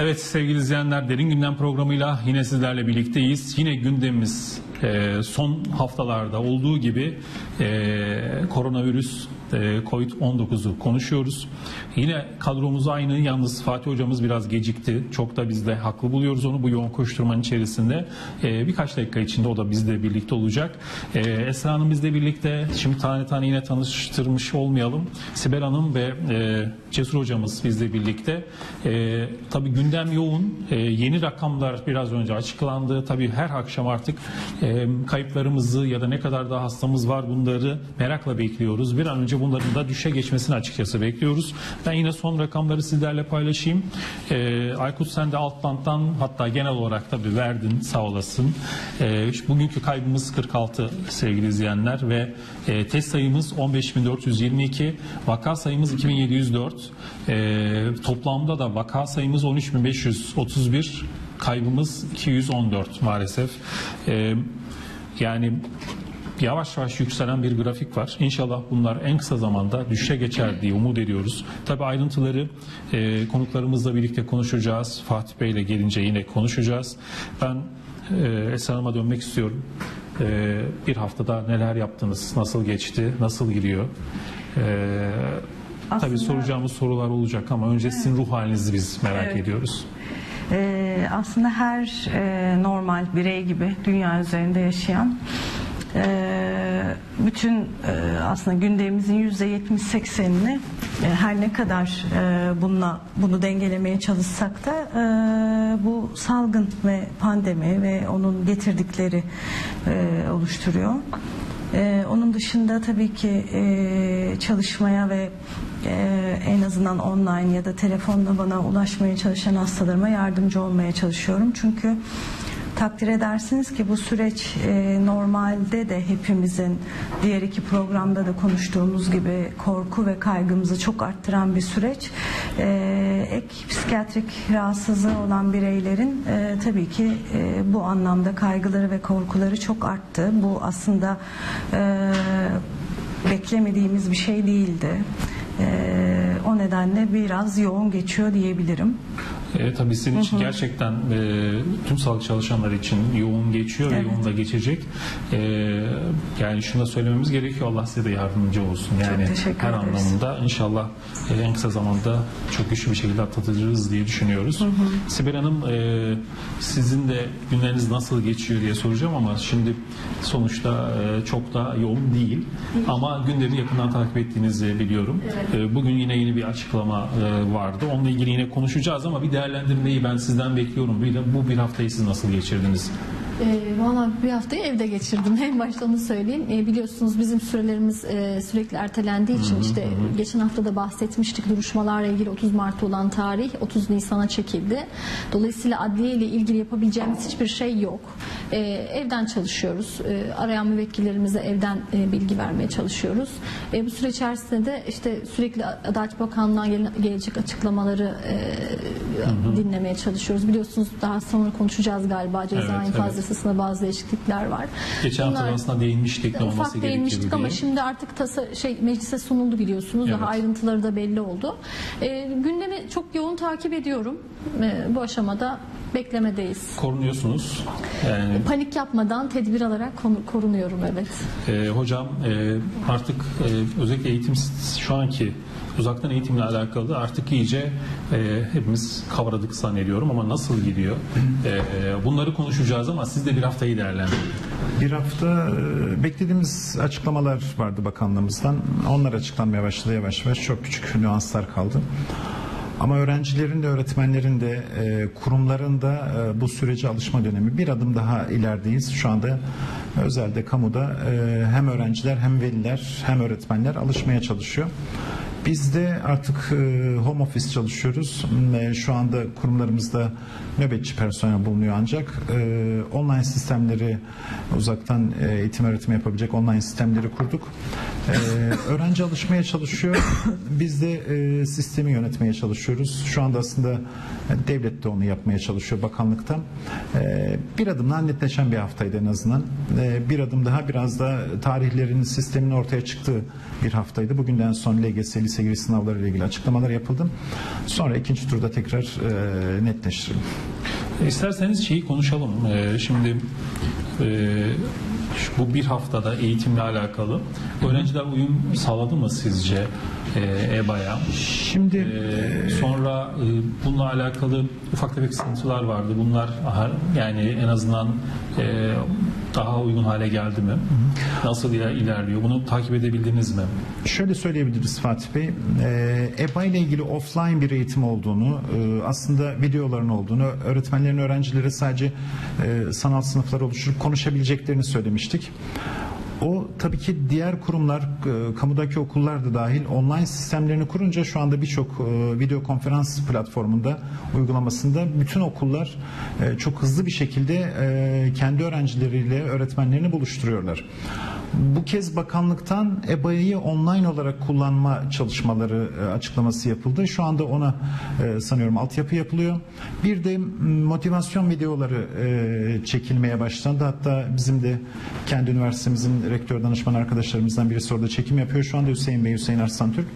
Evet sevgili izleyenler, Derin Gündem programıyla yine sizlerle birlikteyiz. Yine gündemimiz son haftalarda olduğu gibi koronavirüs, Covid-19'u konuşuyoruz. Yine kadromuz aynı, yalnız Fatih hocamız biraz gecikti. Çok da biz de haklı buluyoruz onu bu yoğun koşturmanın içerisinde. Birkaç dakika içinde o da bizle birlikte olacak. Esra Hanım bizle birlikte. Şimdi tane tane yine tanıştırmış olmayalım. Sibel Hanım ve Cesur hocamız bizle birlikte. Tabii gündem yoğun. Yeni rakamlar biraz önce açıklandı. Tabii her akşam artık kayıplarımızı ya da ne kadar daha hastamız var bunları merakla bekliyoruz. Bir an önce bunların da düşe geçmesini açıkçası bekliyoruz. Ben yine son rakamları sizlerle paylaşayım. Aykut sen de alt banttan, hatta genel olarak tabii verdin, sağ olasın. Bugünkü kaybımız 46 sevgili izleyenler ve test sayımız 15.422, vaka sayımız 2.704, toplamda da vaka sayımız 13.531, kaybımız 214 maalesef. Yani yavaş yavaş yükselen bir grafik var. İnşallah bunlar en kısa zamanda düşüşe geçer diye umut ediyoruz. Tabii ayrıntıları konuklarımızla birlikte konuşacağız. Fatih Bey ile gelince yine konuşacağız. Ben Esra Hanım'a dönmek istiyorum. Bir haftada neler yaptınız? Nasıl geçti? Nasıl gidiyor? Tabii soracağımız sorular olacak ama önce sizin ruh halinizi biz merak ediyoruz. Aslında her normal birey gibi dünya üzerinde yaşayan bütün aslında gündemimizin %70-80'ini her ne kadar bunu dengelemeye çalışsak da bu salgın ve pandemi ve onun getirdikleri oluşturuyor. Onun dışında tabii ki çalışmaya ve en azından online ya da telefonla bana ulaşmaya çalışan hastalarıma yardımcı olmaya çalışıyorum. Çünkü takdir edersiniz ki bu süreç normalde de hepimizin diğer iki programda da konuştuğumuz gibi korku ve kaygımızı çok arttıran bir süreç. Ek psikiyatrik rahatsızlığı olan bireylerin tabii ki bu anlamda kaygıları ve korkuları çok arttı. Bu aslında beklemediğimiz bir şey değildi. O nedenle biraz yoğun geçiyor diyebilirim. Tabii sizin için gerçekten tüm sağlık çalışanları için yoğun geçiyor ve yoğun da geçecek. Yani şunu da söylememiz gerekiyor. Allah size de yardımcı olsun. Yani her anlamda inşallah en kısa zamanda çok güçlü bir şekilde atlatacağız diye düşünüyoruz. Sibel Hanım, sizin de günleriniz nasıl geçiyor diye soracağım ama şimdi sonuçta çok da yoğun değil. Ama gündemi yakından takip ettiğinizi biliyorum. Bugün yine yeni bir açıklama vardı. Onunla ilgili yine konuşacağız ama bir değerlendirmeyi ben sizden bekliyorum. Bu bir haftayı siz nasıl geçirdiniz? Valla bir haftayı evde geçirdim. En başta onu söyleyeyim. Biliyorsunuz bizim sürelerimiz sürekli ertelendiği için işte geçen hafta da bahsetmiştik. Duruşmalarla ilgili 30 Mart olan tarih 30 Nisan'a çekildi. Dolayısıyla adliye ile ilgili yapabileceğimiz hiçbir şey yok. Evden çalışıyoruz. Arayan müvekkillerimize evden bilgi vermeye çalışıyoruz. Bu süre içerisinde de işte sürekli Adalet Bakanlığı'na gelecek açıklamaları dinlemeye çalışıyoruz. Biliyorsunuz daha sonra konuşacağız galiba ceza infaz yasasında bazı değişiklikler var. Geçen hafta aslında değinmiştik ne olması gerektiği diye. Değinmiştik ama şimdi artık meclise sunuldu biliyorsunuz. Daha ayrıntıları da belli oldu. Gündemi çok yoğun takip ediyorum. Bu aşamada beklemedeyiz. Korunuyorsunuz. Yani... Panik yapmadan tedbir alarak korunuyorum, evet. Hocam artık özellikle eğitim şu anki uzaktan eğitimle alakalı artık iyice hepimiz kavradık zannediyorum ama nasıl gidiyor? Bunları konuşacağız ama siz de bir haftayı değerlendirin. Bir hafta beklediğimiz açıklamalar vardı bakanlığımızdan. Onlar açıklanmaya başladı yavaş yavaş. Çok küçük nüanslar kaldı. Ama öğrencilerin de öğretmenlerin de kurumların da bu sürece alışma dönemi bir adım daha ilerideyiz. Şu anda özelde kamuda hem öğrenciler hem veliler hem öğretmenler alışmaya çalışıyor. Biz de artık home office çalışıyoruz. Şu anda kurumlarımızda nöbetçi personel bulunuyor ancak online sistemleri, uzaktan eğitim öğretim yapabilecek online sistemleri kurduk. Öğrenci alışmaya çalışıyor. Biz de sistemi yönetmeye çalışıyoruz. Şu anda aslında devlet de onu yapmaya çalışıyor bakanlıktan. Bir adımla netleşen bir haftaydı en azından. Bir adım daha biraz da tarihlerin, sistemin ortaya çıktığı bir haftaydı. Bugünden son LGS, lise lise giriş sınavları ile ilgili açıklamalar yapıldı. Sonra ikinci turda tekrar netleştirelim. İsterseniz şeyi konuşalım. Şimdi bu bir haftada eğitimle alakalı öğrenciler uyum sağladı mı sizce EBA'ya? Şimdi Sonra bununla alakalı ufak tefek sıkıntılar vardı. Bunlar yani en azından daha uygun hale geldi mi? Nasıl ilerliyor? Bunu takip edebildiniz mi? Şöyle söyleyebiliriz Fatih Bey. EBA ile ilgili offline bir eğitim olduğunu, aslında videoların olduğunu, öğretmenlerin öğrencilere sadece sanal sınıflar oluşturup konuşabileceklerini söylemiştik. O tabii ki diğer kurumlar, kamudaki okullar da dahil online sistemlerini kurunca şu anda birçok video konferans platformunda, uygulamasında bütün okullar çok hızlı bir şekilde kendi öğrencileriyle öğretmenlerini buluşturuyorlar. Bu kez bakanlıktan EBA'yı online olarak kullanma çalışmaları açıklaması yapıldı. Şu anda ona sanıyorum altyapı yapılıyor. Bir de motivasyon videoları çekilmeye başlandı. Hatta bizim de kendi üniversitemizin rektör danışman arkadaşlarımızdan birisi orada çekim yapıyor. Şu anda Hüseyin Bey, Hüseyin Arslantürk.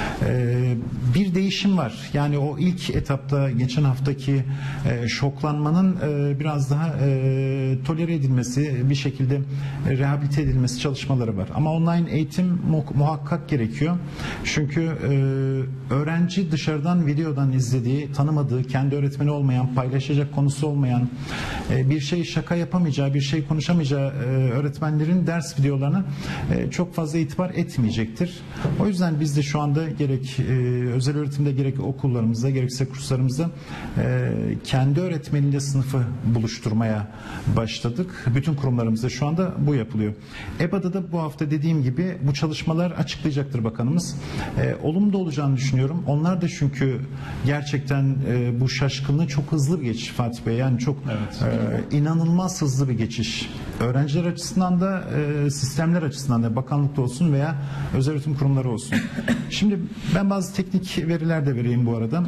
Bir değişim var. Yani o ilk etapta geçen haftaki şoklanmanın biraz daha tolere edilmesi, bir şekilde rehabilite edilmesi çalışmaları var. Ama online eğitim muhakkak gerekiyor. Çünkü öğrenci dışarıdan videodan izlediği, tanımadığı, kendi öğretmeni olmayan, paylaşacak konusu olmayan, bir şey şaka yapamayacağı, bir şey konuşamayacağı öğretmenlerin ders videolarına çok fazla itibar etmeyecektir. O yüzden biz de şu anda gerek özel öğretimde, gerek okullarımızda, gerekse kurslarımızda kendi öğretmeniyle sınıfı buluşturmaya başladık. Bütün kurumlarımızda şu anda bu yapılıyor. EBA'da da bu hafta dediğim gibi bu çalışmalar açıklayacaktır bakanımız. Olumlu da olacağını düşünüyorum. Onlar da çünkü gerçekten bu şaşkınlığı çok hızlı bir geçiş Fatih Bey. Yani çok inanılmaz hızlı bir geçiş. Öğrenciler açısından da sistemler açısından da bakanlıkta olsun veya özel öğretim kurumları olsun. Şimdi ben bazı teknik veriler de vereyim bu arada.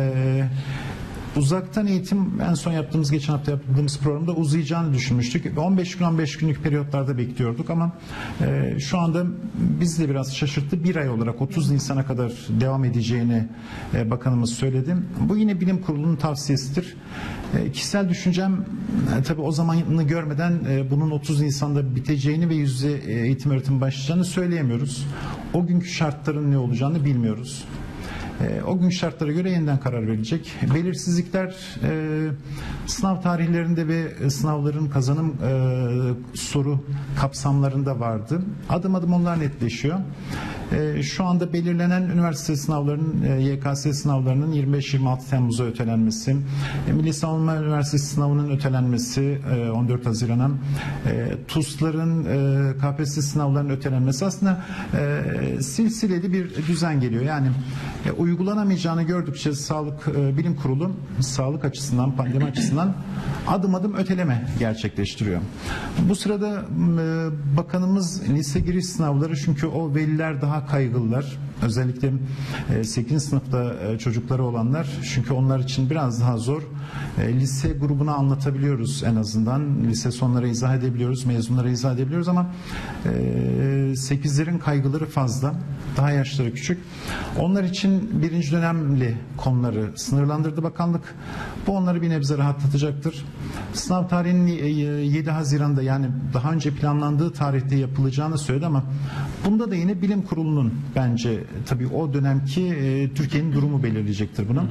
Uzaktan eğitim en son geçen hafta yaptığımız programda uzayacağını düşünmüştük. 15 gün 15 günlük periyotlarda bekliyorduk ama şu anda bizi de biraz şaşırttı. Bir ay olarak 30 Nisan'a kadar devam edeceğini bakanımız söyledi. Bu yine bilim kurulunun tavsiyesidir. Kişisel düşüncem tabii o zamanını görmeden bunun 30 Nisan'da biteceğini ve yüz yüze eğitim öğretim başlayacağını söyleyemiyoruz. O günkü şartların ne olacağını bilmiyoruz. O gün şartlara göre yeniden karar verilecek. Belirsizlikler sınav tarihlerinde ve sınavların kazanım soru kapsamlarında vardı. Adım adım onlar netleşiyor. Şu anda belirlenen üniversite sınavlarının, YKS sınavlarının 25-26 Temmuz'a ötelenmesi, Milli Savunma Üniversitesi sınavının ötelenmesi 14 Haziran'a, TUS'ların, KPSS sınavlarının ötelenmesi aslında silsileli bir düzen geliyor. Yani uygulanamayacağını gördükçe Bilim Kurulu sağlık açısından, pandemi açısından adım adım öteleme gerçekleştiriyor. Bu sırada bakanımız lise giriş sınavları, çünkü o veliler daha kaygılılar. Özellikle 8. sınıfta çocukları olanlar, çünkü onlar için biraz daha zor. Lise grubuna anlatabiliyoruz en azından. Lise sonlara izah edebiliyoruz, mezunlara izah edebiliyoruz ama 8'lerin kaygıları fazla. Daha yaşları küçük. Onlar için birinci dönemli konuları sınırlandırdı bakanlık. Bu onları bir nebze rahatlatacaktır. Sınav tarihinin 7 Haziran'da, yani daha önce planlandığı tarihte yapılacağını söyledi ama bunda da yine bilim kurulunun, bence tabii o dönemki Türkiye'nin durumu belirleyecektir bunu.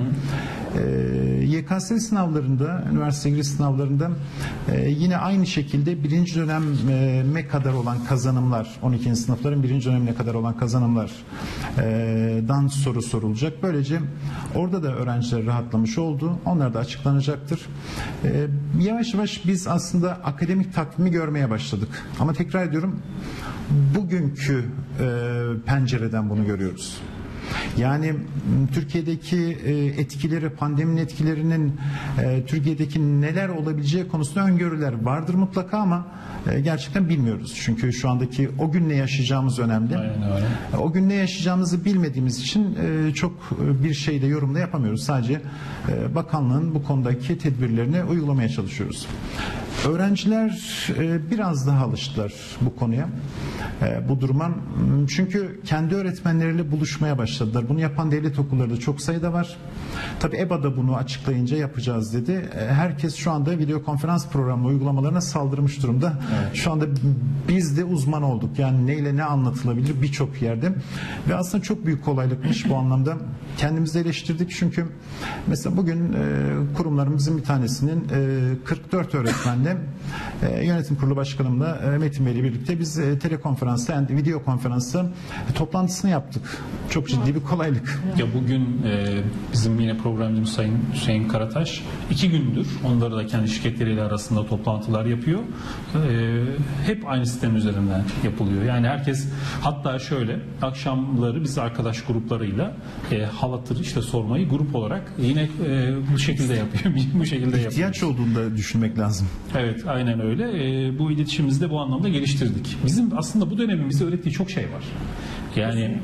YKS sınavlarında, üniversite giriş sınavlarında yine aynı şekilde birinci döneme kadar olan kazanımlar, 12. sınıfların birinci dönemine kadar olan kazanımlardan soru sorulacak. Böylece orada da öğrenciler rahatlamış oldu. Onlar da açıklanacaktır. Yavaş yavaş biz aslında akademik takvimi görmeye başladık. Ama tekrar ediyorum, bugünkü pencereden bunu görüyoruz. Yani Türkiye'deki etkileri, pandeminin etkilerinin Türkiye'deki neler olabileceği konusunda öngörüler vardır mutlaka ama gerçekten bilmiyoruz. Çünkü şu andaki o gün ne yaşayacağımız önemli. O gün ne yaşayacağımızı bilmediğimiz için çok bir şey de yorumda yapamıyoruz. Sadece bakanlığın bu konudaki tedbirlerini uygulamaya çalışıyoruz. Öğrenciler biraz daha alıştılar bu konuya, bu duruma. Çünkü kendi öğretmenleriyle buluşmaya başladılar. Bunu yapan devlet okulları da çok sayıda var. Tabii EBA da bunu açıklayınca yapacağız dedi. Herkes şu anda video konferans programı uygulamalarına saldırmış durumda. Evet. Şu anda biz de uzman olduk. Yani neyle ne anlatılabilir birçok yerde. Ve aslında çok büyük kolaylıkmış bu anlamda. Kendimizi eleştirdik çünkü mesela bugün kurumlarımızın bir tanesinin 44 öğretmenle yönetim kurulu başkanımla Metin Bey'le birlikte biz telekonferansta yani video konferansta toplantısını yaptık. Çok ciddi bir kolaylık. Ya bugün bizim yine programcımız Sayın Hüseyin Karataş 2 gündür onları da kendi şirketleriyle arasında toplantılar yapıyor. Hep aynı sistem üzerinden yapılıyor. Yani herkes hatta şöyle akşamları biz arkadaş gruplarıyla hal hatır işte sormayı grup olarak yine bu şekilde yapıyor. Bu şekilde yapıyor. İhtiyaç olduğunda düşünmek lazım. Evet, aynen öyle. Bu iletişimimizi de bu anlamda geliştirdik. Bizim aslında bu dönemin bize öğrettiği çok şey var. Yani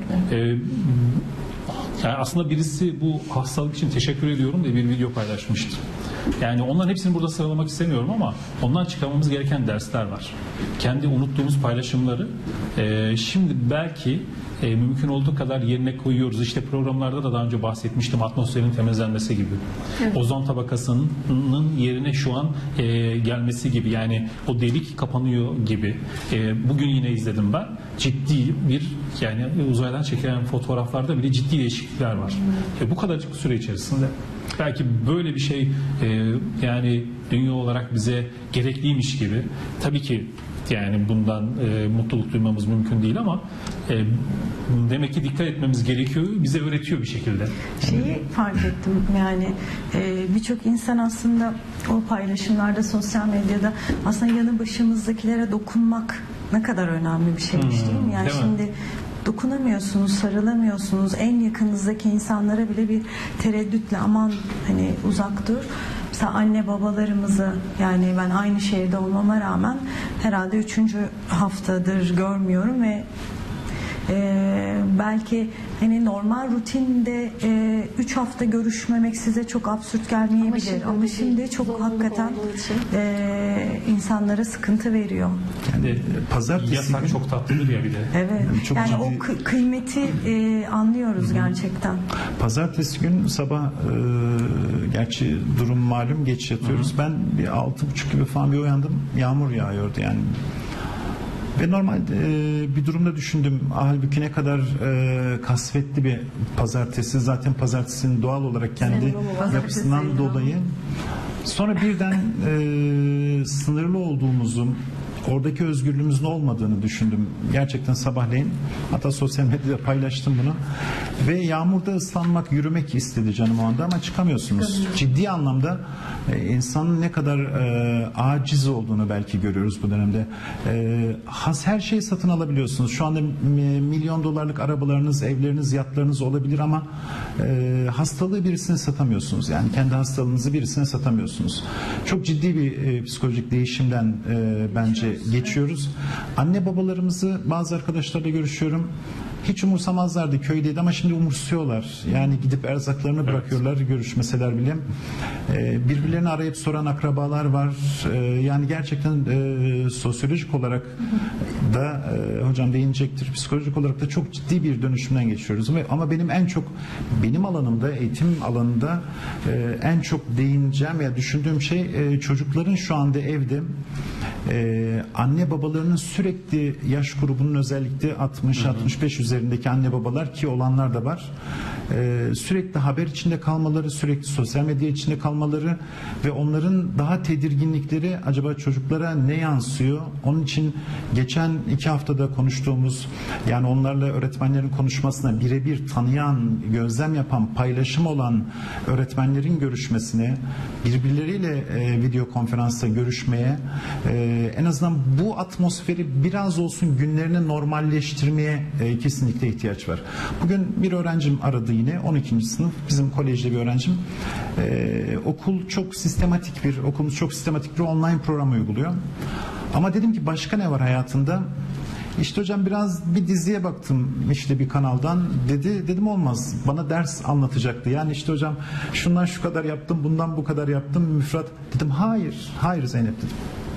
yani aslında birisi bu hastalık için teşekkür ediyorum diye bir video paylaşmıştı. Yani onların hepsini burada sıralamak istemiyorum ama ondan çıkarmamız gereken dersler var. Kendi unuttuğumuz paylaşımları şimdi belki mümkün olduğu kadar yerine koyuyoruz. İşte programlarda da daha önce bahsetmiştim atmosferin temizlenmesi gibi. Evet. Ozon tabakasının yerine şu an gelmesi gibi. Yani o delik kapanıyor gibi. Bugün yine izledim ben. Ciddi bir yani uzaydan çekilen fotoğraflarda bile ciddi değişiklikler var. Bu kadarcık süre içerisinde belki böyle bir şey yani dünya olarak bize gerekliymiş gibi. Tabii ki yani bundan mutluluk duymamız mümkün değil ama demek ki dikkat etmemiz gerekiyor. Bize öğretiyor bir şekilde. Şeyi fark ettim yani birçok insan aslında o paylaşımlarda sosyal medyada aslında yanı başımızdakilere dokunmak ne kadar önemli bir şeymiş değil mi? Yani değil şimdi mi? Dokunamıyorsunuz, sarılamıyorsunuz. En yakınızdaki insanlara bile bir tereddütle aman hani uzak dur. Mesela anne babalarımızı yani ben aynı şehirde olmama rağmen herhalde 3. haftadır görmüyorum ve belki hani normal rutinde 3 hafta görüşmemek size çok absürt gelmeyebilir ama şimdi çok hakikaten insanlara sıkıntı veriyor. Yani pazartesi yasak çok tatlıdır ya bir de. Evet. Çok yani ciddi. o kıymeti anlıyoruz gerçekten. Pazartesi gün sabah gerçi durum malum geç yatıyoruz. Ben bir 6.30 gibi falan bir uyandım. Yağmur yağıyordu yani. Ve normal bir durumda düşündüm. Halbuki ne kadar kasvetli bir pazartesi. Zaten pazartesinin doğal olarak kendi yapısından dolayı. Sonra birden sınırlı olduğumuzu, oradaki özgürlüğümüzün olmadığını düşündüm. Gerçekten sabahleyin. Hatta sosyal medyada paylaştım bunu. Ve yağmurda ıslanmak, yürümek istedi canım o anda ama çıkamıyorsunuz. Ciddi anlamda insanın ne kadar aciz olduğunu belki görüyoruz bu dönemde. Her şeyi satın alabiliyorsunuz. Şu anda milyon dolarlık arabalarınız, evleriniz, yatlarınız olabilir ama hastalığı birisine satamıyorsunuz. Yani kendi hastalığınızı birisine satamıyorsunuz. Çok ciddi bir psikolojik değişimden bence geçiyoruz. Anne babalarımızı bazı arkadaşlarla görüşüyorum. Hiç umursamazlardı köydeydi ama şimdi umursuyorlar. Yani gidip erzaklarını bırakıyorlar görüşmeseler bile. Birbirlerini arayıp soran akrabalar var. Yani gerçekten sosyolojik olarak da hocam değinecektir. Psikolojik olarak da çok ciddi bir dönüşümden geçiyoruz. Ama benim en çok benim alanımda, eğitim alanında en çok değineceğim veya düşündüğüm şey çocukların şu anda evde anne babalarının sürekli yaş grubunun özellikle 60-65 üzerindeki anne babalar ki olanlar da var. Sürekli haber içinde kalmaları, sürekli sosyal medya içinde kalmaları ve onların daha tedirginlikleri acaba çocuklara ne yansıyor? Onun için geçen 2 haftada konuştuğumuz yani onlarla öğretmenlerin konuşmasına birebir tanıyan, gözlem yapan, paylaşım olan öğretmenlerin görüşmesine, birbirleriyle video konferansta görüşmeye en azından bu atmosferi biraz olsun günlerini normalleştirmeye kesinlikle ihtiyaç var. Bugün bir öğrencim aradı yine 12. sınıf bizim kolejde bir öğrencim. Okulumuz çok sistematik bir online program uyguluyor. Ama dedim ki başka ne var hayatında? İşte hocam biraz bir diziye baktım işte bir kanaldan dedi. Dedim olmaz. Bana ders anlatacaktı. Yani işte hocam şundan şu kadar yaptım, bundan bu kadar yaptım müfredat. Dedim hayır Zeynep dedim.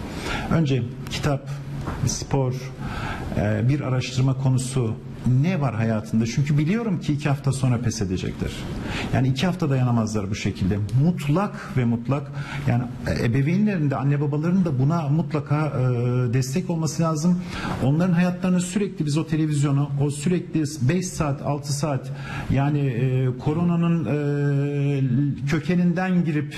Önce kitap, spor, bir araştırma konusu ne var hayatında? Çünkü biliyorum ki 2 hafta sonra pes edecektir. Yani 2 hafta dayanamazlar bu şekilde. Mutlak ve mutlak, yani ebeveynlerin de, anne babaların da buna mutlaka destek olması lazım. Onların hayatlarını sürekli biz o televizyonu, o sürekli 5 saat, 6 saat, yani koronanın kökeninden girip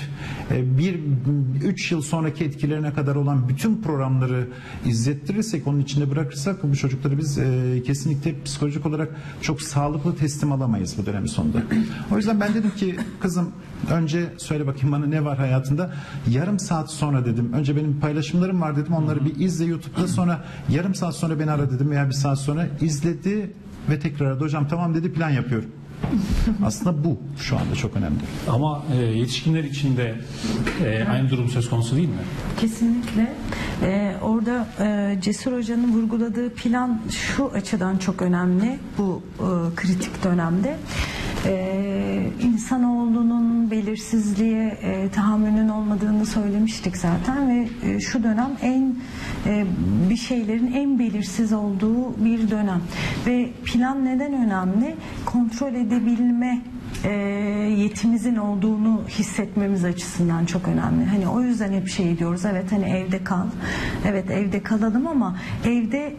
3 yıl sonraki etkilerine kadar olan bütün programları izlettirirsek, onun içinde bırakırsak bu çocukları biz kesinlikle psikolojik olarak çok sağlıklı teslim alamayız bu dönemin sonunda. O yüzden ben dedim ki kızım, önce söyle bakayım bana ne var hayatında. Yarım saat sonra dedim. Önce benim paylaşımlarım var dedim. Onları bir izle YouTube'da, sonra yarım saat sonra beni ara dedim veya 1 saat sonra. İzledi ve tekrar aradı. Hocam tamam dedi, plan yapıyorum. Aslında bu şu anda çok önemli. Ama yetişkinler için de aynı durum söz konusu değil mi? Kesinlikle. Orada Cesur Hoca'nın vurguladığı plan şu açıdan çok önemli bu kritik dönemde. İnsanoğlunun belirsizliğe tahammülünün olmadığını söylemiştik zaten ve şu dönem bir şeylerin en belirsiz olduğu bir dönem ve plan neden önemli? Kontrol edebilme yetimizin olduğunu hissetmemiz açısından çok önemli. Hani o yüzden hep şey diyoruz, evet hani evde kal, evet evde kalalım ama evde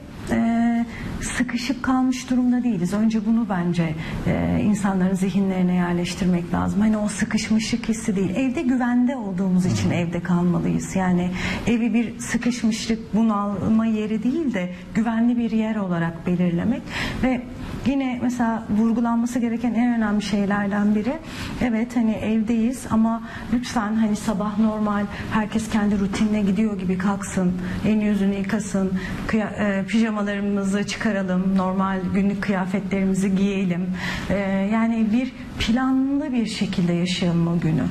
sıkışıp kalmış durumda değiliz. Önce bunu bence insanların zihinlerine yerleştirmek lazım. Hani o sıkışmışlık hissi değil. Evde güvende olduğumuz için evde kalmalıyız. Yani evi bir sıkışmışlık, bunalma yeri değil de güvenli bir yer olarak belirlemek ve yine mesela vurgulanması gereken en önemli şeylerden biri, evet hani evdeyiz ama lütfen hani sabah normal herkes kendi rutinine gidiyor gibi kalksın, elini yüzünü yıkasın, pijamalarımızı çıkaralım, normal günlük kıyafetlerimizi giyelim. Yani bir planlı bir şekilde yaşayalım o günü.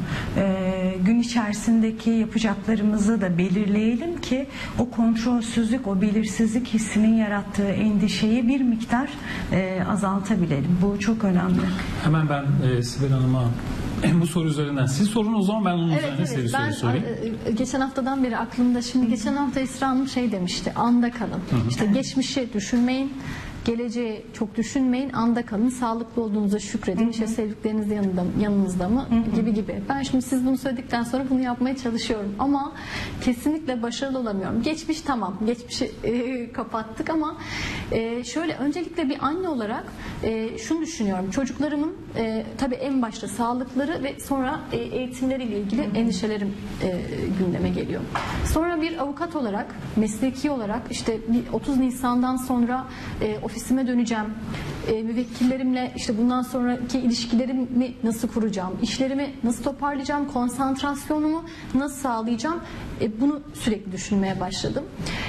Gün içerisindeki yapacaklarımızı da belirleyelim ki o kontrolsüzlük, o belirsizlik hissinin yarattığı endişeyi bir miktar azaltabilelim. Bu çok önemli. Hemen ben Sibel Hanım'a bu soru üzerinden siz sorun, o zaman ben onun üzerine size bir soru sorayım. Geçen haftadan beri aklımda, şimdi geçen hafta Esra Hanım şey demişti, anda kalın. İşte geçmişi düşünmeyin, geleceği çok düşünmeyin, anda kalın, sağlıklı olduğunuza şükredin, işte sevdikleriniz yanınızda mı gibi. Ben şimdi siz bunu söyledikten sonra bunu yapmaya çalışıyorum ama kesinlikle başarılı olamıyorum. Geçmiş tamam, geçmişi kapattık ama şöyle, öncelikle bir anne olarak şunu düşünüyorum, çocuklarımın tabii en başta sağlıkları ve sonra eğitimleriyle ilgili endişelerim gündeme geliyor. Sonra bir avukat olarak, mesleki olarak işte 30 Nisan'dan sonra ofisime döneceğim. Müvekkillerimle işte bundan sonraki ilişkilerimi nasıl kuracağım? İşlerimi nasıl toparlayacağım? Konsantrasyonumu nasıl sağlayacağım? Bunu sürekli düşünmeye başladım.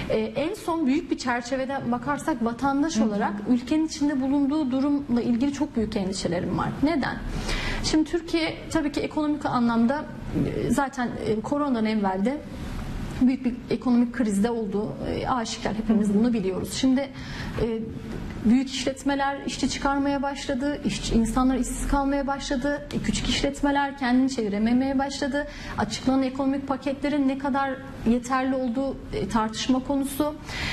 En son büyük bir çerçeveden bakarsak vatandaş olarak ülkenin içinde bulunduğu durumla ilgili çok büyük endişelerim var. Neden? Şimdi Türkiye tabii ki ekonomik anlamda zaten koronadan evvel de büyük bir ekonomik krizde olduğu aşikar. Hepimiz bunu biliyoruz. Şimdi büyük işletmeler işçi çıkarmaya başladı. İnsanlar işsiz kalmaya başladı. Küçük işletmeler kendini çevirememeye başladı. Açıklanan ekonomik paketlerin ne kadar yeterli olduğu tartışma konusu.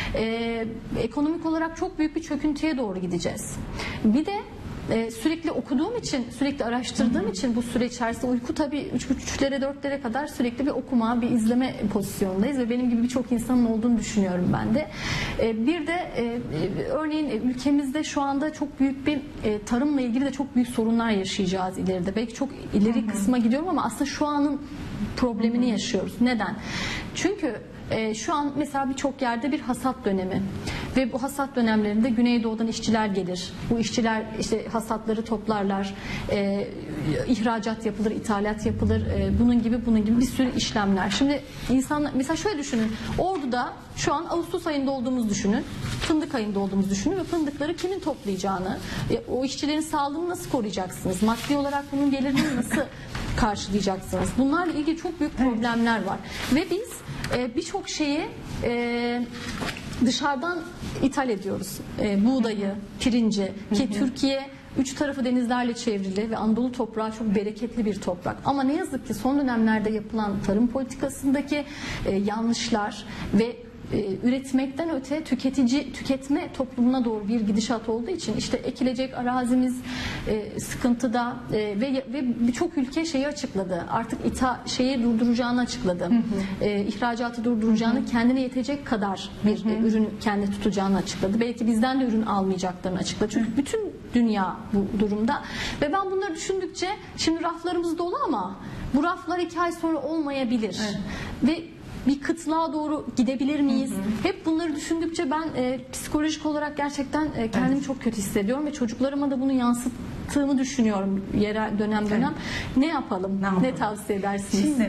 Ekonomik olarak çok büyük bir çöküntüye doğru gideceğiz. Bir de sürekli okuduğum için, sürekli araştırdığım için bu süre içerisinde uyku tabii 3'lere 4'lere kadar sürekli bir okuma, bir izleme pozisyonundayız ve benim gibi birçok insanın olduğunu düşünüyorum ben de. Bir de örneğin ülkemizde şu anda çok büyük bir tarımla ilgili de çok büyük sorunlar yaşayacağız ileride. Belki çok ileri kısma gidiyorum ama aslında şu anın problemini yaşıyoruz. Neden? Çünkü şu an mesela birçok yerde bir hasat dönemi ve bu hasat dönemlerinde Güneydoğu'dan işçiler gelir. Bu işçiler işte hasatları toplarlar, ihracat yapılır, ithalat yapılır, bunun gibi bir sürü işlemler. Şimdi insanlar mesela şöyle düşünün, Ordu'da şu an Ağustos ayında olduğumuzu düşünün, fındık ayında olduğumuzu düşünün ve fındıkları kimin toplayacağını, o işçilerin sağlığını nasıl koruyacaksınız, maddi olarak bunun gelirini nasıl karşılayacaksınız? Bunlarla ilgili çok büyük problemler var ve biz birçok şeyi dışarıdan ithal ediyoruz. Buğdayı, pirinci ki Türkiye üç tarafı denizlerle çevrili ve Anadolu toprağı çok bereketli bir toprak. Ama ne yazık ki son dönemlerde yapılan tarım politikasındaki yanlışlar ve üretmekten öte tüketme toplumuna doğru bir gidişat olduğu için işte ekilecek arazimiz sıkıntıda ve birçok ülke şeyi açıkladı. Artık şeyi durduracağını açıkladı. İhracatı durduracağını, kendine yetecek kadar bir ürün kendi tutacağını açıkladı. Belki bizden de ürün almayacaklarını açıkladı. Çünkü bütün dünya bu durumda ve ben bunları düşündükçe şimdi raflarımız dolu ama bu raflar 2 ay sonra olmayabilir. Ve bir kıtlığa doğru gidebilir miyiz? Hep bunları düşündükçe ben psikolojik olarak gerçekten kendimi çok kötü hissediyorum ve çocuklarıma da bunu yansıttığımı düşünüyorum dönem. Ne yapalım? Ne tavsiye edersiniz? Şimdi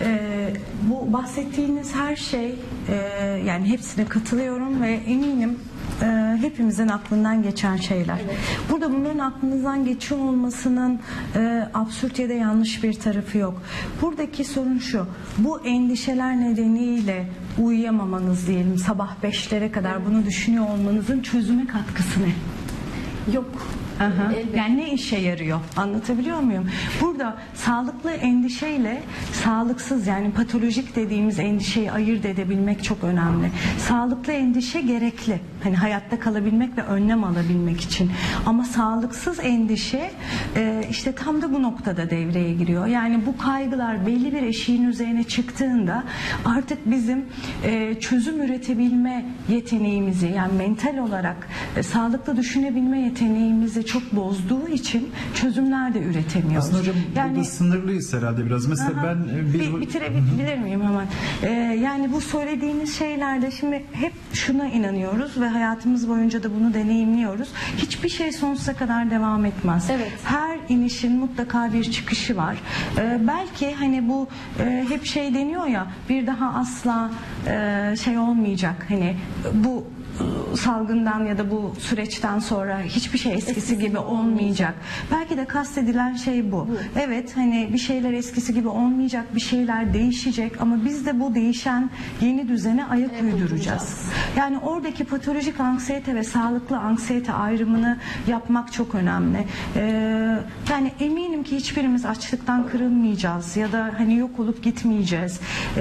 bu bahsettiğiniz her şey yani hepsine katılıyorum ve eminim hepimizin aklından geçen şeyler. Evet. Burada bunların aklınızdan geçiyor olmasının absürt ya da yanlış bir tarafı yok. Buradaki sorun şu: bu endişeler nedeniyle uyuyamamanız diyelim, sabah 5'lere kadar bunu düşünüyor olmanızın çözüme katkısı ne? Yok. Yani ne işe yarıyor? Anlatabiliyor muyum? Burada sağlıklı endişeyle sağlıksız, yani patolojik dediğimiz endişeyi ayırt edebilmek çok önemli. Sağlıklı endişe gerekli. Hani hayatta kalabilmek ve önlem alabilmek için. Ama sağlıksız endişe işte tam da bu noktada devreye giriyor. Yani bu kaygılar belli bir eşiğin üzerine çıktığında artık bizim çözüm üretebilme yeteneğimizi, yani mental olarak sağlıklı düşünebilme yeteneğimizi çok bozduğu için çözümler de üretemiyoruz. Aslında hocam yani, burada sınırlıyız herhalde biraz. Mesela bitirebilir miyim hemen? Yani bu söylediğiniz şeylerde şimdi hep şuna inanıyoruz ve hayatımız boyunca da bunu deneyimliyoruz. Hiçbir şey sonsuza kadar devam etmez. Evet. Her inişin mutlaka bir çıkışı var. Belki hani bu hep şey deniyor ya, bir daha asla şey olmayacak. Hani bu salgından ya da bu süreçten sonra hiçbir şey eskisi gibi olmayacak. Belki de kastedilen şey bu. Evet, hani bir şeyler eskisi gibi olmayacak, bir şeyler değişecek ama biz de bu değişen yeni düzene ayak uyduracağız. Yani oradaki patolojik anksiyete ve sağlıklı anksiyete ayrımını yapmak çok önemli. Yani eminim ki hiçbirimiz açlıktan kırılmayacağız ya da hani yok olup gitmeyeceğiz.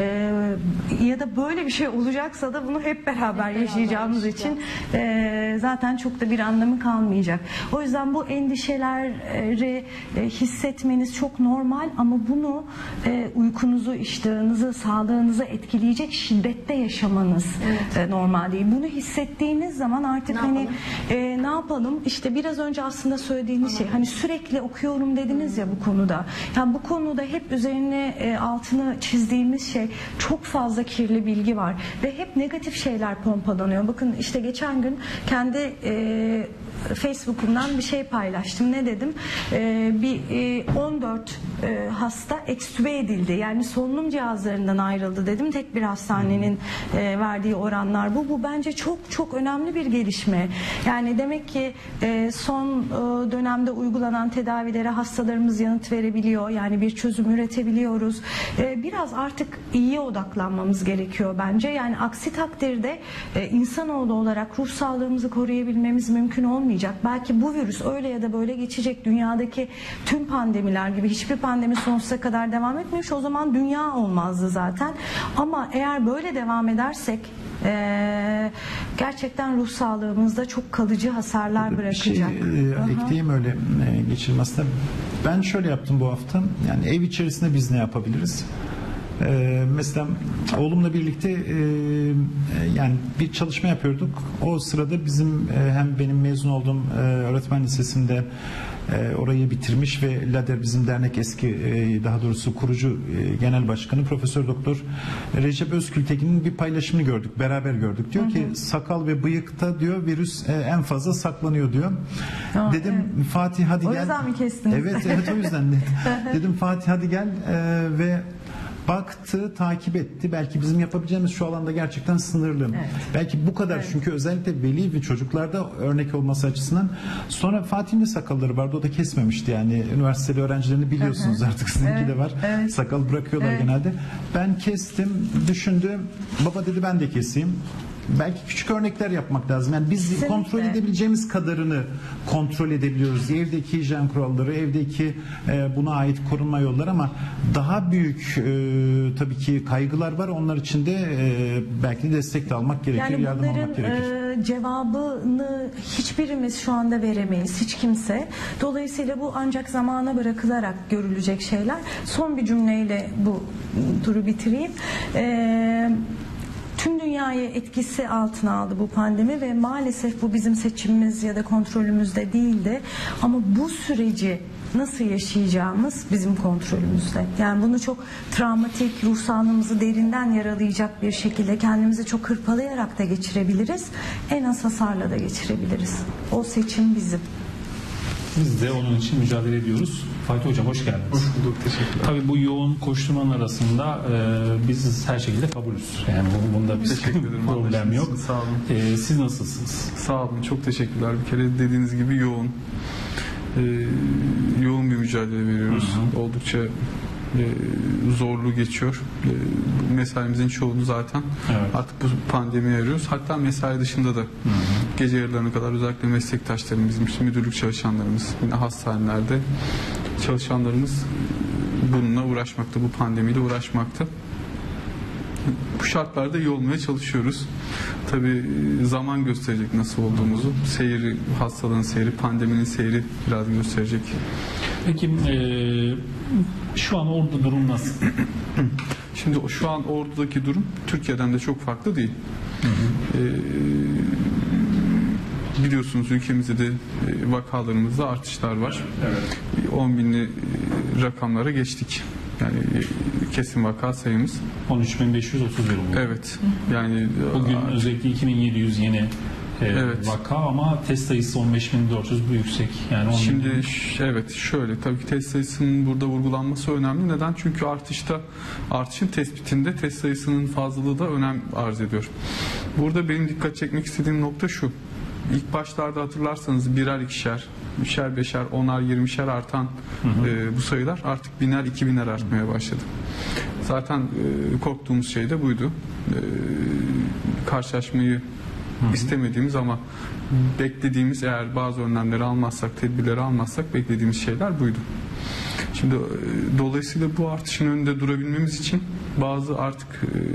Ya da böyle bir şey olacaksa da bunu hep beraber yaşayacağımız için zaten çok da bir anlamı kalmayacak. O yüzden bu endişeleri hissetmeniz çok normal ama bunu uykunuzu, iştahınızı, sağlığınızı etkileyecek şiddette yaşamanız normal değil. Bunu hissettiğiniz zaman artık ne yapalım? İşte biraz önce aslında söylediğiniz şey, hani sürekli okuyorum dediniz ya bu konuda. Yani bu konuda hep üzerine altını çizdiğimiz şey, çok fazla kirli bilgi var ve hep negatif şeyler pompalanıyor. Bakın işte geçen gün kendi Facebook'umdan bir şey paylaştım. Ne dedim? 14 hasta ekstübe edildi. Yani solunum cihazlarından ayrıldı dedim. Tek bir hastanenin verdiği oranlar bu. Bu bence çok çok önemli bir gelişme. Yani demek ki son dönemde uygulanan tedavilere hastalarımız yanıt verebiliyor. Yani bir çözüm üretebiliyoruz. Biraz artık iyiye odaklanmamız gerekiyor bence. Yani aksi takdirde insanoğlu olarak ruh sağlığımızı koruyabilmemiz mümkün olmayacak. Belki bu virüs öyle ya da böyle geçecek. Dünyadaki tüm pandemiler gibi hiçbir pandemi sonsuza kadar devam etmiyor. O zaman dünya olmazdı zaten. Ama eğer böyle devam edersek gerçekten ruh sağlığımızda çok kalıcı hasarlar bırakacak. Bir şey ekleyeyim öyle geçirmesine. Ben şöyle yaptım bu hafta. Yani ev içerisinde biz ne yapabiliriz? Mesela oğlumla birlikte yani bir çalışma yapıyorduk. O sırada bizim hem benim mezun olduğum öğretmen lisesinde orayı bitirmiş ve LADER bizim dernek eski daha doğrusu kurucu genel başkanı Profesör Doktor Recep Özkültekin'in bir paylaşımını gördük. Beraber gördük. Diyor ki sakal ve bıyıkta diyor virüs en fazla saklanıyor diyor. Dedim evet. Fatih hadi gel. O yüzden mi kestiniz? Evet o yüzden de. Dedim Fatih hadi gel ve baktı, takip etti. Belki bizim yapabileceğimiz şu alanda gerçekten sınırlı. Evet. Belki bu kadar çünkü özellikle veli ve çocuklarda örnek olması açısından. Sonra Fatih'in de sakalları vardı. O da kesmemişti yani. Üniversiteli öğrencilerini biliyorsunuz artık. Sizinki de var. Evet. Sakal bırakıyorlar genelde. Ben kestim. Düşündüm. Baba dedi ben de keseyim. belki küçük örnekler yapmak lazım. Yani biz Kesinlikle. kontrol edebileceğimiz kadarını kontrol edebiliyoruz. Evdeki hijyen kuralları, evdeki buna ait korunma yolları, ama daha büyük tabii ki kaygılar var. Onlar için de belki de destek de almak gerekir, Yani yardım almak bunların gerekir. cevabını hiçbirimiz şu anda veremeyiz, hiç kimse. Dolayısıyla bu ancak zamana bırakılarak görülecek şeyler. Son bir cümleyle bu turu bitireyim. Tüm dünyayı etkisi altına aldı bu pandemi ve maalesef bu bizim seçimimiz ya da kontrolümüzde değildi. Ama bu süreci nasıl yaşayacağımız bizim kontrolümüzde. Yani bunu çok travmatik, ruh sağlığımızı derinden yaralayacak bir şekilde kendimizi çok hırpalayarak da geçirebiliriz. En az hasarla da geçirebiliriz. O seçim bizim. Biz de onun için mücadele ediyoruz. Fatih Hocam hoş geldiniz. Hoş bulduk, teşekkürler. Tabii bu yoğun koşturmanın arasında biz her şekilde kabulüz. Yani bunda bir Teşekkür ederim, problem yok. anlaşılsın. Sağ olun. Siz nasılsınız? Sağ olun, çok teşekkürler. Bir kere dediğiniz gibi yoğun bir mücadele veriyoruz. Oldukça zorlu geçiyor. Mesaimizin çoğunu zaten artık bu pandemiye arıyoruz. Hatta mesai dışında da gece yarılarına kadar özellikle meslektaşlarımız, bizim işte müdürlük çalışanlarımız, yine hastanelerde çalışanlarımız bununla uğraşmakta, bu pandemiyle uğraşmakta. Bu şartlarda iyi olmaya çalışıyoruz. Tabii zaman gösterecek nasıl olduğumuzu. Seyri, hastalığın seyri, pandeminin seyri biraz gösterecek. Peki şu an orada durum nasıl? Şimdi şu an Ordu'daki durum Türkiye'den de çok farklı değil. Biliyorsunuz ülkemizde de vakalarımızda artışlar var. Evet. 10 binli rakamlara geçtik. Yani kesin vaka sayımız. 13.530 durum. Evet. Yani Bugün özellikle 2.700 yeni Evet. vaka, ama test sayısı 15.400, bu yüksek. Yani 10.000. Şimdi evet, şöyle, tabii ki test sayısının burada vurgulanması önemli. Neden? Çünkü artışın tespitinde test sayısının fazlalığı da önem arz ediyor. Burada benim dikkat çekmek istediğim nokta şu. İlk başlarda hatırlarsanız birer ikişer, üçer beşer, onar, 20'şer artan bu sayılar artık biner, 2000'er artmaya başladı. Zaten korktuğumuz şey de buydu. Karşılaşmayı istemediğimiz ama beklediğimiz, eğer bazı önlemleri almazsak, tedbirleri almazsak beklediğimiz şeyler buydu. Şimdi dolayısıyla bu artışın önünde durabilmemiz için bazı artık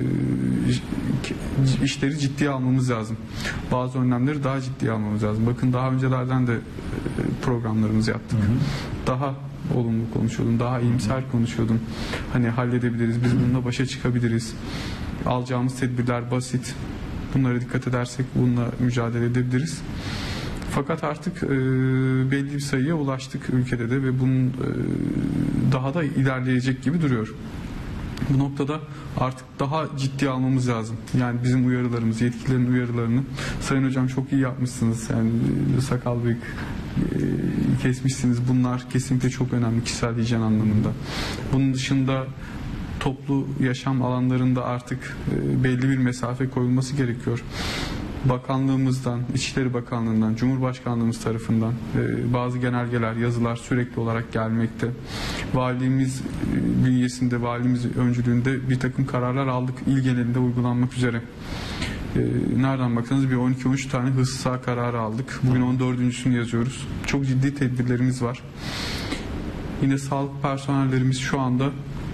işleri ciddiye almamız lazım. Bazı önlemleri daha ciddiye almamız lazım. Bakın daha öncelerden de programlarımızı yaptık. Daha olumlu konuşuyordum, daha iyimser konuşuyordum. Hani halledebiliriz, biz bununla başa çıkabiliriz. Alacağımız tedbirler basit. Bunlara dikkat edersek bununla mücadele edebiliriz. Fakat artık belli bir sayıya ulaştık ülkede de ve bunun daha da ilerleyecek gibi duruyor. Bu noktada artık daha ciddi almamız lazım. Yani bizim uyarılarımız, yetkililerin uyarılarını, Sayın Hocam çok iyi yapmışsınız. Yani sakal bıyık kesmişsiniz. Bunlar kesinlikle çok önemli kişisel hijyen anlamında. Bunun dışında toplu yaşam alanlarında artık belli bir mesafe koyulması gerekiyor. Bakanlığımızdan, İçişleri Bakanlığı'ndan, Cumhurbaşkanlığımız tarafından bazı genelgeler, yazılar sürekli olarak gelmekte. Valiliğimiz bünyesinde, valimiz öncülüğünde bir takım kararlar aldık. İl genelinde uygulanmak üzere. Nereden baksanız bir 12-13 tane hız sağ kararı aldık. Bugün 14.sünü yazıyoruz. Çok ciddi tedbirlerimiz var. Yine sağlık personellerimiz şu anda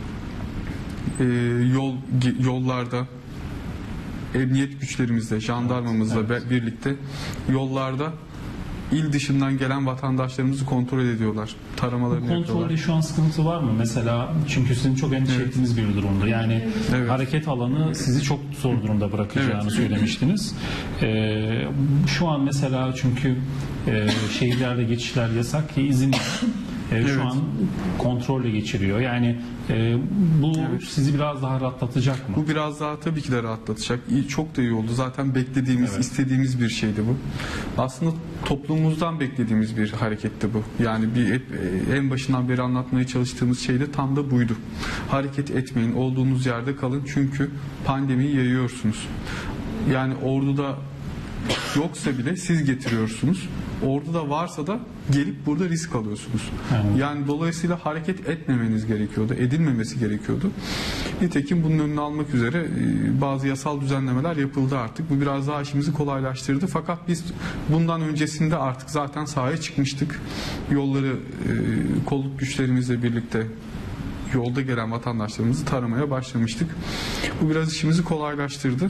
yollarda, emniyet güçlerimizle, jandarmamızla birlikte yollarda il dışından gelen vatandaşlarımızı kontrol ediyorlar. Taramalarını Kontrolde yapıyorlar. şu an sıkıntı var mı? Mesela çünkü sizin çok endişe ettiğiniz bir durumda. Yani hareket alanı sizi çok zor durumda bırakacağını söylemiştiniz. Şu an mesela çünkü şehirlerde geçişler yasak ki izin şu an kontrolle geçiriyor. Yani bu sizi biraz daha rahatlatacak mı? Bu biraz daha tabii ki de rahatlatacak. Çok da iyi oldu. Zaten beklediğimiz, istediğimiz bir şeydi bu. Aslında toplumumuzdan beklediğimiz bir hareketti bu. Yani en başından beri anlatmaya çalıştığımız şey de tam da buydu. Hareket etmeyin, olduğunuz yerde kalın çünkü pandemiyi yayıyorsunuz. Yani Ordu'da Yoksa bile siz getiriyorsunuz. Orada da varsa da gelip burada risk alıyorsunuz. Yani dolayısıyla hareket etmemeniz gerekiyordu, edilmemesi gerekiyordu. Nitekim bunun önünü almak üzere bazı yasal düzenlemeler yapıldı artık. Bu biraz daha işimizi kolaylaştırdı. Fakat biz bundan öncesinde artık zaten sahaya çıkmıştık. Yolları kolluk güçlerimizle birlikte yolda gelen vatandaşlarımızı taramaya başlamıştık. Bu biraz işimizi kolaylaştırdı.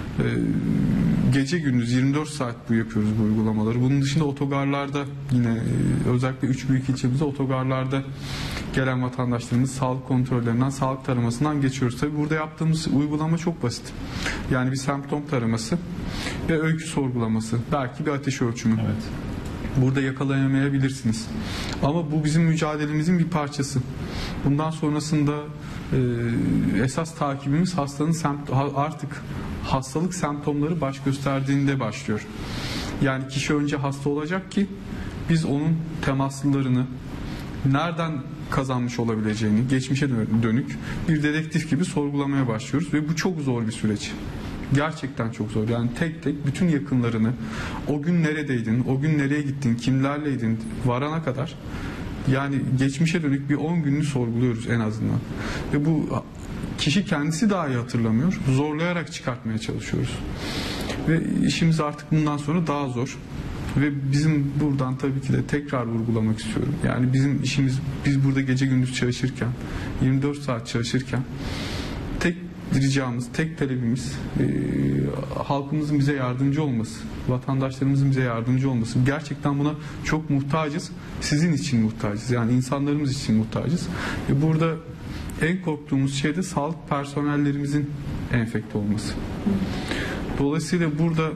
Gece gündüz 24 saat bu yapıyoruz bu uygulamaları. Bunun dışında otogarlarda yine özellikle 3 büyük ilçemizde otogarlarda gelen vatandaşlarımız sağlık kontrollerinden, sağlık taramasından geçiyoruz. Tabii burada yaptığımız uygulama çok basit. Yani bir semptom taraması ve öykü sorgulaması. Belki bir ateş ölçümü. Evet. Burada yakalayamayabilirsiniz. Ama bu bizim mücadelemizin bir parçası. Bundan sonrasında esas takibimiz hastanın artık hastalık semptomları baş gösterdiğinde başlıyor. Yani kişi önce hasta olacak ki biz onun temaslılarını nereden kazanmış olabileceğini geçmişe dönük bir dedektif gibi sorgulamaya başlıyoruz ve bu çok zor bir süreç. Gerçekten çok zor. Yani tek tek bütün yakınlarını, o gün neredeydin, o gün nereye gittin, kimlerleydin varana kadar yani geçmişe dönük bir 10 gününü sorguluyoruz en azından. Ve bu kişi kendisi dahi hatırlamıyor. Zorlayarak çıkartmaya çalışıyoruz. Ve işimiz artık bundan sonra daha zor. Ve bizim buradan tabii ki de tekrar vurgulamak istiyorum. Yani bizim işimiz, biz burada gece gündüz çalışırken, 24 saat çalışırken tek ricamız, tek talebimiz halkımızın bize yardımcı olması, vatandaşlarımızın bize yardımcı olması. Gerçekten buna çok muhtacız. Sizin için muhtacız. Yani insanlarımız için muhtacız. Burada en korktuğumuz şey de sağlık personellerimizin enfekte olması. Dolayısıyla burada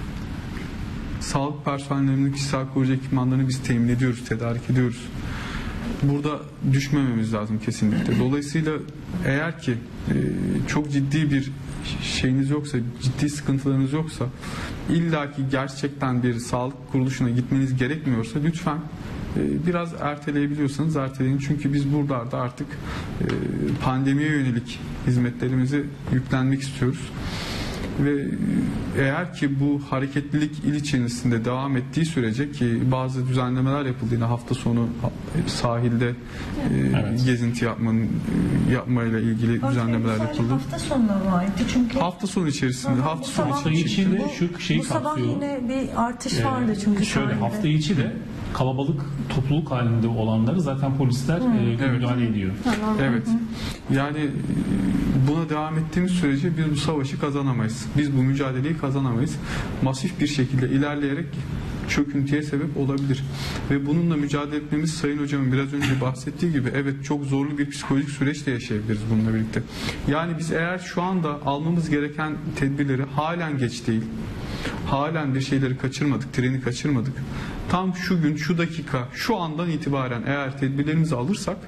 sağlık personellerinin kişisel koruyucu ekipmanlarını biz temin ediyoruz, tedarik ediyoruz. Burada düşmememiz lazım kesinlikle. Dolayısıyla eğer ki çok ciddi bir şeyiniz yoksa, ciddi sıkıntılarınız yoksa, illaki gerçekten bir sağlık kuruluşuna gitmeniz gerekmiyorsa lütfen biraz erteleyebiliyorsanız erteleyin. Çünkü biz buralarda artık pandemiye yönelik hizmetlerimizi yüklenmek istiyoruz. Ve eğer ki bu hareketlilik il içerisinde devam ettiği sürece ki bazı düzenlemeler yapıldı yine hafta sonu sahilde gezinti yapmayla ilgili düzenlemeler yapıldı. Hafta sonuna aitti çünkü. Hafta sonu içerisinde hafta içinde şu şeyi bu sabah kapsıyor. yine bir artış vardı çünkü şöyle sahilde. hafta içi de kalabalık topluluk halinde olanları zaten polisler müdahale ediyor. Evet. Yani buna devam ettiğimiz sürece biz bu savaşı kazanamayız. Biz bu mücadeleyi kazanamayız. Masif bir şekilde ilerleyerek çöküntüye sebep olabilir. Ve bununla mücadele etmemiz Sayın Hocam'ın biraz önce bahsettiği gibi evet çok zorlu bir psikolojik süreçle yaşayabiliriz bununla birlikte. Yani biz eğer şu anda almamız gereken tedbirleri halen geç değil, halen bir şeyleri kaçırmadık, treni kaçırmadık. Tam şu gün, şu dakika, şu andan itibaren eğer tedbirlerimizi alırsak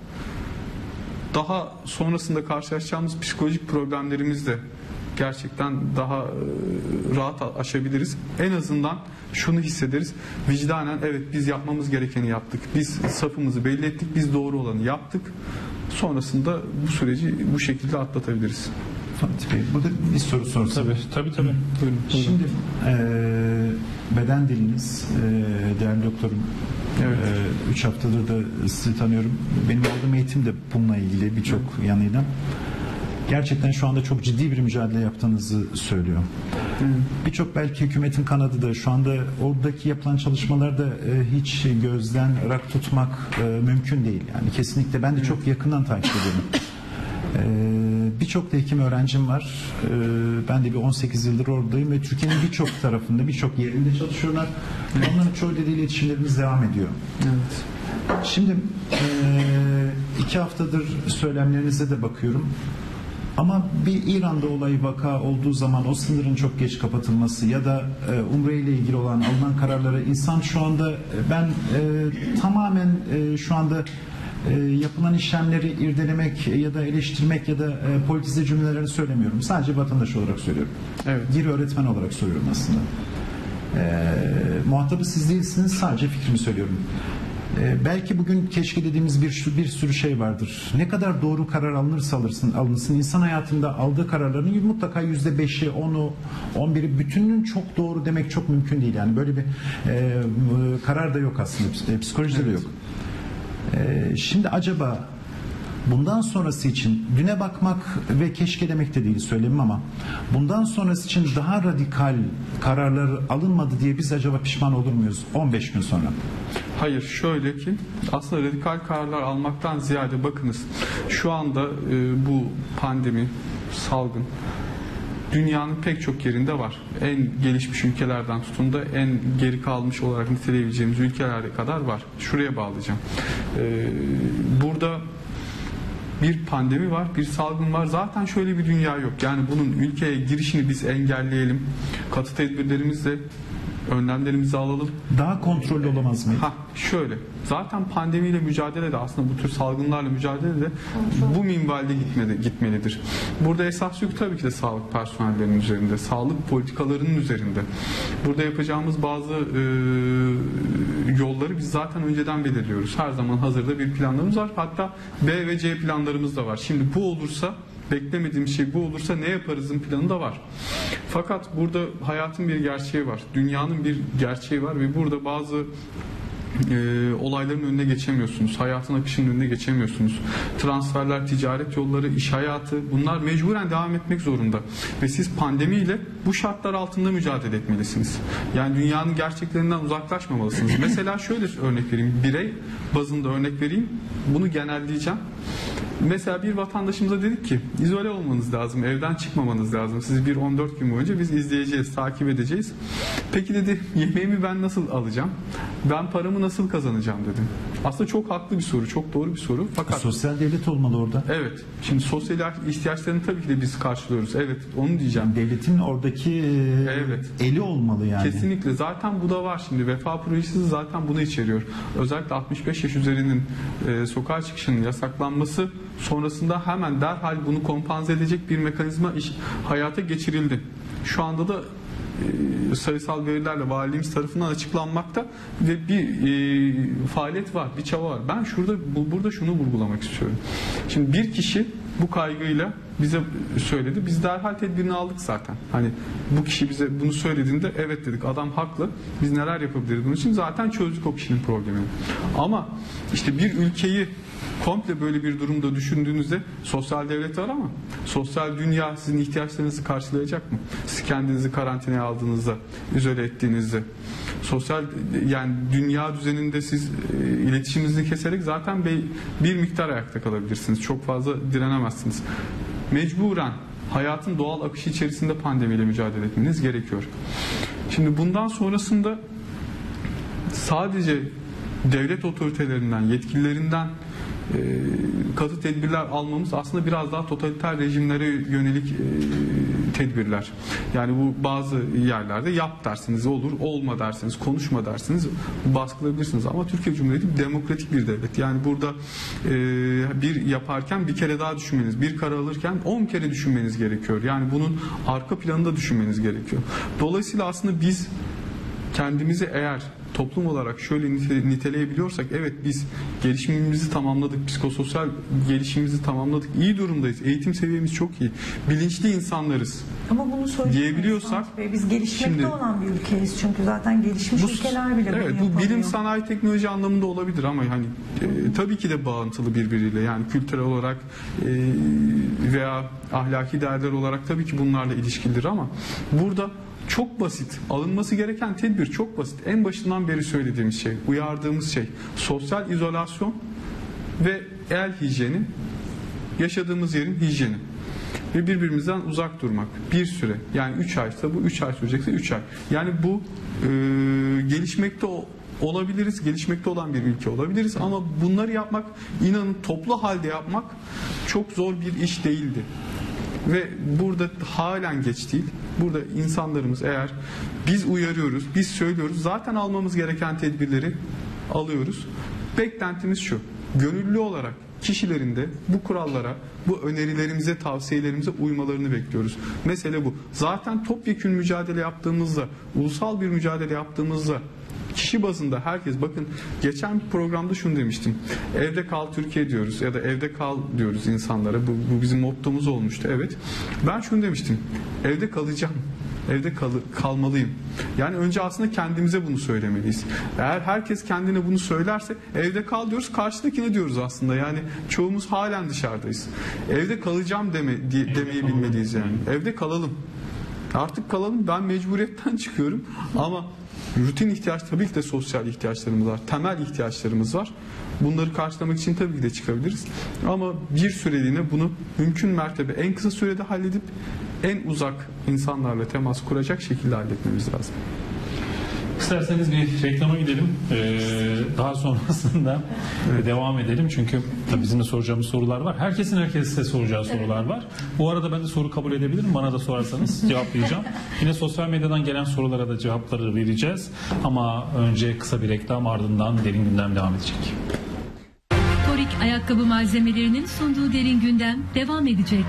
daha sonrasında karşılaşacağımız psikolojik problemlerimizi de gerçekten daha rahat aşabiliriz. En azından şunu hissederiz. Vicdanen evet biz yapmamız gerekeni yaptık. Biz safımızı belli ettik. Biz doğru olanı yaptık. Sonrasında bu süreci bu şekilde atlatabiliriz. Fatih Bey, burada bir soru sorsam. Tabii. Buyurun. Şimdi beden diliniz, değerli doktorum, Evet. 3 haftadır da sizi tanıyorum. Benim aldığım eğitim de bununla ilgili birçok yanıyla. Gerçekten şu anda çok ciddi bir mücadele yaptığınızı söylüyor. Birçok belki hükümetin kanadı da şu anda oradaki yapılan çalışmalarda hiç gözden ırak tutmak mümkün değil. Yani kesinlikle ben de çok yakından takip ediyorum. Birçok da hekim öğrencim var. Ben de bir 18 yıldır oradayım ve Türkiye'nin birçok tarafında, birçok yerinde çalışıyorlar. Onların çoğuyla da iletişimlerimiz devam ediyor. Evet. Şimdi 2 haftadır söylemlerinize de bakıyorum. Ama bir İran'da olay vaka olduğu zaman o sınırın çok geç kapatılması ya da Umre ile ilgili olan alınan kararları insan şu anda ben tamamen şu anda yapılan işlemleri irdelemek ya da eleştirmek ya da politize cümlelerini söylemiyorum. Sadece vatandaş olarak söylüyorum. Evet. Bir öğretmen olarak soruyorum aslında. Muhatabı siz değilsiniz. Sadece fikrimi söylüyorum. Belki bugün keşke dediğimiz bir sürü şey vardır. Ne kadar doğru karar alınırsa alınsın, insan hayatında aldığı kararların mutlaka %5'i, 10'u, 11'i bütününün çok doğru demek çok mümkün değil. Yani böyle bir karar da yok aslında. Psikolojide de yok. Şimdi acaba bundan sonrası için düne bakmak ve keşke demek de değil söylemim ama bundan sonrası için daha radikal kararlar alınmadı diye biz acaba pişman olur muyuz 15 gün sonra? Hayır, şöyle ki aslında radikal kararlar almaktan ziyade bakınız şu anda bu pandemi, salgın dünyanın pek çok yerinde var. En gelişmiş ülkelerden tutun da en geri kalmış olarak niteleyebileceğimiz ülkelere kadar var. Şuraya bağlayacağım. Burada bir pandemi var, bir salgın var. Zaten şöyle bir dünya yok. Yani bunun ülkeye girişini biz engelleyelim. Katı tedbirlerimizle önlemlerimizi alalım. Daha kontrollü olamaz mı? Şöyle. Zaten pandemiyle mücadelede aslında bu tür salgınlarla mücadelede bu minvalde gitmelidir. Burada esas yük tabii ki de sağlık personellerinin üzerinde, sağlık politikalarının üzerinde. Burada yapacağımız bazı yolları biz zaten önceden belirliyoruz. Her zaman hazırda bir planlarımız var. Hatta B ve C planlarımız da var. Şimdi bu olursa, beklemediğim şey bu olursa ne yaparızın planı da var. Fakat burada hayatın bir gerçeği var. Dünyanın bir gerçeği var ve burada bazı olayların önüne geçemiyorsunuz. Hayatın akışının önüne geçemiyorsunuz. Transferler, ticaret yolları, iş hayatı bunlar mecburen devam etmek zorunda. Ve siz pandemiyle bu şartlar altında mücadele etmelisiniz. Yani dünyanın gerçeklerinden uzaklaşmamalısınız. Mesela şöyle örnek vereyim. Birey bazında örnek vereyim. Bunu genelleyeceğim. Mesela bir vatandaşımıza dedik ki izole olmanız lazım, evden çıkmamanız lazım. Sizi bir 14 gün boyunca biz izleyeceğiz, takip edeceğiz. Peki dedi, yemeğimi ben nasıl alacağım? Ben paramı nasıl kazanacağım dedim. Aslında çok haklı bir soru, çok doğru bir soru. Fakat sosyal devlet olmalı orada. Evet. Şimdi sosyal ihtiyaçlarını tabii ki de biz karşılıyoruz. Evet, onu diyeceğim. Devletin oradaki eli olmalı yani. Kesinlikle. Zaten bu da var şimdi. Vefa projesi zaten bunu içeriyor. Özellikle 65 yaş üzerinin sokağa çıkışının yasaklanması sonrasında hemen derhal bunu kompanse edecek bir mekanizma hayata geçirildi. Şu anda da sayısal verilerle valiliğimiz tarafından açıklanmakta ve bir faaliyet var, bir çaba var. Ben burada şunu vurgulamak istiyorum. Şimdi bir kişi bu kaygıyla bize söyledi. Biz derhal tedbirini aldık zaten. Hani bu kişi bize bunu söylediğinde evet dedik. Adam haklı. Biz neler yapabiliriz bunun için? Zaten çözdük o kişinin problemini. Ama işte bir ülkeyi komple böyle bir durumda düşündüğünüzde sosyal devlet var ama sosyal dünya sizin ihtiyaçlarınızı karşılayacak mı? Siz kendinizi karantinaya aldığınızda, izole ettiğinizde, sosyal yani dünya düzeninde siz iletişiminizi keserek zaten bir miktar ayakta kalabilirsiniz. Çok fazla direnemezsiniz. Mecburen hayatın doğal akışı içerisinde pandemiyle mücadele etmeniz gerekiyor. Şimdi bundan sonrasında sadece devlet otoritelerinden, yetkililerinden katı tedbirler almamız aslında biraz daha totaliter rejimlere yönelik tedbirler. Yani bu bazı yerlerde yap dersiniz olur, olma dersiniz, konuşma dersiniz, baskılayabilirsiniz. Ama Türkiye Cumhuriyeti demokratik bir devlet. Yani burada bir yaparken bir kere daha düşünmeniz, bir karar alırken 10 kere düşünmeniz gerekiyor. Yani bunun arka planını da düşünmeniz gerekiyor. Dolayısıyla aslında biz kendimizi eğer toplum olarak şöyle niteleyebiliyorsak, evet biz gelişimimizi tamamladık, psikososyal gelişimimizi tamamladık, iyi durumdayız, eğitim seviyemiz çok iyi, bilinçli insanlarız. Ama bunu diyebiliyorsak, biz gelişmekte olan bir ülkeyiz çünkü zaten gelişmiş ülkeler bile bunu yapamıyor. Bu bilim, sanayi, teknoloji anlamında olabilir ama hani tabii ki de bağıntılı birbiriyle, yani kültürel olarak veya ahlaki değerler olarak tabii ki bunlarla ilişkilidir ama burada çok basit. Alınması gereken tedbir çok basit. En başından beri söylediğimiz şey, uyardığımız şey sosyal izolasyon ve el hijyeni, yaşadığımız yerin hijyeni ve birbirimizden uzak durmak bir süre. Yani 3 aysa bu 3 ay sürecekse 3 ay. Yani bu gelişmekte olabiliriz, gelişmekte olan bir ülke olabiliriz ama bunları yapmak, inanın toplu halde yapmak çok zor bir iş değildi. Ve burada halen geç değil. Burada insanlarımız eğer biz uyarıyoruz, biz söylüyoruz, zaten almamız gereken tedbirleri alıyoruz. Beklentimiz şu, gönüllü olarak kişilerin de bu kurallara, bu önerilerimize, tavsiyelerimize uymalarını bekliyoruz. Mesele bu. Zaten topyekün mücadele yaptığımızda, ulusal bir mücadele yaptığımızda kişi bazında herkes, bakın geçen bir programda şunu demiştim. Evde kal Türkiye diyoruz ya da evde kal diyoruz insanlara. Bu bizim mottomuz olmuştu. Evet. Ben şunu demiştim. Evde kalacağım. Evde kalmalıyım. Yani önce aslında kendimize bunu söylemeliyiz. Eğer herkes kendine bunu söylerse evde kal diyoruz, karşıdakine diyoruz aslında. Yani çoğumuz halen dışarıdayız. Evde kalacağım demeyi bilmeliyiz yani. Evde kalalım. Artık kalalım. Ben mecburiyetten çıkıyorum ama rutin ihtiyaç, tabii ki de sosyal ihtiyaçlarımız var. Temel ihtiyaçlarımız var. Bunları karşılamak için tabii ki de çıkabiliriz. Ama bir süreliğine bunu mümkün mertebe en kısa sürede halledip en uzak insanlarla temas kuracak şekilde halletmemiz lazım. İsterseniz bir reklama gidelim. Daha sonrasında devam edelim. Çünkü tabii bizim de soracağımız sorular var. Herkese soracağı sorular var. Bu arada ben de soru kabul edebilirim. Bana da sorarsanız cevaplayacağım. Yine sosyal medyadan gelen sorulara da cevapları vereceğiz. Ama önce kısa bir reklam, ardından Derin Gündem devam edecek. Torik ayakkabı malzemelerinin sunduğu Derin Gündem devam edecek.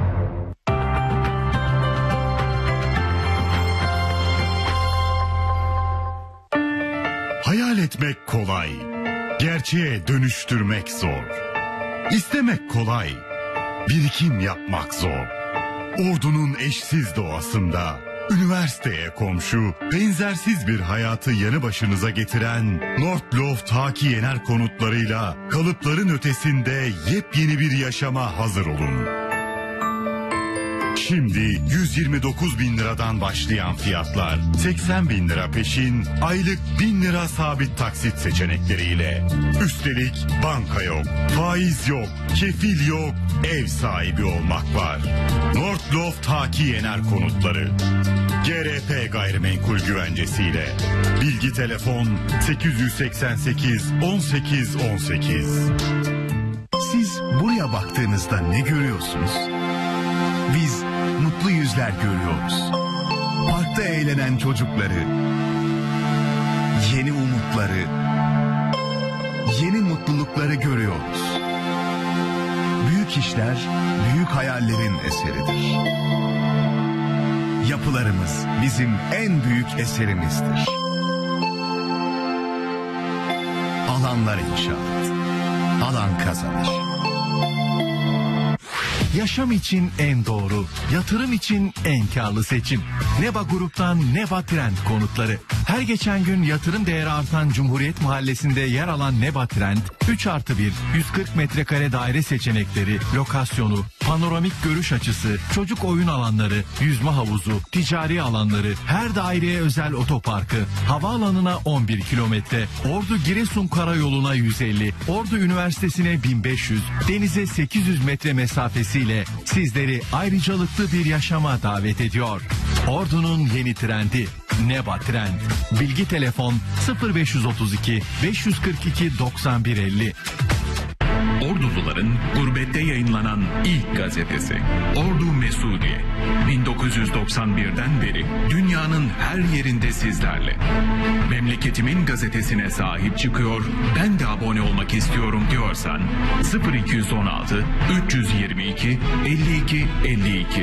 Hayal etmek kolay, gerçeğe dönüştürmek zor. İstemek kolay, birikim yapmak zor. Ordu'nun eşsiz doğasında, üniversiteye komşu, benzersiz bir hayatı yanı başınıza getiren Nordloft Haki Yener konutlarıyla kalıpların ötesinde yepyeni bir yaşama hazır olun. Şimdi 129.000 liradan başlayan fiyatlar, 80.000 lira peşin, aylık 1.000 lira sabit taksit seçenekleriyle. Üstelik banka yok, faiz yok, kefil yok, ev sahibi olmak var. Nordloft Haki Yener konutları. GRP Gayrimenkul Güvencesiyle. Bilgi telefon 888 18 18. Siz buraya baktığınızda ne görüyorsunuz? Biz mutlu yüzler görüyoruz. Parkta eğlenen çocukları, yeni umutları, yeni mutlulukları görüyoruz. Büyük işler, büyük hayallerin eseridir. Yapılarımız bizim en büyük eserimizdir. Alanlar İnşaat. Alan kazanır. Yaşam için en doğru, yatırım için en karlı seçim. Neba Grup'tan Neba Trend konutları. Her geçen gün yatırım değeri artan Cumhuriyet Mahallesi'nde yer alan Neba Trend, 3+1, 140 metrekare daire seçenekleri, lokasyonu, panoramik görüş açısı, çocuk oyun alanları, yüzme havuzu, ticari alanları, her daireye özel otoparkı, havaalanına 11 kilometre, Ordu Giresun Karayolu'na 150, Ordu Üniversitesi'ne 1500, denize 800 metre mesafesiyle sizleri ayrıcalıklı bir yaşama davet ediyor. Ordu'nun yeni trendi Neba Trend. Bilgi telefon 0532 542 9150. Orduluların gurbette yayınlanan ilk gazetesi Ordu Mesudiye. 1991'den beri dünyanın her yerinde sizlerle. Memleketimin gazetesine sahip çıkıyor, ben de abone olmak istiyorum diyorsan 0216 322 52 52.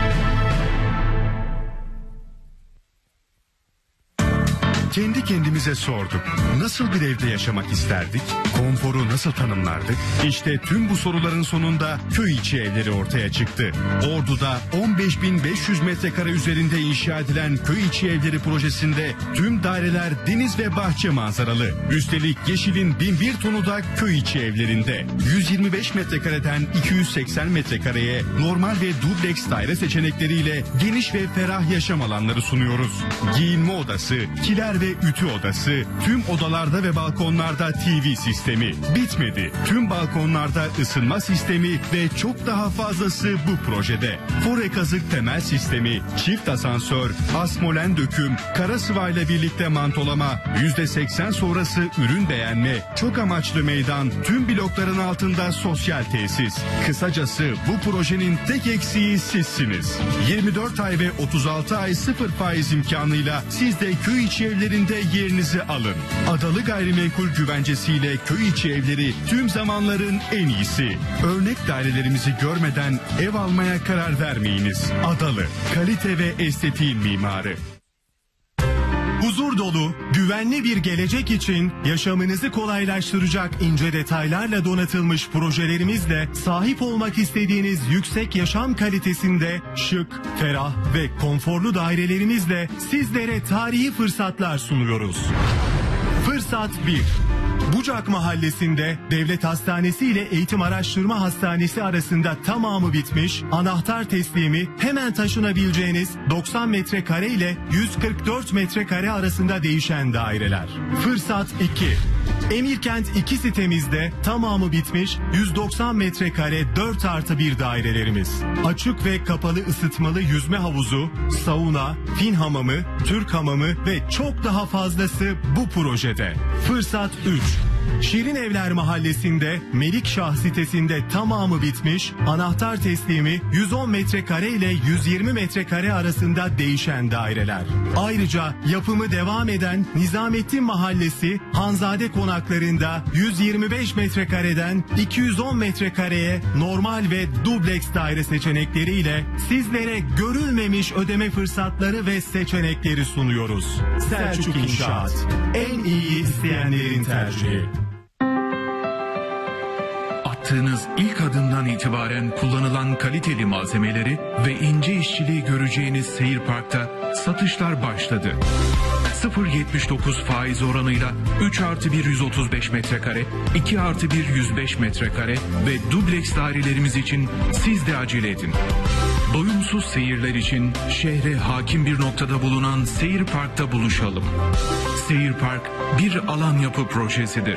Kendi kendimize sorduk. Nasıl bir evde yaşamak isterdik? Konforu nasıl tanımlardık? İşte tüm bu soruların sonunda köy içi evleri ortaya çıktı. Ordu'da 15.500 metrekare üzerinde inşa edilen köy içi evleri projesinde tüm daireler deniz ve bahçe manzaralı. Üstelik yeşilin 1001 tonu da köy içi evlerinde. 125 metrekareden 280 metrekareye normal ve dubleks daire seçenekleriyle geniş ve ferah yaşam alanları sunuyoruz. Giyinme odası, kiler ve ütü odası, tüm odalarda ve balkonlarda TV sistemi. Bitmedi. Tüm balkonlarda ısınma sistemi ve çok daha fazlası bu projede. Fore kazık temel sistemi, çift asansör, asmolen döküm, kara sıvayla birlikte mantolama, %80 sonrası ürün beğenme, çok amaçlı meydan, tüm blokların altında sosyal tesis. Kısacası bu projenin tek eksiği sizsiniz. 24 ay ve 36 ay sıfır faiz imkanıyla siz de köy içi evlerinde yerinizi alın. Adalı Gayrimenkul Güvencesiyle köy içi evleri tüm zamanların en iyisi. Örnek dairelerimizi görmeden ev almaya karar vermeyiniz. Adalı, kalite ve estetiğin mimarı. Huzur dolu, güvenli bir gelecek için yaşamınızı kolaylaştıracak ince detaylarla donatılmış projelerimizle sahip olmak istediğiniz yüksek yaşam kalitesinde şık, ferah ve konforlu dairelerimizle sizlere tarihi fırsatlar sunuyoruz. Fırsat 1. Bucak Mahallesi'nde Devlet Hastanesi ile Eğitim Araştırma Hastanesi arasında tamamı bitmiş, anahtar teslimi hemen taşınabileceğiniz 90 metrekare ile 144 metrekare arasında değişen daireler. Fırsat 2. Emirkent 2 sitemizde tamamı bitmiş 190 metrekare 4+1 dairelerimiz. Açık ve kapalı ısıtmalı yüzme havuzu, sauna, fin hamamı, Türk hamamı ve çok daha fazlası bu projede. Fırsat 3. Şirin Evler Mahallesi'nde Melikşah sitesinde tamamı bitmiş, anahtar teslimi 110 metrekare ile 120 metrekare arasında değişen daireler. Ayrıca yapımı devam eden Nizamettin Mahallesi Hanzade konaklarında 125 metrekareden 210 metrekareye normal ve dubleks daire seçenekleriyle sizlere görülmemiş ödeme fırsatları ve seçenekleri sunuyoruz. Selçuk İnşaat, en iyi isteyenlerin tercihi. Attığınız ilk adımdan itibaren kullanılan kaliteli malzemeleri ve ince işçiliği göreceğiniz Seyir Park'ta satışlar başladı. 0.79 faiz oranıyla 3+1 135 metrekare, 2+1 105 metrekare ve dubleks dairelerimiz için siz de acele edin. Doyumsuz seyirler için şehre hakim bir noktada bulunan Seyir Park'ta buluşalım. Seyir Park bir alan yapı projesidir.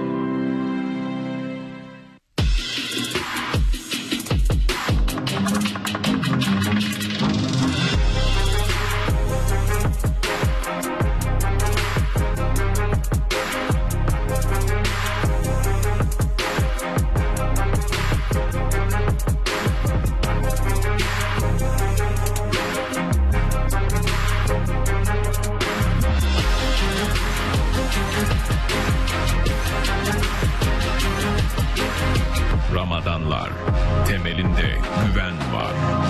Ramadanlar, temelinde güven var.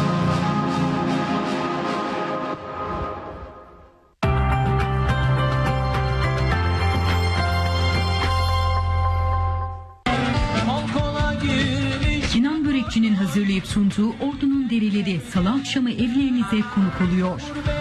Sinan Börekçi'nin hazırlayıp sunduğu Ordu'nun Derileri Salı akşamı evlerinize konuk oluyor.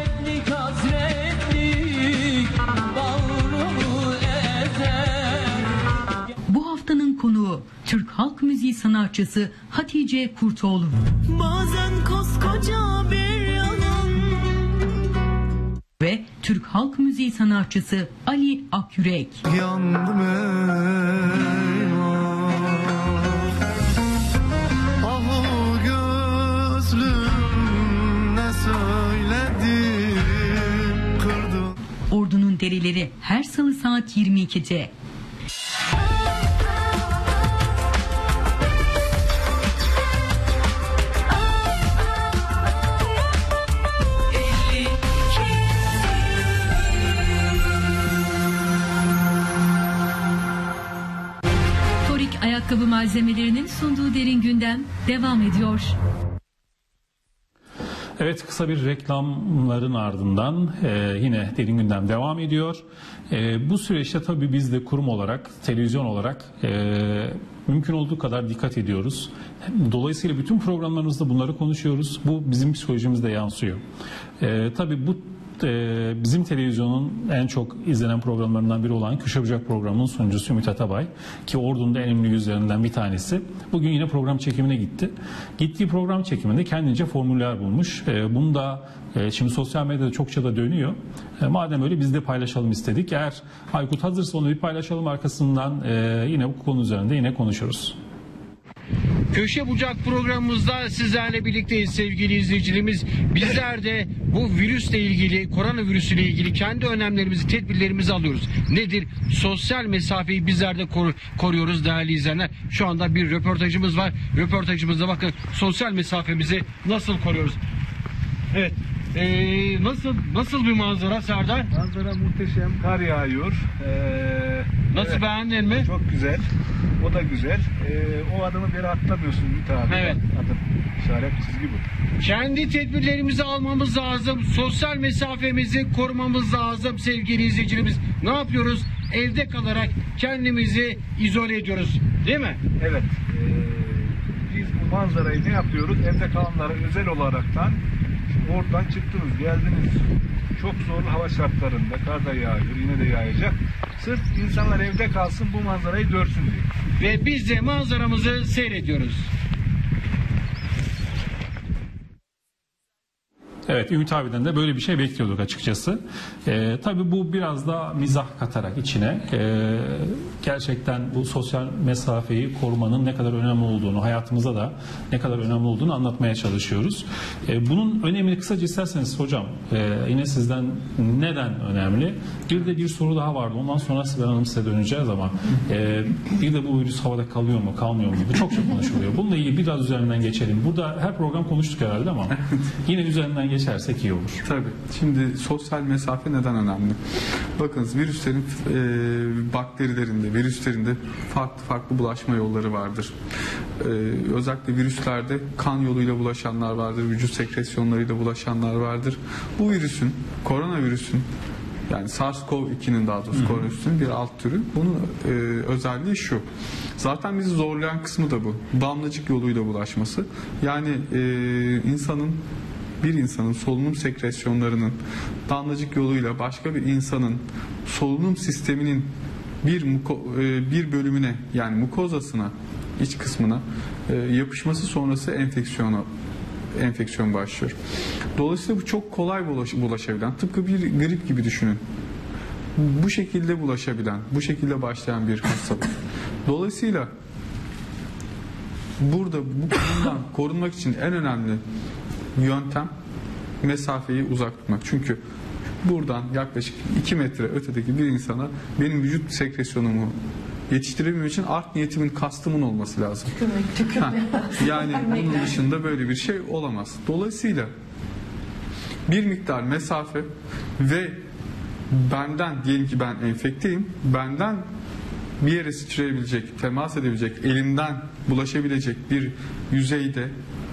Bu haftanın konuğu Türk halk müziği sanatçısı Hatice Kurtoğlu. Bazen koskoca bir yalan. Ve Türk halk müziği sanatçısı Ali Akyürek. Yandım ahu gözlüm ne söyledi kırdı. Ordu'nun Derileri her salı saat 22'de. Ayakkabı malzemelerinin sunduğu Derin Gündem devam ediyor. Evet, kısa bir reklamların ardından yine Derin Gündem devam ediyor. Bu süreçte tabii biz de kurum olarak, televizyon olarak mümkün olduğu kadar dikkat ediyoruz. Dolayısıyla bütün programlarımızda bunları konuşuyoruz. Bu bizim psikolojimizde yansıyor. Tabii bu bizim televizyonun en çok izlenen programlarından biri olan Köşe Bucak programının sunucusu Ümit Atabay, ki Ordu'nun da en önemli yüzlerinden bir tanesi. Bugün yine program çekimine gitti. Gittiği program çekiminde kendince formüller bulmuş. Bunu da şimdi sosyal medyada çokça da dönüyor. Madem öyle biz de paylaşalım istedik. Eğer Aykut hazırsa onu bir paylaşalım, arkasından yine bu konu üzerinde yine konuşuruz. Köşe Bucak programımızda sizlerle birlikteyiz sevgili izleyicilerimiz. Bizler de bu virüsle ilgili, koronavirüsüyle ilgili kendi önlemlerimizi, tedbirlerimizi alıyoruz. Nedir? Sosyal mesafeyi bizler de koruyoruz değerli izleyenler. Şu anda bir röportajımız var. Röportajımızda bakın sosyal mesafemizi nasıl koruyoruz. Evet. Nasıl bir manzara Serdar? Manzara muhteşem, kar yağıyor. Nasıl, evet, beğendin mi? Çok güzel. O da güzel. O adımı bir atlamıyorsun Ümit abi. Evet. Adım. İşaret çizgi bu. Kendi tedbirlerimizi almamız lazım. Sosyal mesafemizi korumamız lazım sevgili izleyicilerimiz. Ne yapıyoruz? Evde kalarak kendimizi izole ediyoruz. Değil mi? Evet. Biz bu manzarayı ne yapıyoruz? Evde kalanlara özel olaraktan oradan çıktınız, geldiniz. Çok zorlu hava şartlarında, kar da yağıyor, yine de yağacak. Sırf insanlar evde kalsın, bu manzarayı görsün diye. Ve biz de manzaramızı seyrediyoruz. Evet, Ümit abiden de böyle bir şey bekliyorduk açıkçası. Tabii bu biraz da mizah katarak içine gerçekten bu sosyal mesafeyi korumanın ne kadar önemli olduğunu, hayatımızda da ne kadar önemli olduğunu anlatmaya çalışıyoruz. Bunun önemini kısaca isterseniz hocam, yine sizden neden önemli? Bir soru daha vardı. Ondan sonra Sibel Hanım size döneceğiz ama bir de bu virüs havada kalıyor mu, kalmıyor mu gibi çok konuşuluyor. Bununla ilgili biraz üzerinden geçelim. Burada her program konuştuk herhalde ama yine üzerinden geçersek iyi olur. Tabii. Şimdi sosyal mesafe neden önemli? Bakınız, virüslerin bakterilerinde, virüslerinde farklı bulaşma yolları vardır. Özellikle virüslerde kan yoluyla bulaşanlar vardır, vücut sekresyonlarıyla bulaşanlar vardır. Bu virüsün, koronavirüsün, yani SARS-CoV-2'nin daha doğrusu koronavirüsün bir alt türü. Bunun özelliği şu. Zaten bizi zorlayan kısmı da bu. Damlacık yoluyla bulaşması. Yani bir insanın solunum sekresyonlarının damlacık yoluyla başka bir insanın solunum sisteminin bir bölümüne, yani mukozasına, iç kısmına yapışması sonrası enfeksiyon başlıyor. Dolayısıyla bu çok kolay bulaşabilen, tıpkı bir grip gibi düşünün. Bu şekilde bulaşabilen, bu şekilde başlayan bir hastalık. Dolayısıyla burada bundan korunmak için en önemli yöntem mesafeyi uzak tutmak. Çünkü buradan yaklaşık 2 metre ötedeki bir insana benim vücut sekresyonumu yetiştirebilmem için art niyetimin, kastımın olması lazım. Yani bunun dışında böyle bir şey olamaz. Dolayısıyla bir miktar mesafe ve benden, diyelim ki ben enfekteyim, benden bir yere sıçrayabilecek, temas edebilecek, elimden bulaşabilecek bir yüzeyde,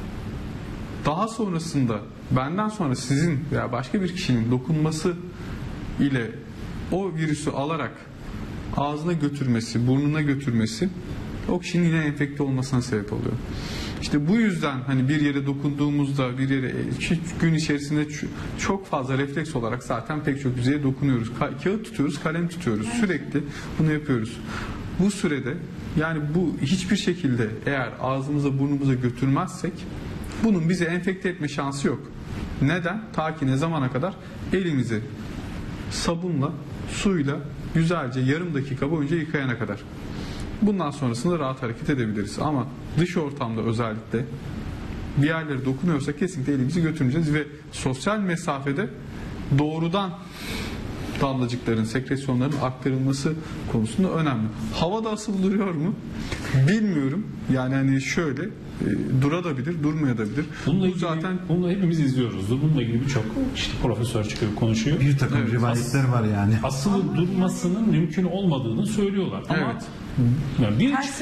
daha sonrasında benden sonra sizin veya başka bir kişinin dokunması ile o virüsü alarak ağzına götürmesi, burnuna götürmesi o kişinin yine enfekte olmasına sebep oluyor. İşte bu yüzden hani bir yere dokunduğumuzda, bir yere gün içerisinde çok fazla refleks olarak zaten pek çok yüzeye dokunuyoruz. Kağıt tutuyoruz, kalem tutuyoruz. Sürekli bunu yapıyoruz. Bu sürede, yani bu hiçbir şekilde eğer ağzımıza, burnumuza götürmezsek bunun bizi enfekte etme şansı yok. Neden? Ta ki ne zamana kadar? Elimizi sabunla, suyla güzelce yarım dakika boyunca yıkayana kadar. Bundan sonrasında rahat hareket edebiliriz. Ama dış ortamda özellikle bir yerlere dokunuyorsa kesinlikle elimizi götüreceğiz ve sosyal mesafede doğrudan damlacıkların, sekresyonların aktarılması konusunda önemli. Havada asılı duruyor mu? Bilmiyorum. Yani hani şöyle durabilir, durmayabilir. Bununla hepimiz izliyoruz. Bununla ilgili birçok profesör çıkıyor, konuşuyor. Bir takım rivayetler var yani. Asılı durmasının mümkün olmadığını söylüyorlar. Ama yani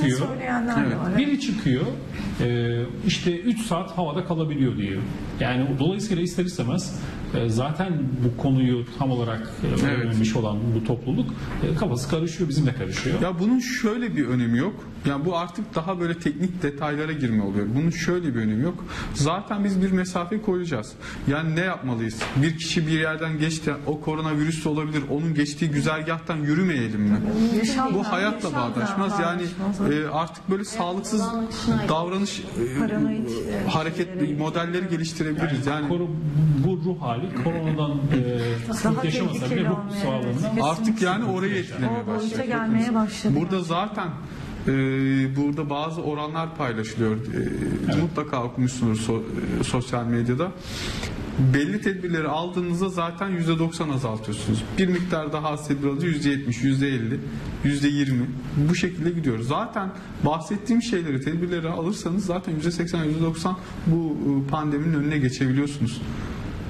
biri çıkıyor, işte 3 saat havada kalabiliyor diyor. Yani dolayısıyla ister istemez zaten bu konuyu tam olarak öğrenmiş olan bu topluluk kafası karışıyor, bizim de karışıyor. Ya bunun şöyle bir önemi yok. Yani bu artık daha böyle teknik detaylara girme oluyor. Bunun şöyle bir önemi yok. Zaten biz bir mesafe koyacağız. Yani ne yapmalıyız? Bir kişi bir yerden geçti, o koronavirüs de olabilir. Onun geçtiği güzergahtan yürümeyelim mi? Bu hayatla bağdaşmaz. Yani artık böyle sağlıksız davranış hareket modelleri geliştirebiliriz. Yani bu ruh hali koronadan sıkıntı yaşamasa bile ruh sağlığından artık yani orayı etkilemeye başlayacak. Burada zaten burada bazı oranlar paylaşılıyor. Mutlaka okumuşsunuz sosyal medyada. Belli tedbirleri aldığınızda zaten %90 azaltıyorsunuz. Bir miktar daha az tedbir alınca %70, %50, %20 bu şekilde gidiyor. Zaten bahsettiğim şeyleri, tedbirleri alırsanız zaten %80, %90 bu pandeminin önüne geçebiliyorsunuz.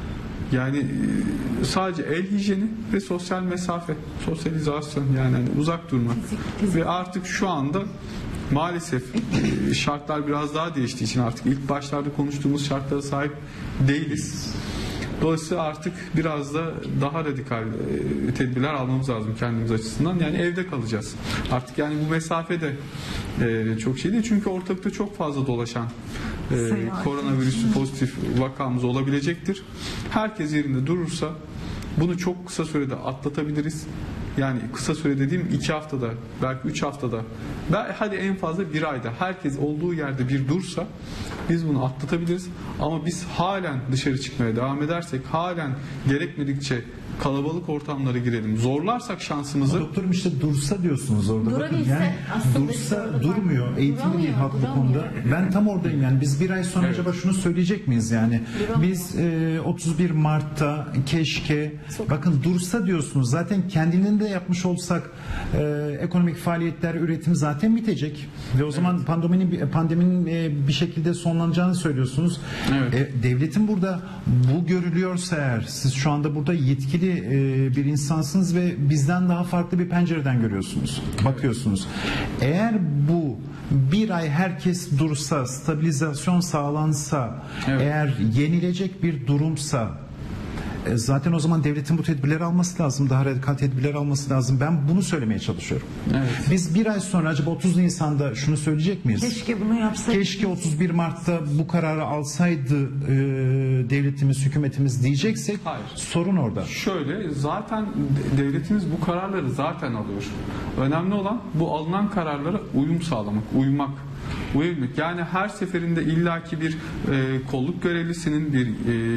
Yani sadece el hijyeni ve sosyal mesafe, sosyalizasyon, yani hani uzak durmak. Ve artık şu anda maalesef şartlar biraz daha değiştiği için artık ilk başlarda konuştuğumuz şartlara sahip değiliz. Dolayısıyla artık biraz da daha radikal tedbirler almamız lazım kendimiz açısından. Yani evde kalacağız. Artık yani bu mesafe de çok şey değil. Çünkü ortalıkta çok fazla dolaşan koronavirüsü pozitif vakamız olabilecektir. Herkes yerinde durursa bunu çok kısa sürede atlatabiliriz. Yani kısa süre dediğim 2 haftada, belki 3 haftada, hadi en fazla 1 ayda herkes olduğu yerde bir dursa biz bunu atlatabiliriz. Ama biz halen dışarı çıkmaya devam edersek, halen gerekmedikçe kalabalık ortamlara girelim, zorlarsak şansımızı... Ama doktorum işte dursa diyorsunuz orada. Bakın yani dursa durmuyor. Eğitimli değil halk bu konuda. Ben tam oradayım yani. Biz bir ay sonra acaba şunu söyleyecek miyiz yani? Biz 31 Mart'ta keşke bakın dursa diyorsunuz. Zaten kendinin de yapmış olsak ekonomik faaliyetler, üretim zaten bitecek. Ve o zaman pandeminin bir şekilde sonlanacağını söylüyorsunuz. Devletin burada bu görülüyorsa eğer, siz şu anda burada yetkili bir insansınız ve bizden daha farklı bir pencereden görüyorsunuz, bakıyorsunuz. Eğer bu bir ay herkes dursa, stabilizasyon sağlansa, eğer yenilecek bir durumsa, zaten o zaman devletin bu tedbirleri alması lazım. Daha radikal tedbirler alması lazım. Ben bunu söylemeye çalışıyorum. Biz bir ay sonra acaba 30 Nisan'da şunu söyleyecek miyiz? Keşke bunu yapsaydık. Keşke 31 Mart'ta bu kararı alsaydı devletimiz, hükümetimiz diyeceksek sorun orada. Şöyle, zaten devletimiz bu kararları zaten alıyor. Önemli olan bu alınan kararlara uyum sağlamak, uymak. Yani her seferinde illaki bir kolluk görevlisinin bir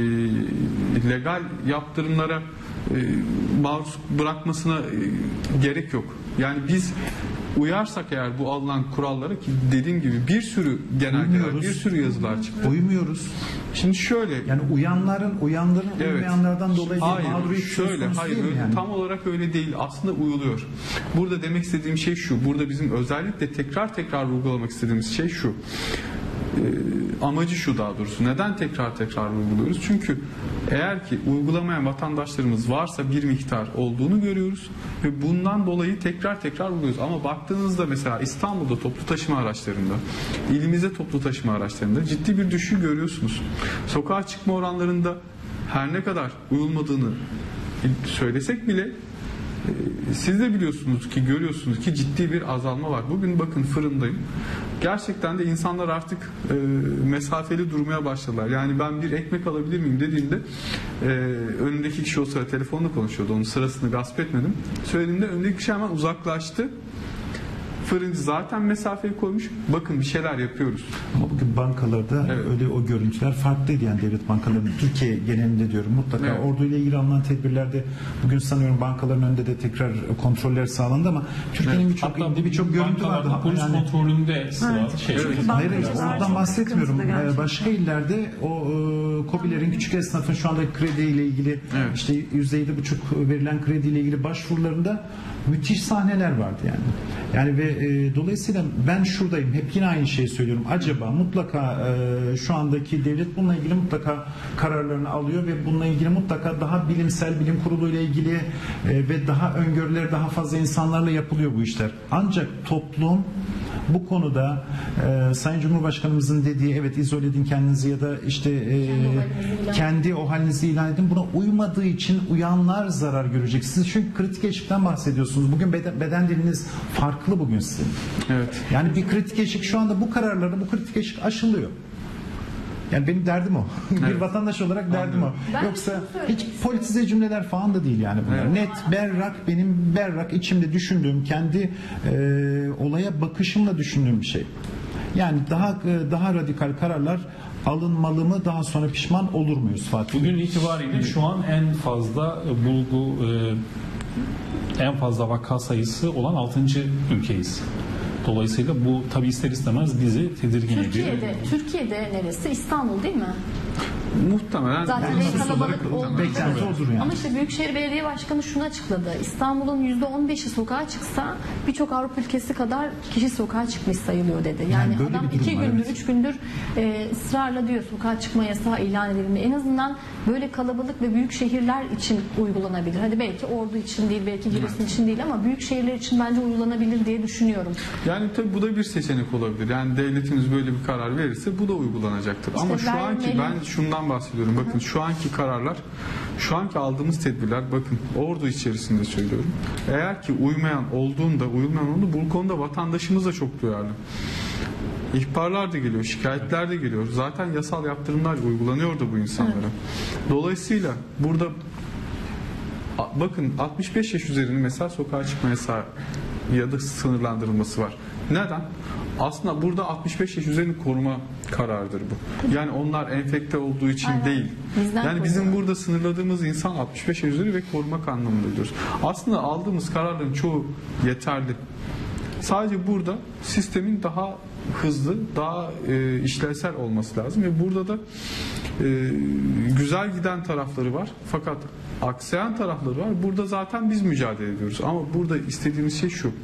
legal yaptırımlara maruz bırakmasına gerek yok. Yani biz uyarsak eğer bu alınan kurallara, ki dediğim gibi bir sürü genelgeler, bir sürü yazılar çıktı. Uymuyoruz. Şimdi şöyle, yani uyanların uymayanlardan dolayı mağduriyet şöyle, hayır, yani. Tam olarak öyle değil. Aslında uyuluyor. Burada demek istediğim şey şu. Burada bizim özellikle tekrar vurgulamak istediğimiz şey şu. Amacı şu daha doğrusu. Neden tekrar uyguluyoruz? Çünkü eğer ki uygulamayan vatandaşlarımız varsa bir miktar olduğunu görüyoruz ve bundan dolayı tekrar uyguluyoruz. Ama baktığınızda mesela İstanbul'da toplu taşıma araçlarında, ilimizde toplu taşıma araçlarında ciddi bir düşüş görüyorsunuz. Sokağa çıkma oranlarında her ne kadar uyulmadığını söylesek bile siz de biliyorsunuz ki, görüyorsunuz ki ciddi bir azalma var. Bugün bakın fırındayım. Gerçekten de insanlar artık mesafeli durmaya başladılar. Yani ben bir ekmek alabilir miyim dediğimde önündeki kişi o sırada telefonla konuşuyordu. Onun sırasını gasp etmedim. Söylediğimde önündeki kişi hemen uzaklaştı. Fırıncı zaten mesafeyi koymuş. Bakın bir şeyler yapıyoruz. Ama bugün bankalarda öyle o görüntüler farklıydı yani devlet bankalarının. Türkiye genelinde diyorum mutlaka. Orduyla ilgili alınan tedbirlerde bugün sanıyorum bankaların önünde de tekrar kontroller sağlandı ama Türkiye'nin birçok görüntü vardı. Polis kontrolünde Hayır, oradan bahsetmiyorum. Başka illerde o KOBİ'lerin, küçük esnafın şu anda krediyle ilgili işte %7,5 verilen krediyle ilgili başvurularında müthiş sahneler vardı yani. Yani ve dolayısıyla ben şuradayım. Hep yine aynı şeyi söylüyorum. Acaba mutlaka şu andaki devlet bununla ilgili mutlaka kararlarını alıyor ve bununla ilgili mutlaka daha bilimsel, bilim kuruluyla ilgili ve daha öngörüleri daha fazla insanlarla yapılıyor bu işler. Ancak toplum bu konuda Sayın Cumhurbaşkanımızın dediği izole edin kendinizi ya da işte kendi o halinizi ilan edin. Buna uymadığı için uyanlar zarar görecek. Siz çünkü kritik eşikten bahsediyorsunuz. Bugün beden diliniz farklı bugün sizin. Yani bir kritik eşik şu anda bu kararlarda bu kritik eşik aşılıyor. Yani benim derdim o. Bir vatandaş olarak derdim o. Yoksa hiç politize cümleler falan da değil yani bunlar. Net, berrak, benim berrak içimde düşündüğüm, kendi olaya bakışımla düşündüğüm bir şey. Yani daha radikal kararlar alınmalı mı, daha sonra pişman olur muyuz Fatih? Bugün itibariyle şu an en fazla vaka sayısı olan 6. ülkeyiz. Dolayısıyla bu tabi ister istemez bizi tedirgin ediyor. Türkiye'de neresi? İstanbul değil mi? Muhtemelen Zaten yani bir kalabalık olduğunda. beklenti odur yani. Ama işte Büyükşehir Belediye Başkanı şunu açıkladı. İstanbul'un %15'i sokağa çıksa birçok Avrupa ülkesi kadar kişi sokağa çıkmış sayılıyor dedi. Yani böyle adam bir durum 2 var, gündür, evet. 3 gündür ısrarla diyor sokağa çıkma yasağı ilan edilme. En azından böyle kalabalık ve büyük şehirler için uygulanabilir. Hadi belki Ordu için değil, belki Giresun için değil ama büyük şehirler için bence uygulanabilir diye düşünüyorum. Yani tabii bu da bir seçenek olabilir. Yani devletimiz böyle bir karar verirse bu da uygulanacaktır. Ama şu anki ben şundan bahsediyorum. Bakın şu anki kararlar, şu anki aldığımız tedbirler, bakın Ordu içerisinde söylüyorum. Eğer ki uymayan olduğunda bu konuda vatandaşımız da çok duyarlı. İhbarlar da geliyor, şikayetler de geliyor. Zaten yasal yaptırımlar uygulanıyor da bu insanlara. Evet. Dolayısıyla burada bakın 65 yaş üzerinde mesela sokağa çıkma yasağı ya da sınırlandırılması var. Neden? Aslında burada 65 yaş üzerini koruma kararıdır bu. Yani onlar enfekte olduğu için değil. Yani bizim burada sınırladığımız insan 65 yaş üzeri ve korumak anlamında diyoruz. Aslında aldığımız kararların çoğu yeterli. Sadece burada sistemin daha hızlı, daha işlevsel olması lazım ve burada da güzel giden tarafları var. Fakat aksayan tarafları var. Burada zaten biz mücadele ediyoruz. Ama burada istediğimiz şey şu.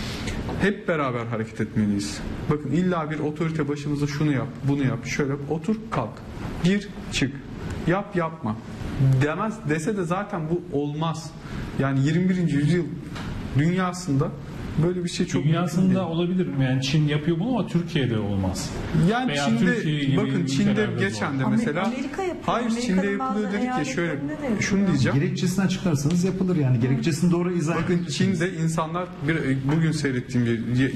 Hep beraber hareket etmeliyiz. Bakın illa bir otorite başımıza şunu yap, bunu yap, şöyle yap, otur, kalk. Gir, çık. Yap, yapma. Dese de zaten bu olmaz. Yani 21. yüzyıl dünyasında böyle bir şey çok dünyasında olabilir mi? Yani Çin yapıyor bunu ama Türkiye'de olmaz. Yani veya Çin'de bakın Çin'de geçen de mesela hayır Çin'de yapılıyor dedik ya şöyle şunu diyeceğim. Gerekçesini açıklarsanız yapılır yani. Gerekçesini doğru izah bakın Çin'de insanlar bugün seyrettiğim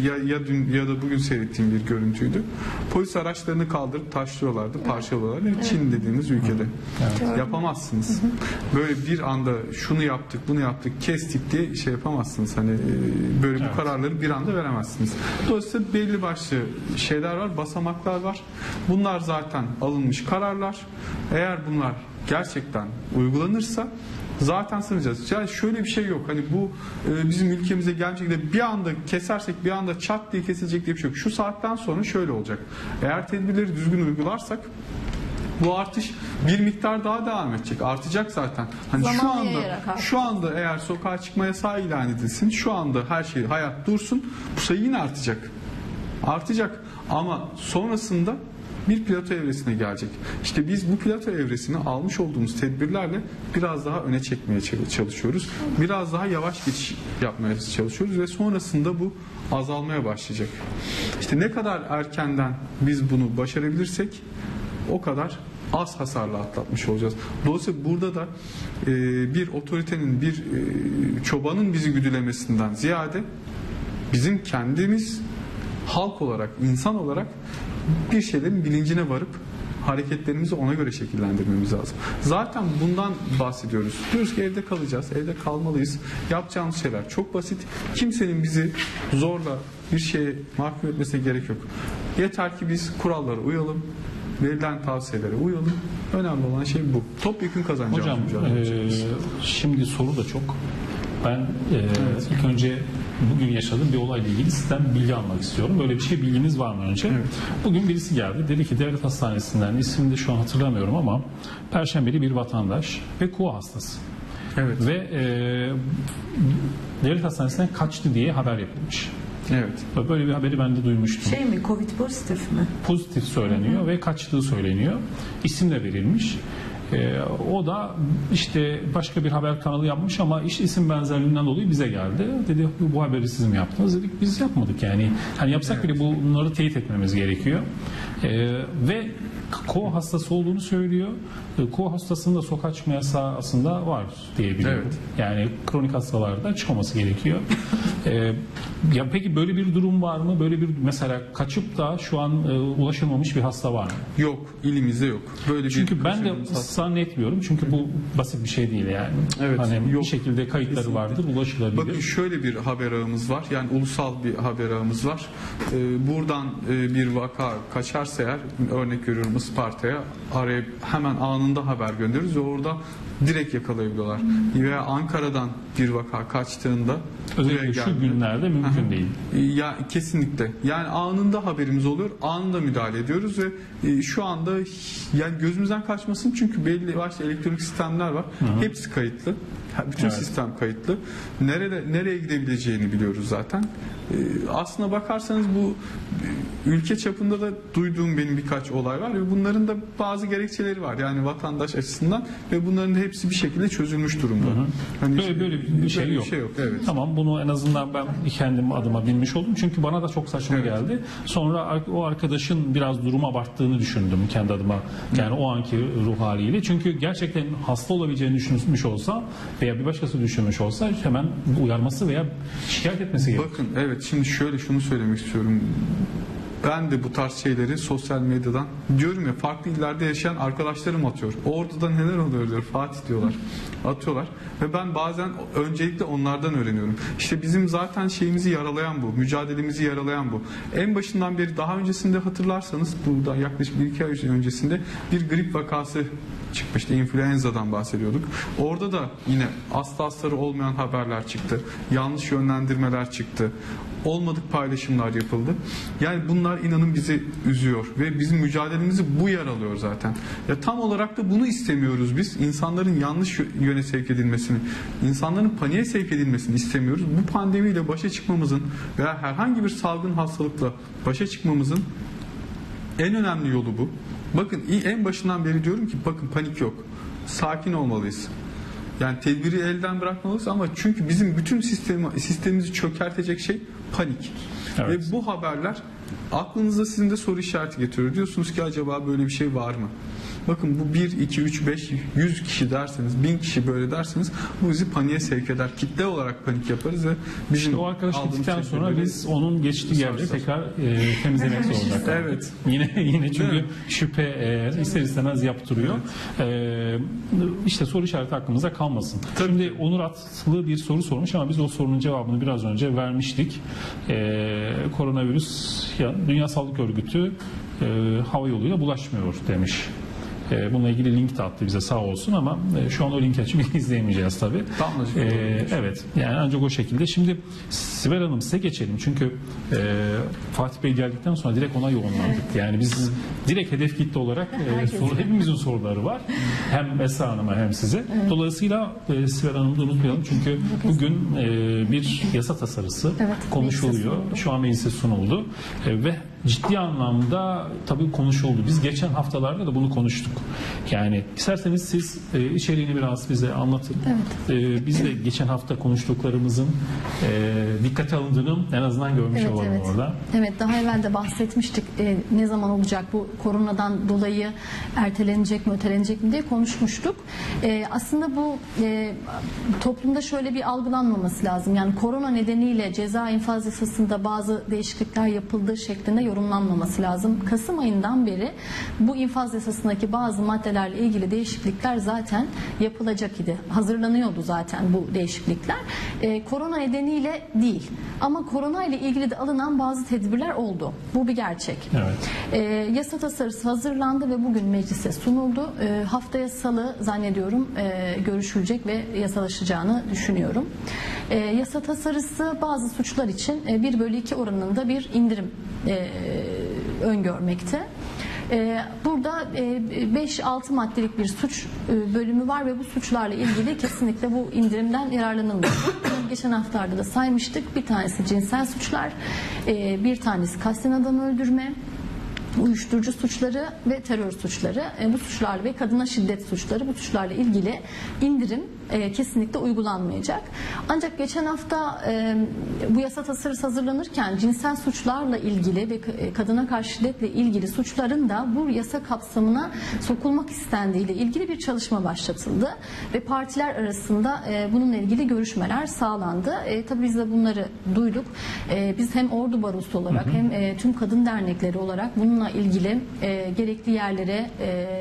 ya da bugün seyrettiğim bir görüntüydü. Polis araçlarını kaldırıp taşlıyorlardı, parçalıyorlardı. Çin dediğimiz ülkede. Evet. Yapamazsınız. Böyle bir anda şunu yaptık, bunu yaptık, kestik diye şey yapamazsınız. Hani böyle bu kararları bir anda veremezsiniz. Dolayısıyla belli başlı şeyler var, basamaklar var. Bunlar zaten alınmış kararlar. Eğer bunlar gerçekten uygulanırsa zaten sınıracağız. Yani şöyle bir şey yok. Hani bu bizim ülkemize gelecek bir anda kesersek bir anda çat diye kesilecek diye bir şey yok. Şu saatten sonra şöyle olacak. Eğer tedbirleri düzgün uygularsak bu artış bir miktar daha devam edecek. Artacak zaten. Hani şu anda eğer sokağa çıkma yasağı ilan edilsin, şu anda her şey hayat dursun, bu sayı yine artacak. Artacak ama sonrasında bir plato evresine gelecek. İşte biz bu plato evresini almış olduğumuz tedbirlerle biraz daha öne çekmeye çalışıyoruz. Biraz daha yavaş geçiş yapmaya çalışıyoruz ve sonrasında bu azalmaya başlayacak. İşte ne kadar erkenden biz bunu başarabilirsek o kadar az hasarla atlatmış olacağız. Dolayısıyla burada da bir otoritenin, bir çobanın bizi güdülemesinden ziyade bizim kendimiz halk olarak, insan olarak bir şeylerin bilincine varıp hareketlerimizi ona göre şekillendirmemiz lazım. Zaten bundan bahsediyoruz. Diyoruz ki evde kalacağız, evde kalmalıyız. Yapacağımız şeyler çok basit. Kimsenin bizi zorla bir şeye mahkum etmesine gerek yok. Yeter ki biz kurallara uyalım, verilen tavsiyelere uyalım. Önemli olan şey bu. Topyekün kazanacağımız. Hocam şimdi soru da çok. Ben ilk önce bugün yaşadığım bir olayla ilgili sizden bilgi almak istiyorum. Böyle bir şey bilginiz var mı önce? Evet. Bugün birisi geldi. Dedi ki devlet hastanesinden, ismini de şu an hatırlamıyorum ama Perşembeli bir vatandaş ve KUA hastası. Evet. Ve devlet hastanesinden kaçtı diye haber yapılmış. Evet. Böyle bir haberi ben de duymuştum. Şey mi? Covid pozitif mi? Pozitif söyleniyor ve kaçtığı söyleniyor. İsim de verilmiş. O da işte başka bir haber kanalı yapmış ama işte isim benzerliğinden dolayı bize geldi. Dedi bu haberi siz mi yaptınız? Dedik biz yapmadık yani. Hani yapsak bile bunları teyit etmemiz gerekiyor. Ve KOA hastası olduğunu söylüyor. KOA hastasında sokağa çıkma yasağı aslında var diye biliyorum. Evet. Yani kronik hastalarda çıkmaması gerekiyor. Ya peki böyle bir durum var mı? Böyle bir mesela kaçıp da şu an ulaşılmamış bir hasta var mı? Yok, ilimizde yok. Böyle çünkü ben de zannetmiyorum. Çünkü bu basit bir şey değil yani. Evet, hani yok. Bir şekilde kayıtları kesinlikle vardır, ulaşılabilir. Bakın şöyle bir haber ağımız var. Yani ulusal bir haber ağımız var. Buradan bir vaka kaçarsa eğer, örnek veriyorum Isparta'ya, arayıp hemen anında haber gönderiyoruz ve orada direkt yakalayabiliyorlar. Veya Ankara'dan bir vaka kaçtığında özellikle şu günlerde mümkün mümkün değil. Ya kesinlikle. Yani anında haberimiz oluyor, anında müdahale ediyoruz ve şu anda yani gözümüzden kaçmasın çünkü belli başlı elektronik sistemler var. Hepsi kayıtlı. Bütün sistem kayıtlı. Nereye gidebileceğini biliyoruz zaten. Aslına bakarsanız bu ülke çapında da duyduğum benim birkaç olay var ve bunların da bazı gerekçeleri var. Yani vatandaş açısından ve bunların da hepsi bir şekilde çözülmüş durumda. Hani Böyle bir şey yok. Evet. Tamam, bunu en azından ben kendim adıma bilmiş oldum. Çünkü bana da çok saçma geldi. Sonra o arkadaşın biraz durumu abarttığını düşündüm kendi adıma. Yani o anki ruh haliyle. Çünkü gerçekten hasta olabileceğini düşünmüş olsa veya bir başkası düşünmüş olsa hemen uyarması veya şikayet etmesi gerekiyor. Bakın evet, şimdi şunu söylemek istiyorum. Ben de bu tarz şeyleri sosyal medyadan diyorum ya, farklı illerde yaşayan arkadaşlarım atıyor. Orada neler oluyor diyor, Fatih diyorlar. Atıyorlar. Ve ben bazen öncelikle onlardan öğreniyorum. İşte bizim zaten şeyimizi yaralayan bu. Mücadelemizi yaralayan bu. En başından beri, daha öncesinde hatırlarsanız, burada yaklaşık 1-2 ay öncesinde bir grip vakası çıkmıştı. İnfluenza'dan bahsediyorduk. Orada da yine aslı astarı olmayan haberler çıktı. Yanlış yönlendirmeler çıktı. Olmadık paylaşımlar yapıldı. Yani bunlar inanın bizi üzüyor ve bizim mücadelemizi bu yaralıyor zaten. Ya tam olarak da bunu istemiyoruz biz. İnsanların yanlış yöne sevk edilmesini, insanların paniğe sevk edilmesini istemiyoruz. Bu pandemiyle başa çıkmamızın veya herhangi bir salgın hastalıkla başa çıkmamızın en önemli yolu bu. Bakın en başından beri diyorum ki bakın, panik yok. Sakin olmalıyız. Yani tedbiri elden bırakmalıyız ama çünkü bizim bütün sistemimizi çökertecek şey panik. Evet. Ve bu haberler aklınıza sizin de soru işareti getiriyor. Diyorsunuz ki acaba böyle bir şey var mı? Bakın bu 1, 2, 3, 5, 100 kişi derseniz, 1000 kişi böyle derseniz bu bizi paniğe sevk eder. Kitle olarak panik yaparız ve bizim o arkadaş gittikten sonra biz onun geçtiği yerde tekrar temizlemek zorunda kaldık. Evet. Yine çünkü şüphe ister istemez yaptırıyor. İşte soru işareti aklımıza kalmasın. Şimdi Onur Atlı bir soru sormuş ama biz o sorunun cevabını biraz önce vermiştik. Koronavirüs Dünya Sağlık Örgütü hava yoluyla bulaşmıyor demiş. Bununla ilgili link de attı bize, sağ olsun, ama şu an o linki açıp izleyemeyeceğiz tabii. Evet, yani ancak o şekilde. Şimdi Sibel Hanım, size geçelim. Çünkü Fatih Bey geldikten sonra direkt ona yoğunlandık. Yani biz direkt hedef kitle olarak hepimizin soruları var. Hem Esra Hanım'a hem size. Dolayısıyla Sibel Hanım'ı da unutmayalım. Çünkü bugün bir yasa tasarısı konuşuluyor. Şu an meclise sunuldu. Ve ciddi anlamda tabii konuşuldu. Biz geçen haftalarda da bunu konuştuk. Yani isterseniz siz içeriğini biraz bize anlatın. Evet. Biz de geçen hafta konuştuklarımızın dikkate alındığını en azından görmüş olalım orada. Evet, daha evvel de bahsetmiştik. Ne zaman olacak, bu koronadan dolayı ertelenecek mi, ötelenecek mi diye konuşmuştuk. Aslında bu toplumda şöyle bir algılanmaması lazım. Yani korona nedeniyle ceza infaz yasasında bazı değişiklikler yapıldığı şeklinde yorumlanmaması lazım. Kasım ayından beri bu infaz yasasındaki bazı maddelerle ilgili değişiklikler zaten yapılacak idi. Hazırlanıyordu zaten bu değişiklikler. Korona nedeniyle değil. Ama korona ile ilgili de alınan bazı tedbirler oldu. Bu bir gerçek. Evet. Yasa tasarısı hazırlandı ve bugün meclise sunuldu. Haftaya Salı zannediyorum görüşülecek ve yasalaşacağını düşünüyorum. Yasa tasarısı bazı suçlar için 1/2 oranında bir indirim öngörmekte. Burada 5-6 maddelik bir suç bölümü var ve bu suçlarla ilgili kesinlikle bu indirimden yararlanılmıyor. Geçen haftalarda da saymıştık. Bir tanesi cinsel suçlar, bir tanesi kasten adam öldürme, uyuşturucu suçları ve terör suçları, bu suçlar ve kadına şiddet suçları, bu suçlarla ilgili indirim kesinlikle uygulanmayacak. Ancak geçen hafta bu yasa tasarısı hazırlanırken cinsel suçlarla ilgili ve kadına karşı şiddetle ilgili suçların da bu yasa kapsamına sokulmak istendiğiyle ilgili bir çalışma başlatıldı ve partiler arasında bununla ilgili görüşmeler sağlandı. Tabii biz de bunları duyduk. Biz hem Ordu Barosu olarak hem tüm kadın dernekleri olarak bununla ilgili gerekli yerlere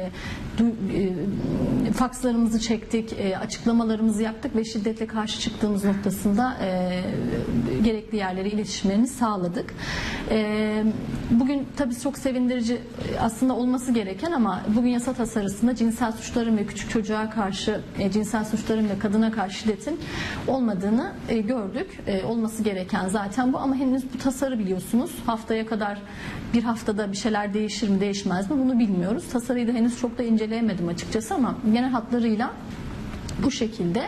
fakslarımızı çektik, açıklamalarımızı yaptık ve şiddetle karşı çıktığımız noktasında gerekli yerlere iletişimlerini sağladık. Bugün tabii çok sevindirici aslında olması gereken ama bugün yasa tasarısında cinsel suçların ve küçük çocuğa karşı cinsel suçların ve kadına karşı şiddetin olmadığını gördük. Olması gereken zaten bu ama henüz bu tasarı biliyorsunuz. Haftaya kadar bir haftada bir şeyler değişir mi değişmez mi bunu bilmiyoruz. Tasarıyı da henüz çok da inceleyemedim açıkçası ama genel hatlarıyla bu şekilde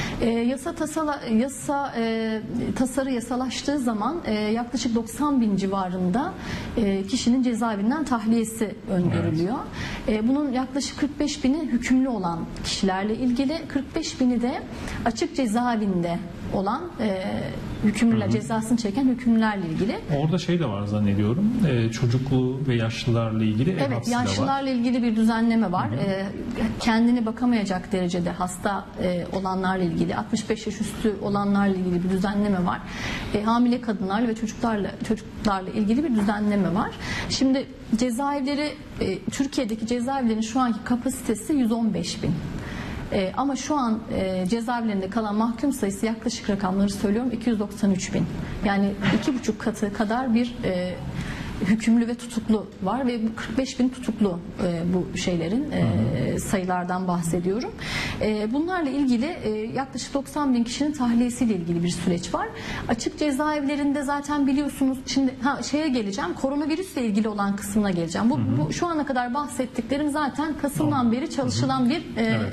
tasarı yasalaştığı zaman yaklaşık 90 bin civarında kişinin cezaevinden tahliyesi öngörülüyor. Bunun yaklaşık 45 bini hükümlü olan kişilerle ilgili, 45 bini de açık cezaevinde olan hükümlüler, cezasını çeken hükümlülerle ilgili. Orada şey de var zannediyorum. Çocuklu ve yaşlılarla ilgili ev hapsi de var. Yaşlılarla ilgili bir düzenleme var. Kendini bakamayacak derecede hasta olanlarla ilgili, 65 yaş üstü olanlarla ilgili bir düzenleme var. Hamile kadınlarla ve çocuklarla ilgili bir düzenleme var. Şimdi cezaevleri, Türkiye'deki cezaevlerinin şu anki kapasitesi 115 bin. Ama şu an cezaevlerinde kalan mahkum sayısı, yaklaşık rakamları söylüyorum, 293 bin. Yani 2,5 katı kadar bir hükümlü ve tutuklu var ve 45 bin tutuklu bu şeylerin sayılardan bahsediyorum. Bunlarla ilgili yaklaşık 90 bin kişinin tahliyesiyle ilgili bir süreç var. Açık cezaevlerinde zaten biliyorsunuz, şimdi şeye geleceğim, koronavirüsle ilgili olan kısmına geleceğim. Bu şu ana kadar bahsettiklerim zaten Kasım'dan beri çalışılan bir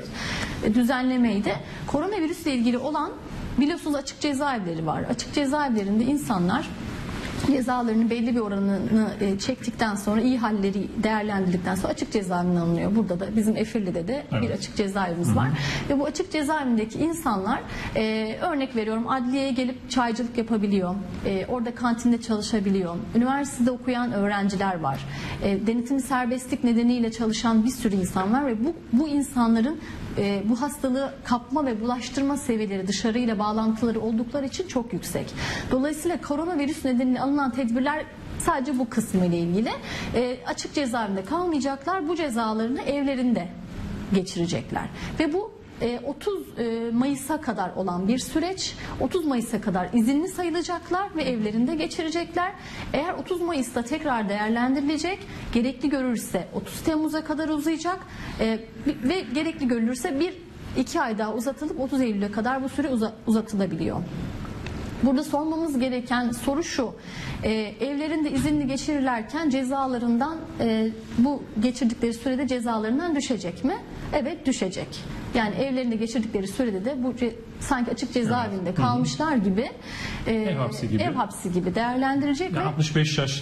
düzenlemeydi. Koronavirüsle ilgili olan, biliyorsunuz açık cezaevleri var. Açık cezaevlerinde insanlar cezalarının belli bir oranını çektikten sonra, iyi halleri değerlendirdikten sonra açık cezaevine alınıyor. Burada da bizim Efirli'de de bir açık cezaevimiz var. Ve bu açık cezaevindeki insanlar örnek veriyorum, adliyeye gelip çaycılık yapabiliyor. Orada kantinde çalışabiliyor. Üniversitede okuyan öğrenciler var. Denetimli serbestlik nedeniyle çalışan bir sürü insan var ve bu insanların bu hastalığı kapma ve bulaştırma seviyeleri, dışarıyla bağlantıları oldukları için çok yüksek. Dolayısıyla koronavirüs nedeniyle alınan tedbirler sadece bu kısmı ile ilgili. Açık cezaevinde kalmayacaklar, bu cezalarını evlerinde geçirecekler. Ve bu 30 Mayıs'a kadar olan bir süreç. 30 Mayıs'a kadar izinli sayılacaklar ve evlerinde geçirecekler. Eğer 30 Mayıs'ta tekrar değerlendirilecek, gerekli görülürse 30 Temmuz'a kadar uzayacak ve gerekli görülürse 1-2 ay daha uzatılıp 30 Eylül'e kadar bu süre uzatılabiliyor. Burada sormamız gereken soru şu: evlerinde izinli geçirirlerken cezalarından, bu geçirdikleri sürede cezalarından düşecek mi? Evet, düşecek. Yani evlerinde geçirdikleri sürede de bu sanki açık cezaevinde kalmışlar gibi, ev hapsi gibi değerlendirecek ve 65 yaş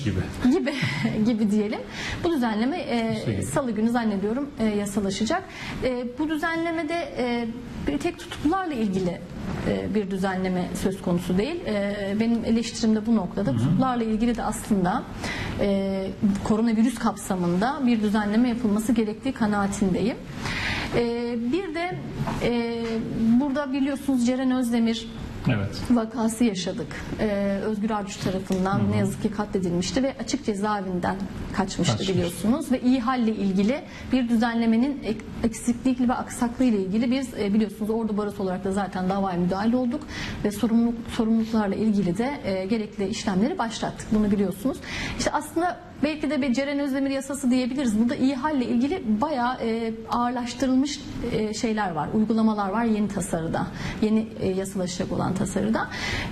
gibi diyelim. Bu düzenleme Salı günü zannediyorum yasalaşacak. Bu düzenlemede bir tek tutuklularla ilgili bir düzenleme söz konusu değil. Benim eleştirim de bu noktada. Tutuklularla ilgili de aslında koronavirüs kapsamında bir düzenleme yapılması gerektiği kanaatindeyim. Bir de burada biliyorsunuz Ceren Özdemir vakası yaşadık. Özgür Arduç tarafından ne yazık ki katledilmişti ve açık cezaevinden kaçmıştı biliyorsunuz. Ve iyi halle ilgili bir düzenlemenin eksikliği ve aksaklığı ile ilgili biz biliyorsunuz Ordu Barosu olarak da zaten davaya müdahil olduk ve sorumluluklarla ilgili de gerekli işlemleri başlattık. Bunu biliyorsunuz. İşte aslında belki de bir Ceren Özdemir yasası diyebiliriz. Burada iyi halle ilgili bayağı ağırlaştırılmış şeyler var, uygulamalar var yeni tasarıda, yeni yasalaşacak olan tasarıda.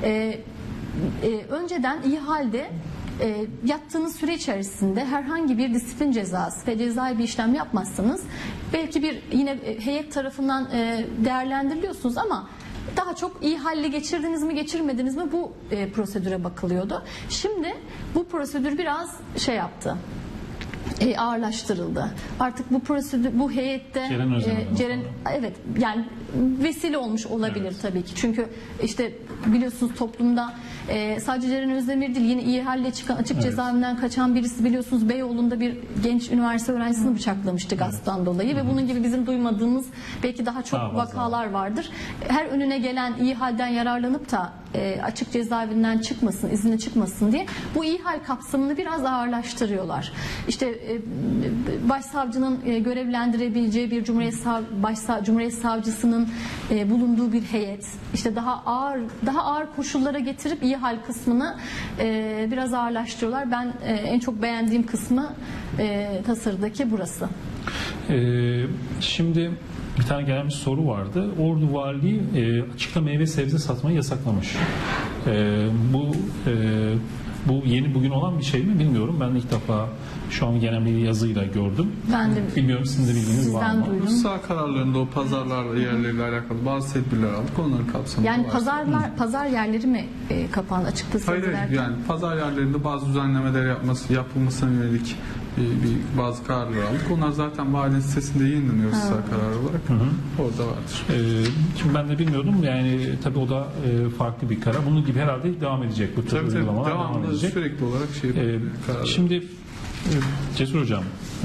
Önceden iyi halde yattığınız süre içerisinde herhangi bir disiplin cezası ve cezai bir işlem yapmazsanız belki bir yine heyet tarafından değerlendiriliyorsunuz ama daha çok iyi halle geçirdiniz mi geçirmediniz mi bu prosedüre bakılıyordu. Şimdi bu prosedür biraz şey yaptı. Ağırlaştırıldı. Artık bu prosedür, bu heyette Ceren yani vesile olmuş olabilir tabii ki. Çünkü işte biliyorsunuz toplumda sadece Ceren Özdemir değil, yine iyi halle çıkan, açık cezaevinden kaçan birisi biliyorsunuz Beyoğlu'nda bir genç üniversite öğrencisini bıçaklamıştı gasptan dolayı ve bunun gibi bizim duymadığımız belki daha çok vakalar vardır. Her önüne gelen iyi halden yararlanıp da açık cezaevinden çıkmasın, izine çıkmasın diye bu iyi hal kapsamını biraz ağırlaştırıyorlar. İşte başsavcının görevlendirebileceği bir Cumhuriyet Savcısının bulunduğu bir heyet, işte daha ağır koşullara getirip iyi hal kısmını biraz ağırlaştırıyorlar. Ben en çok beğendiğim kısmı tasarıdaki burası. Şimdi bir tane gelen bir soru vardı. Ordu Valiliği açıkta meyve sebze satmayı yasaklamış. Bu yeni bugün olan bir şey mi bilmiyorum. Ben de ilk defa şu an gelen bir yazıyla gördüm. Ben de bilmiyorum, sizin de bildiğiniz var mı? duydum. Sağ kararlarında o pazarlarla yerleriyle alakalı bazı tedbirler aldık. Onların kapsamında Yani var. pazar yerleri mi kapandı açıkta Hayır, yani pazar yerlerinde bazı düzenlemeler yapılmasına yönelik bazı kararlar aldık. Onlar zaten valinin sitesinde yayınlanıyor sağ karar olarak. Orada vardır. Şimdi ben de bilmiyordum. Yani tabii o da farklı bir karar. Bunun gibi herhalde devam edecek bu tür uygulamalar. Devamlı sürekli olarak kararlar. Şimdi Cesur Hocam,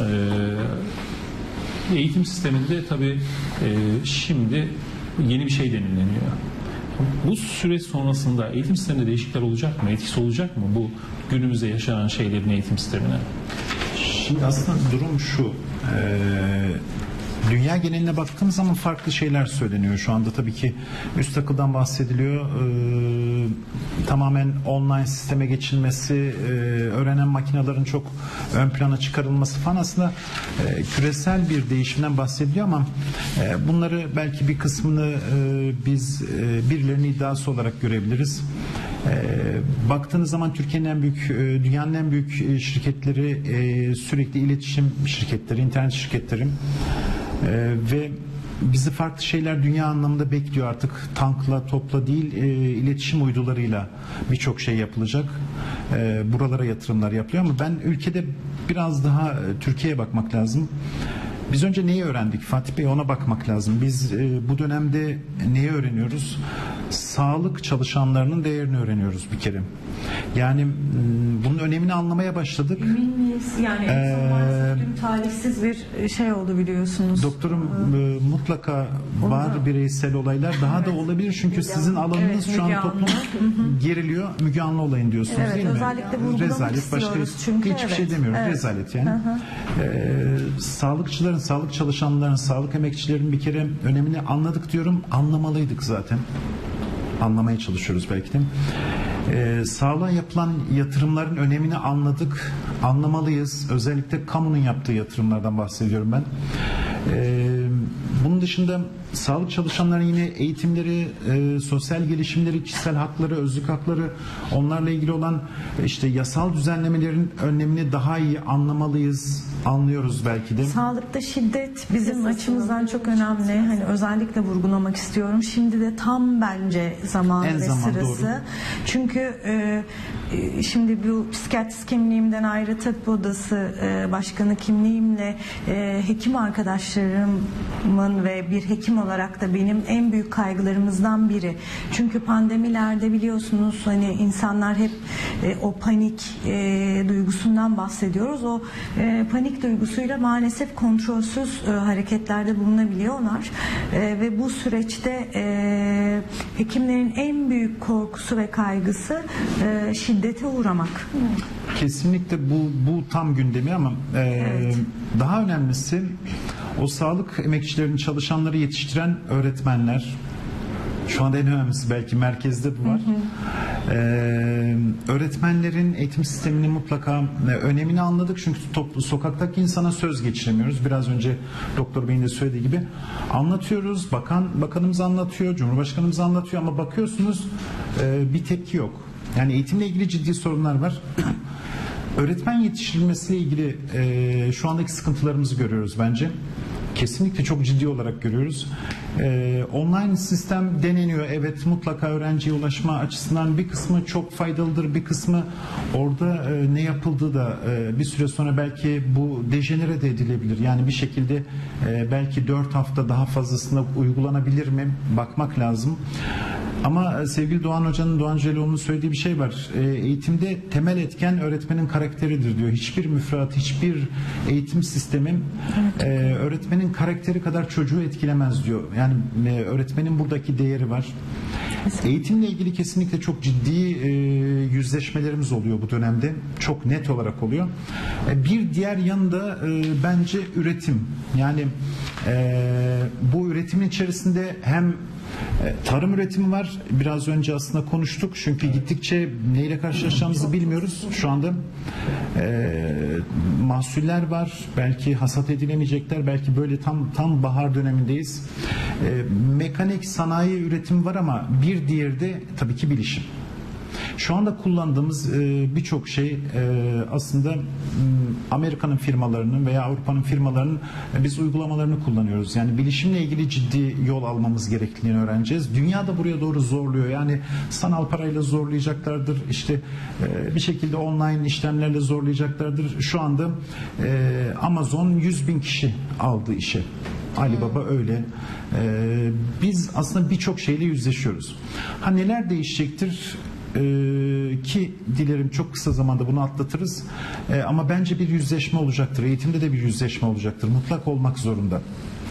eğitim sisteminde tabii şimdi yeni bir şey denileniyor. Bu süreç sonrasında eğitim sisteminde değişiklikler olacak mı? Etkisi olacak mı bu günümüzde yaşanan şeylerin eğitim sistemine? Şimdi aslında durum şu. Dünya geneline baktığımız zaman farklı şeyler söyleniyor. Şu anda tabii ki üst akıldan bahsediliyor. Tamamen online sisteme geçilmesi, öğrenen makinelerin çok ön plana çıkarılması falan aslında küresel bir değişimden bahsediliyor ama bunları belki bir kısmını biz birilerinin iddiası olarak görebiliriz. Baktığınız zaman Türkiye'nin en büyük, dünyanın en büyük şirketleri sürekli iletişim şirketleri, internet şirketleri ve bizi farklı şeyler dünya anlamında bekliyor artık. Tankla, topla değil, iletişim uydularıyla birçok şey yapılacak. Buralara yatırımlar yapılıyor ama ben ülkede biraz daha Türkiye'ye bakmak lazım. Biz önce neyi öğrendik Fatih Bey, ona bakmak lazım. Biz bu dönemde neyi öğreniyoruz? Sağlık çalışanlarının değerini öğreniyoruz bir kere. Yani bunun önemini anlamaya başladık. Emin miyiz? Yani maalesef talihsiz bir şey oldu biliyorsunuz. Doktorum mutlaka var bireysel olaylar. Daha da olabilir çünkü sizin alanınız şu an toplum geriliyor. Müge Anlı olayın diyorsunuz değil mi? Özellikle vurgulamak rezalet, istiyoruz çünkü. Hiçbir şey demiyoruz. Rezalet yani. Sağlıkçıların, sağlık çalışanların, sağlık emekçilerin bir kere önemini anladık diyorum. Anlamalıydık zaten. Anlamaya çalışıyoruz belki de. Sağlığa yapılan yatırımların önemini anladık, anlamalıyız. Özellikle kamunun yaptığı yatırımlardan bahsediyorum ben. Bunun dışında sağlık çalışanların yine eğitimleri, sosyal gelişimleri, kişisel hakları, özlük hakları, onlarla ilgili olan işte yasal düzenlemelerin önemini daha iyi anlamalıyız, anlıyoruz belki de. Sağlıkta şiddet bizim açımızdan çok önemli. Hani özellikle vurgulamak istiyorum. Şimdi de tam bence zamanı ve sırası. Doğru. Çünkü şimdi bu psikiyatrist kimliğimden ayrı tıp odası başkanı kimliğimle hekim arkadaşlarımın ve bir hekim olarak da benim en büyük kaygılarımızdan biri. Çünkü pandemilerde biliyorsunuz hani insanlar hep o panik duygusundan bahsediyoruz. O panik duygusuyla maalesef kontrolsüz hareketlerde bulunabiliyorlar. Ve bu süreçte hekimlerin en büyük korkusu ve kaygısı şiddete uğramak. Kesinlikle bu tam gündemi ama daha önemlisi o sağlık emekçilerini, çalışanları yetiştiren öğretmenler. Şu anda en önemlisi belki merkezde bu var. Öğretmenlerin eğitim sistemini mutlaka önemini anladık. Çünkü sokaktaki insana söz geçiremiyoruz. Biraz önce Doktor Bey'in de söylediği gibi anlatıyoruz. Bakanımız anlatıyor, Cumhurbaşkanımız anlatıyor ama bakıyorsunuz bir tepki yok. Yani eğitimle ilgili ciddi sorunlar var. Öğretmen yetiştirilmesiyle ilgili şu andaki sıkıntılarımızı görüyoruz bence. Kesinlikle çok ciddi olarak görüyoruz. Online sistem deneniyor. Evet, mutlaka öğrenciye ulaşma açısından bir kısmı çok faydalıdır. Bir kısmı orada ne yapıldığı da bir süre sonra belki bu dejenere de edilebilir. Yani bir şekilde belki 4 hafta daha fazlasında uygulanabilir mi? Bakmak lazım. Ama sevgili Doğan Cüceloğlu'nun söylediği bir şey var. Eğitimde temel etken öğretmenin karakteridir diyor. Hiçbir müfredat, hiçbir eğitim sistemi öğretmenin karakteri kadar çocuğu etkilemez diyor. Yani öğretmenin buradaki değeri var. Eğitimle ilgili kesinlikle çok ciddi yüzleşmelerimiz oluyor bu dönemde. Çok net olarak oluyor. Bir diğer yanında bence üretim. Yani bu üretimin içerisinde hem tarım üretimi var. Biraz önce aslında konuştuk. Çünkü gittikçe neyle karşılaşacağımızı bilmiyoruz. Şu anda mahsuller var. Belki hasat edilemeyecekler. Belki böyle tam bahar dönemindeyiz. Mekanik sanayi üretimi var ama bir diğeri de tabii ki bilişim. Şu anda kullandığımız birçok şey aslında Amerika'nın firmalarının veya Avrupa'nın firmalarının biz uygulamalarını kullanıyoruz. Yani bilişimle ilgili ciddi yol almamız gerektiğini öğreneceğiz. Dünya da buraya doğru zorluyor. Yani sanal parayla zorlayacaklardır. İşte bir şekilde online işlemlerle zorlayacaklardır. Şu anda Amazon 100.000 kişi aldı işe. Alibaba öyle. Biz aslında birçok şeyle yüzleşiyoruz. Ha neler değişecektir? Ki dilerim çok kısa zamanda bunu atlatırız. Ama bence bir yüzleşme olacaktır. Eğitimde de bir yüzleşme olacaktır. Mutlak olmak zorunda.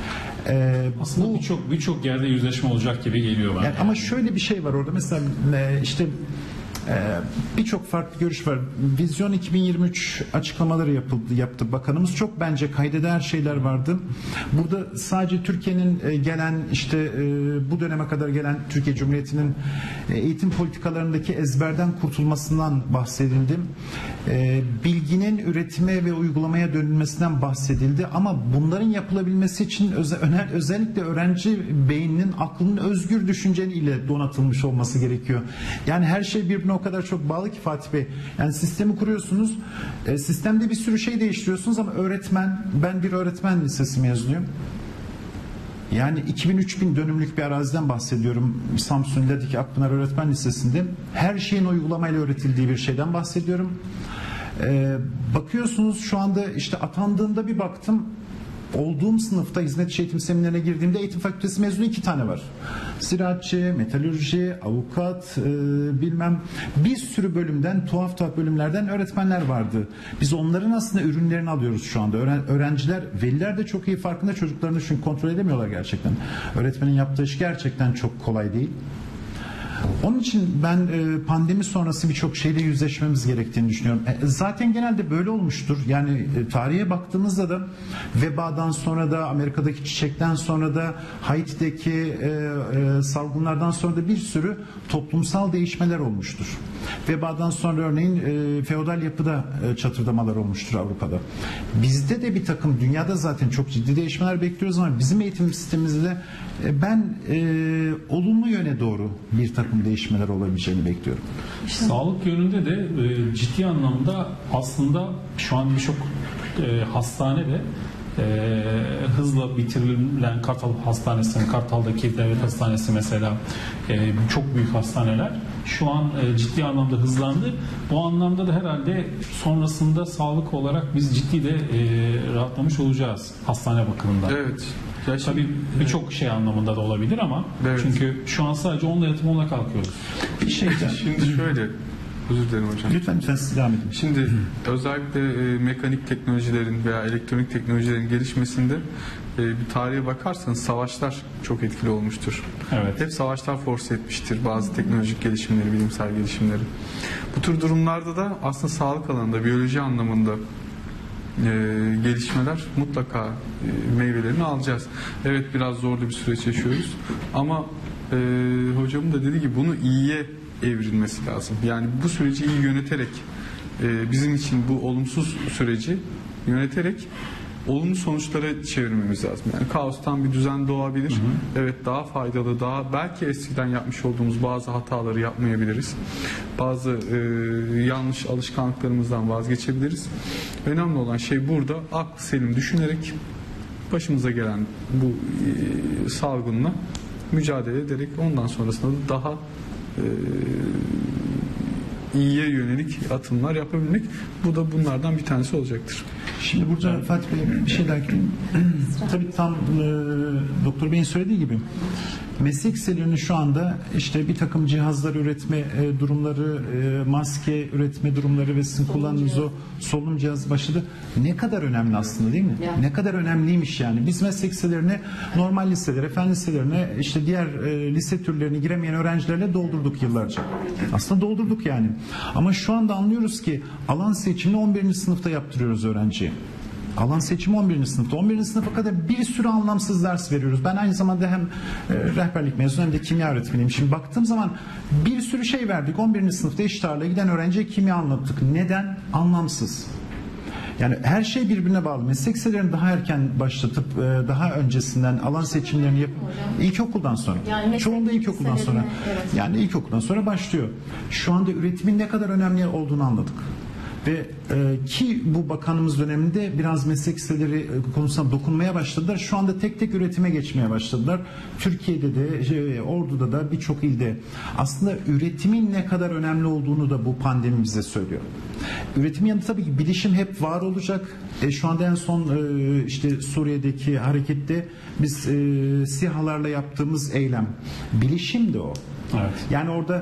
Aslında birçok yerde yüzleşme olacak gibi geliyor bana. Yani ama şöyle bir şey var orada. Mesela işte birçok farklı görüş var. Vizyon 2023 açıklamaları yaptı bakanımız. Çok bence kayda değer şeyler vardı. Burada sadece Türkiye'nin gelen işte bu döneme kadar gelen Türkiye Cumhuriyeti'nin eğitim politikalarındaki ezberden kurtulmasından bahsedildi. Bilginin üretime ve uygulamaya dönülmesinden bahsedildi. Ama bunların yapılabilmesi için özellikle öğrenci beyninin, aklının özgür düşünceliyle donatılmış olması gerekiyor. Yani her şey birbirine o kadar çok bağlı ki Fatih Bey. Yani sistemi kuruyorsunuz. Sistemde bir sürü şey değiştiriyorsunuz ama ben bir öğretmen lisesi mezunuyum. Yani 2000-3000 dönümlük bir araziden bahsediyorum. Samsun Ladik Akpınar Öğretmen Lisesi'nde. Her şeyin uygulamayla öğretildiği bir şeyden bahsediyorum. Bakıyorsunuz şu anda işte atandığımda bir baktım. Olduğum sınıfta hizmet eğitim seminerine girdiğimde eğitim fakültesi mezunu 2 tane var. Ziraatçı, metalürji, avukat, bilmem bir sürü bölümden, tuhaf bölümlerden öğretmenler vardı. Biz onların aslında ürünlerini alıyoruz şu anda. Öğrenciler, veliler de çok iyi farkında, çocuklarını çünkü kontrol edemiyorlar gerçekten. Öğretmenin yaptığı iş gerçekten çok kolay değil. Onun için ben pandemi sonrası birçok şeyle yüzleşmemiz gerektiğini düşünüyorum. Zaten genelde böyle olmuştur. Yani tarihe baktığımızda da vebadan sonra da Amerika'daki çiçekten sonra da Haiti'deki salgınlardan sonra da bir sürü toplumsal değişmeler olmuştur. Vebadan sonra örneğin feodal yapıda çatırdamalar olmuştur Avrupa'da. Bizde de bir takım, dünyada zaten çok ciddi değişmeler bekliyoruz ama bizim eğitim sistemimizde ben olumlu yöne doğru bir takım değişmeler olabileceğini bekliyorum. Sağlık yönünde de ciddi anlamda aslında şu an birçok hastanede hızla bitirilen Kartal Hastanesi, Kartal'daki devlet hastanesi mesela çok büyük hastaneler şu an ciddi anlamda hızlandı. Bu anlamda da herhalde sonrasında sağlık olarak biz ciddi de rahatlamış olacağız hastane bakımından. Evet. Tabii birçok şey anlamında da olabilir ama evet. Çünkü şu an sadece onunla yatıp onunla kalkıyoruz. Bir şey şimdi şöyle, özür dilerim hocam. Lütfen siz devam edin. Şimdi özellikle mekanik teknolojilerin veya elektronik teknolojilerin gelişmesinde bir tarihe bakarsanız savaşlar çok etkili olmuştur. Evet. Hep savaşlar force etmiştir bazı teknolojik gelişimleri, bilimsel gelişimleri. Bu tür durumlarda da aslında sağlık alanında, biyoloji anlamında gelişmeler mutlaka meyvelerini alacağız. Evet, biraz zorlu bir süreç yaşıyoruz ama hocamın da dediği gibi bunu iyiye evrilmesi lazım. Yani bu süreci iyi yöneterek bizim için bu olumsuz süreci yöneterek olumlu sonuçlara çevirmemiz lazım. Yani kaostan bir düzen doğabilir. Evet, daha faydalı, daha belki eskiden yapmış olduğumuz bazı hataları yapmayabiliriz. Bazı yanlış alışkanlıklarımızdan vazgeçebiliriz. Önemli olan şey burada aklı selim düşünerek başımıza gelen bu salgınla mücadele ederek ondan sonrasında da daha iyiye yönelik atımlar yapabilmek, bu da bunlardan bir tanesi olacaktır. Şimdi burada Fatih Bey bir şey daha ekleyeyim. Tabii tam Doktor Bey'in söylediği gibi Meslek liselerinin şu anda işte bir takım cihazlar üretme durumları, maske üretme durumları ve sizin kullandığınız o solunum cihazı başladı. Ne kadar önemli aslında, değil mi? Yani. Ne kadar önemliymiş yani. Biz meslek liselerine, normal liselere, fen liselerine, işte diğer lise türlerine giremeyen öğrencilerle doldurduk yıllarca. Aslında doldurduk yani. Ama şu anda anlıyoruz ki alan seçimini 11. sınıfta yaptırıyoruz öğrenciye. Alan seçimi 11. sınıfta. 11. sınıfa kadar bir sürü anlamsız ders veriyoruz. Ben aynı zamanda hem rehberlik mezunu hem de kimya öğretmeniyim. Şimdi baktığım zaman bir sürü şey verdik. 11. sınıfta eşit ağırlığa giden öğrenciye kimya anlattık. Neden? Anlamsız. Yani her şey birbirine bağlı. Meslek liselerini daha erken başlatıp daha öncesinden alan seçimlerini yapıp ilkokuldan sonra. Yani çoğunda ilkokuldan sonra. Evet. Yani ilkokuldan sonra başlıyor. Şu anda üretimin ne kadar önemli olduğunu anladık. Ve ki bu bakanımız döneminde biraz meslek liseleri konusuna dokunmaya başladılar. Şu anda tek tek üretime geçmeye başladılar. Türkiye'de de, Ordu'da da, birçok ilde. Aslında üretimin ne kadar önemli olduğunu da bu pandemi bize söylüyor. Üretimin yanında tabii ki bilişim hep var olacak. Şu anda en son işte Suriye'deki harekette biz SİHA'larla yaptığımız eylem. Bilişim de o. Evet. Yani orada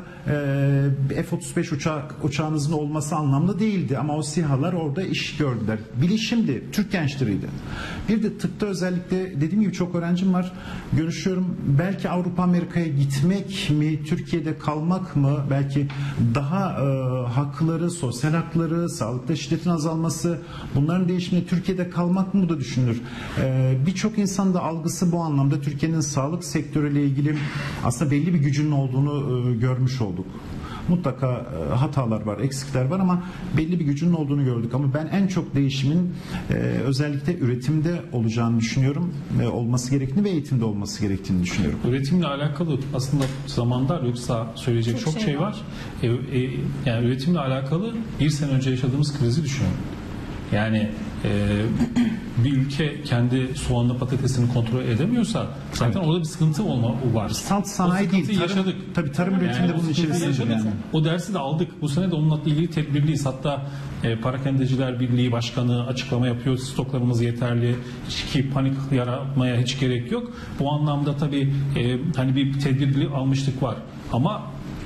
F-35 uçağınızın olması anlamlı değildi ama o SİHA'lar orada iş gördüler. Bilişimdi, Türk gençleriydi. Bir de tıpta özellikle dediğim gibi çok öğrencim var. Görüşüyorum. Belki Avrupa Amerika'ya gitmek mi, Türkiye'de kalmak mı? Belki daha hakları, sosyal hakları, sağlıkta şiddetin azalması, bunların değişimine Türkiye'de kalmak mı da düşünülür. Birçok insan da algısı bu anlamda Türkiye'nin sağlık sektörüyle ilgili aslında belli bir gücünün olduğunu görmüş olduk. Mutlaka hatalar var, eksikler var ama belli bir gücünün olduğunu gördük. Ama ben en çok değişimin özellikle üretimde olacağını düşünüyorum. Olması gerektiğini ve eğitimde olması gerektiğini düşünüyorum. Üretimle alakalı aslında zamanda yoksa söyleyecek çok şey var. Yani üretimle alakalı bir sene önce yaşadığımız krizi düşünün. Yani bir ülke kendi soğanlı patatesini kontrol edemiyorsa zaten orada bir sıkıntı var. Salt sanayi değil, tarım, yaşadık. Tabii tarım üretiminde bunun içerisindedir yani. O dersi de aldık. Bu sene de onunla ilgili tedbirliyiz. Hatta Parakendeciler Birliği Başkanı açıklama yapıyor. Stoklarımız yeterli. Hiç panik yaratmaya hiç gerek yok. Bu anlamda tabii hani bir tedbirli almışlık var. Ama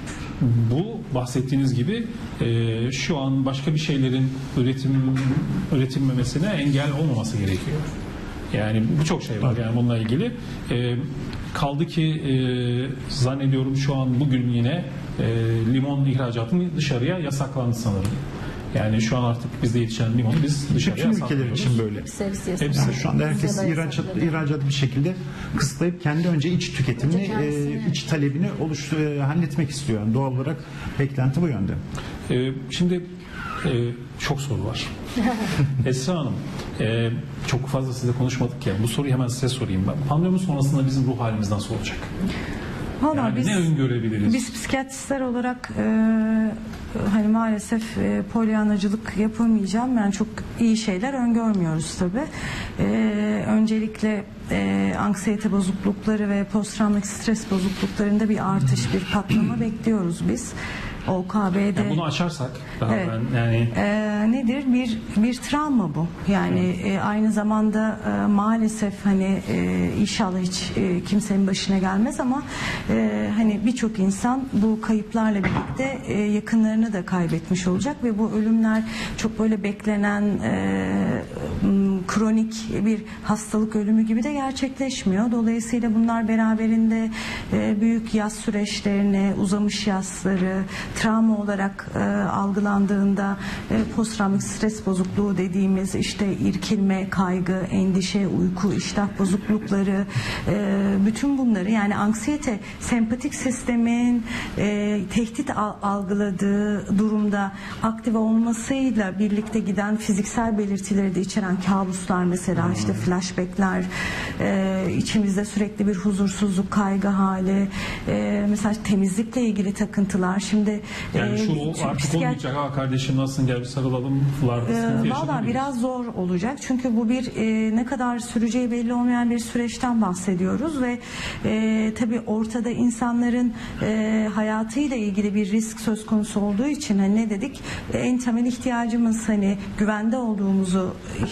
bu bahsettiğiniz gibi şu an başka bir şeylerin üretilmemesine engel olmaması gerekiyor. Yani birçok şey var yani bununla ilgili. Kaldı ki zannediyorum şu an bugün yine limon ihracatının dışarıya yasaklandı sanırım. Yani şu an artık bizde yetişen limonu biz dışarıya bütün ülkeler için böyle. Hepsi. Şu anda herkes ihracatı bir şekilde kısıtlayıp kendi önce iç tüketimini, iç talebini halletmek istiyor. Yani doğal olarak beklenti bu yönde. Şimdi çok soru var. Esra Hanım, çok fazla size konuşmadık ya. Bu soruyu hemen size sorayım ben. Pandemi sonrasında bizim ruh halimiz nasıl olacak? Yani ne öngörebiliriz? Biz psikiyatristler olarak hani maalesef polyanacılık yapamayacağım. Yani çok iyi şeyler öngörmüyoruz tabii. Öncelikle anksiyete bozuklukları ve posttravmatik stres bozukluklarında bir artış, bir patlama bekliyoruz biz. OKB'de. Yani bunu açarsak daha evet. Nedir? Bir travma bu. Yani aynı zamanda maalesef hani inşallah hiç kimsenin başına gelmez ama hani birçok insan bu kayıplarla birlikte yakınlarını da kaybetmiş olacak ve bu ölümler çok böyle beklenen kronik bir hastalık ölümü gibi de gerçekleşmiyor. Dolayısıyla bunlar beraberinde büyük yas süreçlerini, uzamış yasları, travma olarak algılandığında posttraumatik stres bozukluğu dediğimiz işte irkilme, kaygı, endişe, uyku, iştah bozuklukları, bütün bunları yani anksiyete sempatik sistemin tehdit algıladığı durumda aktive olmasıyla birlikte giden fiziksel belirtileri de içeren kabuslar mesela işte flashbackler, içimizde sürekli bir huzursuzluk, kaygı hali, mesela temizlikle ilgili takıntılar. Şimdi yani şu artık olmayacak. Kardeşim nasılsın, gel bir sarılalım. Valla biraz zor olacak. Çünkü bu bir ne kadar süreceği belli olmayan bir süreçten bahsediyoruz ve tabii ortada insanların hayatıyla ilgili bir risk söz konusu olduğu için hani ne dedik? En temel ihtiyacımız hani güvende olduğumuzu hissetmek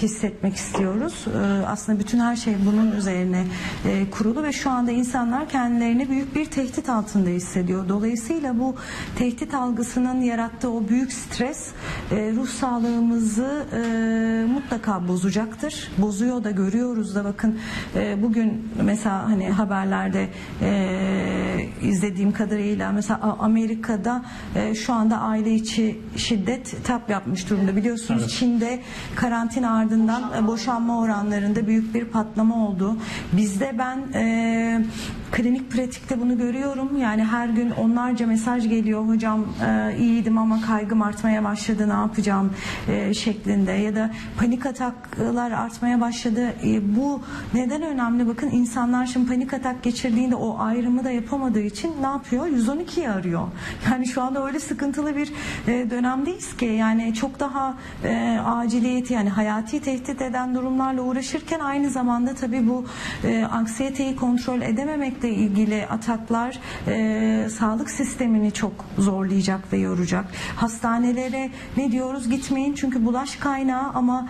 etmek istiyoruz. Aslında bütün her şey bunun üzerine kurulu ve şu anda insanlar kendilerini büyük bir tehdit altında hissediyor. Dolayısıyla bu tehdit algısının yarattığı o büyük stres ruh sağlığımızı mutlaka bozacaktır. Bozuyor da, görüyoruz da. Bakın bugün mesela hani haberlerde izlediğim kadarıyla mesela Amerika'da şu anda aile içi şiddet tap yapmış durumda. Biliyorsunuz evet. Çin'de karantina ardından boşanma oranlarında büyük bir patlama oldu. Bizde ben klinik pratikte bunu görüyorum. Yani her gün onlarca mesaj geliyor. Hocam iyiydim ama kaygım artmaya başladı, ne yapacağım şeklinde. Ya da panik ataklar artmaya başladı. Bu neden önemli? Bakın insanlar şimdi panik atak geçirdiğinde o ayrımı da yapamadığı için ne yapıyor? 112'yi arıyor. Yani şu anda öyle sıkıntılı bir dönemdeyiz ki yani çok daha aciliyeti, yani hayati tehdit eden durumlarla uğraşırken aynı zamanda tabii bu anksiyeteyi kontrol edememekle ilgili ataklar sağlık sistemini çok zorlayacak ve yoracak. Hastanelere ne diyoruz? Gitmeyin çünkü bulaş kaynağı, ama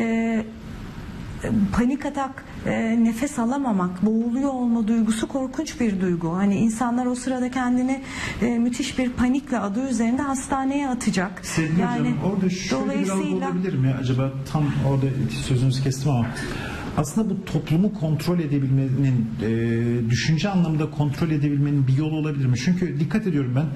panik atak, nefes alamamak, boğuluyor olma duygusu korkunç bir duygu. Hani insanlar o sırada kendini müthiş bir panikle adı üzerinde hastaneye atacak. Sevgili yani hocam, orada şöyle bir algı olabilir mi? Acaba tam orada sözünüzü kestim ama aslında bu toplumu kontrol edebilmenin, düşünce anlamında kontrol edebilmenin bir yolu olabilir mi? Çünkü dikkat ediyorum ben,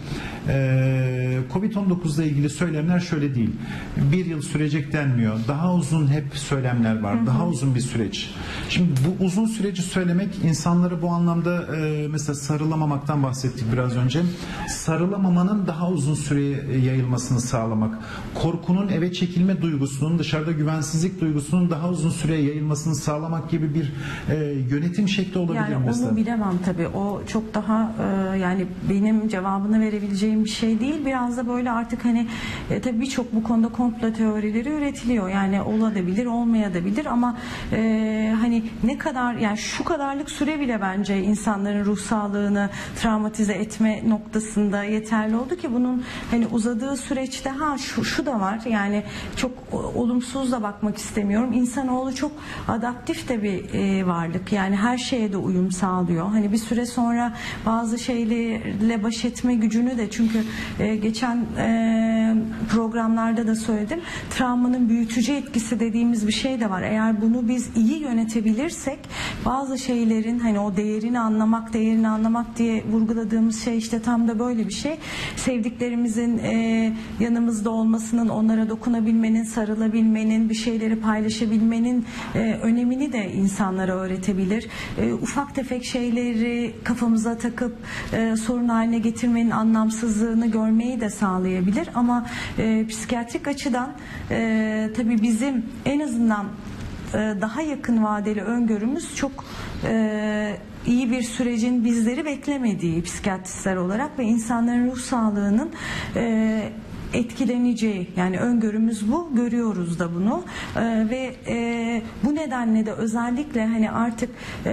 Covid-19 ile ilgili söylemler şöyle değil. Bir yıl sürecek denmiyor. Daha uzun hep söylemler var. Hı hı. Daha uzun bir süreç. Şimdi bu uzun süreci söylemek insanları bu anlamda mesela sarılamamaktan bahsettik biraz önce. Sarılamamanın daha uzun süreye yayılmasını sağlamak. Korkunun eve çekilme duygusunun, dışarıda güvensizlik duygusunun daha uzun süreye yayılmasını sağlamak gibi bir yönetim şekli olabilir yani mesela. Onu bilemem tabii. O çok daha yani benim cevabını verebileceğim bir şey değil. Biraz da böyle artık hani tabii birçok bu konuda komplo teorileri üretiliyor. Yani olabilir, olmayabilir ama hani ne kadar, yani şu kadarlık süre bile bence insanların ruh sağlığını travmatize etme noktasında yeterli oldu ki bunun hani uzadığı süreçte şu da var. Yani çok olumsuz da bakmak istemiyorum. İnsanoğlu çok adaptif de bir varlık. Yani her şeye de uyum sağlıyor. Hani bir süre sonra bazı şeylerle baş etme gücünü de, çünkü geçen programlarda da söyledim. Travmanın büyütücü etkisi dediğimiz bir şey de var. Eğer bunu biz iyi yönetebilirsek bazı şeylerin hani o değerini anlamak diye vurguladığımız şey işte tam da böyle bir şey. Sevdiklerimizin yanımızda olmasının, onlara dokunabilmenin, sarılabilmenin, bir şeyleri paylaşabilmenin önemini de insanlara öğretebilir. Ufak tefek şeyleri kafamıza takıp sorun haline getirmenin anlamsızlığını görmeyi de sağlayabilir. Ama psikiyatrik açıdan tabii bizim en azından daha yakın vadeli öngörümüz çok iyi bir sürecin bizleri beklemediği psikiyatristler olarak ve insanların ruh sağlığının etkileneceği, yani öngörümüz bu, görüyoruz da bunu ve bu nedenle de özellikle hani artık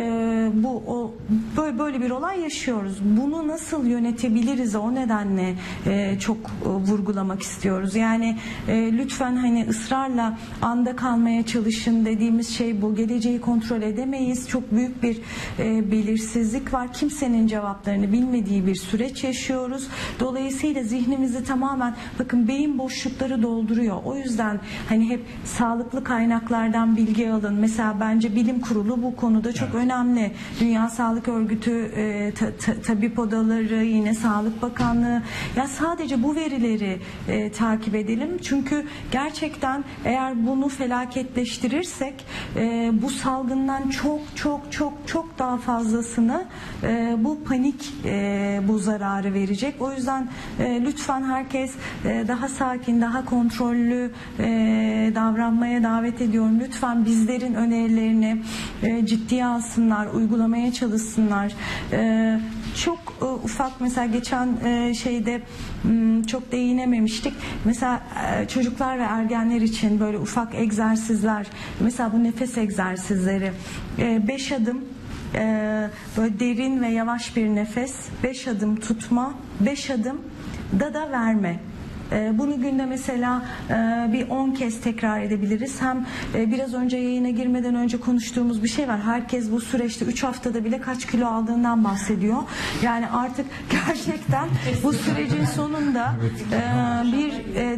böyle bir olay yaşıyoruz. Bunu nasıl yönetebiliriz, o nedenle çok vurgulamak istiyoruz. Yani lütfen hani ısrarla anda kalmaya çalışın dediğimiz şey bu. Geleceği kontrol edemeyiz. Çok büyük bir belirsizlik var. Kimsenin cevaplarını bilmediği bir süreç yaşıyoruz. Dolayısıyla zihnimizi tamamen, bakın, beyin boşlukları dolduruyor. O yüzden hani hep sağlıklı kaynaklardan bilgi alın. Mesela bence bilim kurulu bu konuda çok önemli. Dünya Sağlık Örgütü, tabip odaları, yine Sağlık Bakanlığı. Ya sadece bu verileri takip edelim. Çünkü gerçekten eğer bunu felaketleştirirsek bu salgından çok daha fazlasını bu panik bu zararı verecek. O yüzden lütfen herkes daha sakin, daha kontrollü davranmaya davet ediyorum. Lütfen bizlerin önerilerini ciddiye alsınlar, uygulamaya çalışsınlar. Çok ufak, mesela geçen şeyde çok değinememiştik. Mesela çocuklar ve ergenler için böyle ufak egzersizler, mesela bu nefes egzersizleri, 5 adım böyle derin ve yavaş bir nefes, 5 adım tutma, 5 adım da verme. Bunu günde mesela bir 10 kez tekrar edebiliriz. Hem biraz önce yayına girmeden önce konuştuğumuz bir şey var. Herkes bu süreçte 3 haftada bile kaç kilo aldığından bahsediyor. Yani artık gerçekten bu sürecin sonunda bir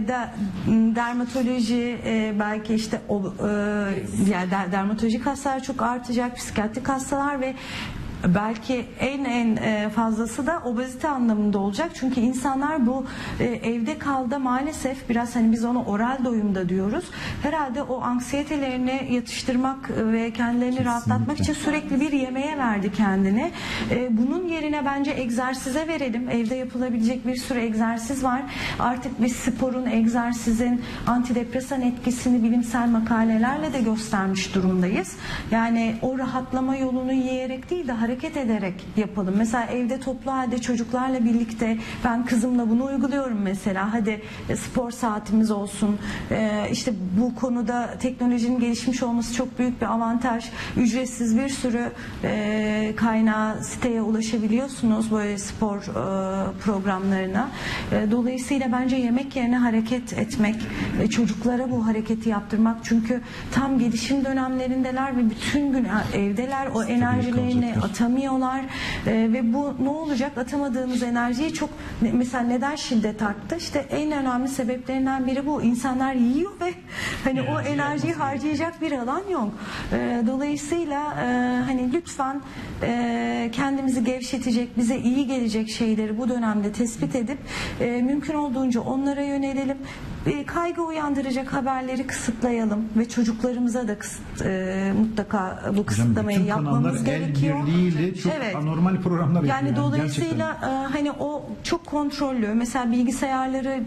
dermatoloji, belki işte yani dermatolojik hastalar çok artacak, psikiyatrik hastalar ve belki en fazlası da obezite anlamında olacak. Çünkü insanlar bu evde kaldı maalesef biraz, hani biz ona oral doyumda diyoruz. Herhalde o anksiyetelerini yatıştırmak ve kendilerini rahatlatmak için sürekli bir yemeğe verdi kendini. Bunun yerine bence egzersize verelim. Evde yapılabilecek bir sürü egzersiz var. Artık biz sporun, egzersizin antidepresan etkisini bilimsel makalelerle de göstermiş durumdayız. Yani o rahatlama yolunu yiyerek değil de hareket ederek yapalım. Mesela evde toplu halde çocuklarla birlikte, ben kızımla bunu uyguluyorum mesela. Hadi spor saatimiz olsun. İşte bu konuda teknolojinin gelişmiş olması çok büyük bir avantaj. Ücretsiz bir sürü kaynağı, siteye ulaşabiliyorsunuz böyle spor programlarına. Dolayısıyla bence yemek yerine hareket etmek, çocuklara bu hareketi yaptırmak, çünkü tam gelişim dönemlerindeler ve bütün gün evdeler, o enerjilerini atamıyorlar ve bu ne olacak? Atamadığımız enerjiyi çok, mesela neden şiddet arttı? İşte en önemli sebeplerinden biri bu. İnsanlar yiyor ve hani o enerjiyi harcayacak bir alan yok. Dolayısıyla hani lütfen kendimizi gevşetecek, bize iyi gelecek şeyleri bu dönemde tespit edip mümkün olduğunca onlara yönelelim. Kaygı uyandıracak haberleri kısıtlayalım ve çocuklarımıza da mutlaka bu kısıtlamayı yapmamız gerekiyor. Çok anormal programlar yapıyor. Yani dolayısıyla hani o çok kontrollü, mesela bilgisayarları